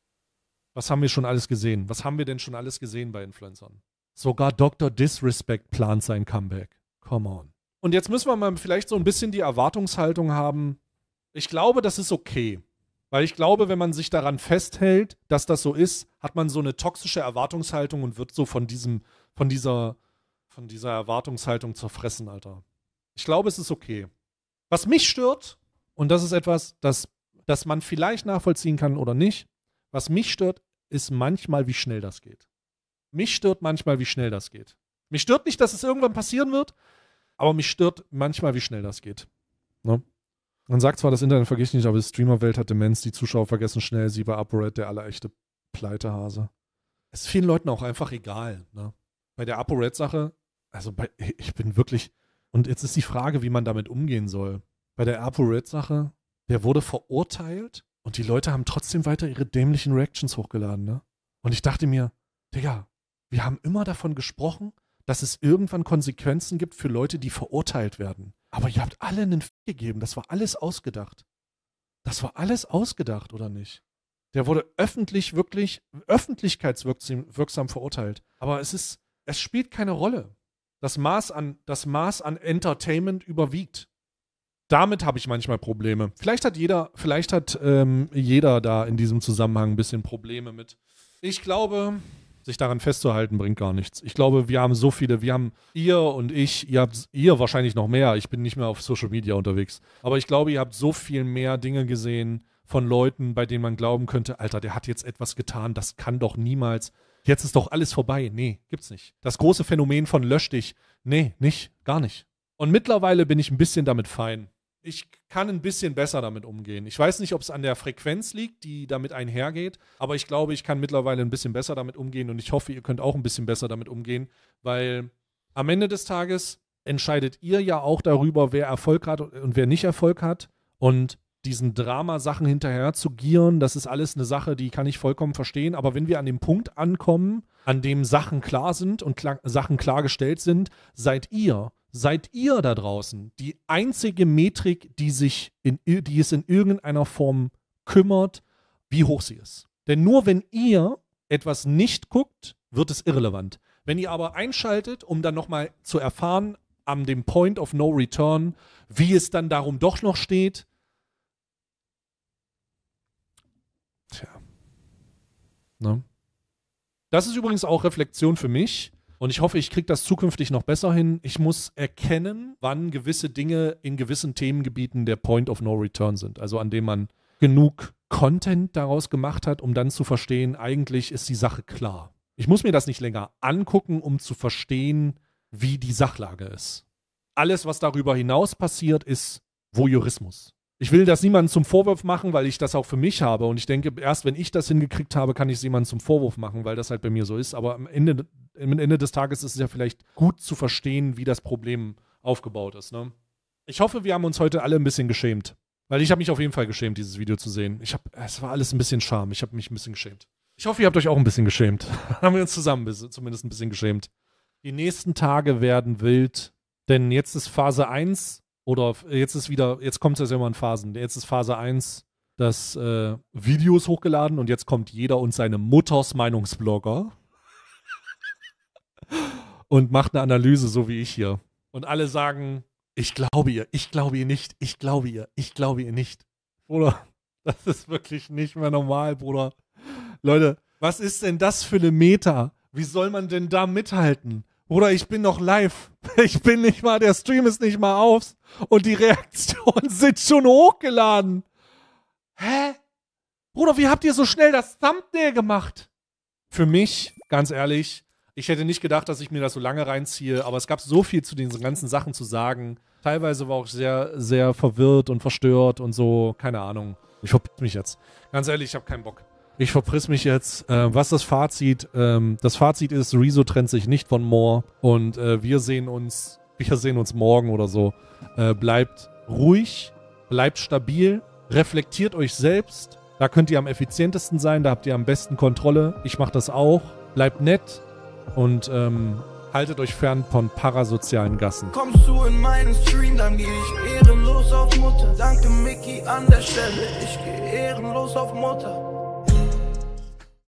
Was haben wir schon alles gesehen? Was haben wir denn schon alles gesehen bei Influencern? Sogar Doktor Disrespect plant sein Comeback. Come on. Und jetzt müssen wir mal vielleicht so ein bisschen die Erwartungshaltung haben. Ich glaube, das ist okay. Weil ich glaube, wenn man sich daran festhält, dass das so ist, hat man so eine toxische Erwartungshaltung und wird so von diesem, von dieser, von dieser Erwartungshaltung zerfressen, Alter. Ich glaube, es ist okay. Was mich stört, und das ist etwas, das, das man vielleicht nachvollziehen kann oder nicht, was mich stört, ist manchmal, wie schnell das geht. Mich stört manchmal, wie schnell das geht. Mich stört nicht, dass es irgendwann passieren wird, aber mich stört manchmal, wie schnell das geht. Ne? Man sagt zwar, das Internet vergisst nicht, aber die Streamerwelt hat Demenz, die Zuschauer vergessen schnell, sie war ApoRed, der allerechte Pleitehase. Es ist vielen Leuten auch einfach egal. Ne? Bei der ApoRed-Sache, also bei, ich bin wirklich, und jetzt ist die Frage, wie man damit umgehen soll. Bei der ApoRed-Sache, der wurde verurteilt und die Leute haben trotzdem weiter ihre dämlichen Reactions hochgeladen. Ne? Und ich dachte mir, Digga, wir haben immer davon gesprochen, dass es irgendwann Konsequenzen gibt für Leute, die verurteilt werden. Aber ihr habt alle einen F*** gegeben. Das war alles ausgedacht. Das war alles ausgedacht, oder nicht? Der wurde öffentlich, wirklich, öffentlichkeitswirksam verurteilt. Aber es ist, es spielt keine Rolle. Das Maß an, das Maß an Entertainment überwiegt. Damit habe ich manchmal Probleme. Vielleicht hat jeder, vielleicht hat ähm, jeder da in diesem Zusammenhang ein bisschen Probleme mit. Ich glaube, sich daran festzuhalten, bringt gar nichts. Ich glaube, wir haben so viele, wir haben, ihr und ich, ihr habt, ihr wahrscheinlich noch mehr, ich bin nicht mehr auf Social Media unterwegs, aber ich glaube, ihr habt so viel mehr Dinge gesehen von Leuten, bei denen man glauben könnte, Alter, der hat jetzt etwas getan, das kann doch niemals, jetzt ist doch alles vorbei. Nee, gibt's nicht. Das große Phänomen von lösch dich, nee, nicht, gar nicht. Und mittlerweile bin ich ein bisschen damit fein. Ich kann ein bisschen besser damit umgehen. Ich weiß nicht, ob es an der Frequenz liegt, die damit einhergeht, aber ich glaube, ich kann mittlerweile ein bisschen besser damit umgehen und ich hoffe, ihr könnt auch ein bisschen besser damit umgehen, weil am Ende des Tages entscheidet ihr ja auch darüber, wer Erfolg hat und wer nicht Erfolg hat, und diesen Drama-Sachen hinterher zu gieren, das ist alles eine Sache, die kann ich vollkommen verstehen, aber wenn wir an dem Punkt ankommen, an dem Sachen klar sind und klar, Sachen klargestellt sind, seid ihr Seid ihr da draußen die einzige Metrik, die sich in, die es in irgendeiner Form kümmert, wie hoch sie ist? Denn nur wenn ihr etwas nicht guckt, wird es irrelevant. Wenn ihr aber einschaltet, um dann nochmal zu erfahren, an dem Point of No Return, wie es dann darum doch noch steht, tja. Ne? Das ist übrigens auch Reflexion für mich. Und ich hoffe, ich kriege das zukünftig noch besser hin. Ich muss erkennen, wann gewisse Dinge in gewissen Themengebieten der Point of No Return sind. Also an dem man genug Content daraus gemacht hat, um dann zu verstehen, eigentlich ist die Sache klar. Ich muss mir das nicht länger angucken, um zu verstehen, wie die Sachlage ist. Alles, was darüber hinaus passiert, ist Voyeurismus. Ich will das niemandem zum Vorwurf machen, weil ich das auch für mich habe. Und ich denke, erst wenn ich das hingekriegt habe, kann ich es jemandem zum Vorwurf machen, weil das halt bei mir so ist. Aber am Ende, am Ende des Tages ist es ja vielleicht gut zu verstehen, wie das Problem aufgebaut ist. Ne? Ich hoffe, wir haben uns heute alle ein bisschen geschämt. Weil ich habe mich auf jeden Fall geschämt, dieses Video zu sehen. Ich hab, es war alles ein bisschen Scham. Ich habe mich ein bisschen geschämt. Ich hoffe, ihr habt euch auch ein bisschen geschämt. Haben wir uns zusammen zumindest ein bisschen geschämt. Die nächsten Tage werden wild, denn jetzt ist Phase eins. Oder jetzt ist wieder, jetzt kommt es ja immer in Phasen. Jetzt ist Phase eins, das äh, Videos hochgeladen und jetzt kommt jeder und seine Mutters Meinungsblogger und macht eine Analyse, so wie ich hier. Und alle sagen, ich glaube ihr, ich glaube ihr nicht, ich glaube ihr, ich glaube ihr nicht. Bruder, das ist wirklich nicht mehr normal, Bruder. Leute, was ist denn das für eine Meta? Wie soll man denn da mithalten? Bruder, ich bin noch live. Ich bin nicht mal, der Stream ist nicht mal auf. Und die Reaktionen sind schon hochgeladen. Hä? Bruder, wie habt ihr so schnell das Thumbnail gemacht? Für mich, ganz ehrlich, ich hätte nicht gedacht, dass ich mir das so lange reinziehe, aber es gab so viel zu diesen ganzen Sachen zu sagen. Teilweise war ich sehr, sehr verwirrt und verstört und so, keine Ahnung. Ich verpiss mich jetzt. Ganz ehrlich, ich habe keinen Bock. Ich verpriss mich jetzt. Äh, was das Fazit? Ähm, das Fazit ist, Rezo trennt sich nicht von More und äh, wir sehen uns, wir sehen uns morgen oder so. Äh, bleibt ruhig, bleibt stabil, reflektiert euch selbst. Da könnt ihr am effizientesten sein, da habt ihr am besten Kontrolle. Ich mache das auch. Bleibt nett und ähm, Haltet euch fern von parasozialen Gassen.
Kommst du in meinen Stream, dann geh ich ehrenlos auf Mutter. Danke Mickey an der Stelle, ich geh ehrenlos auf Mutter.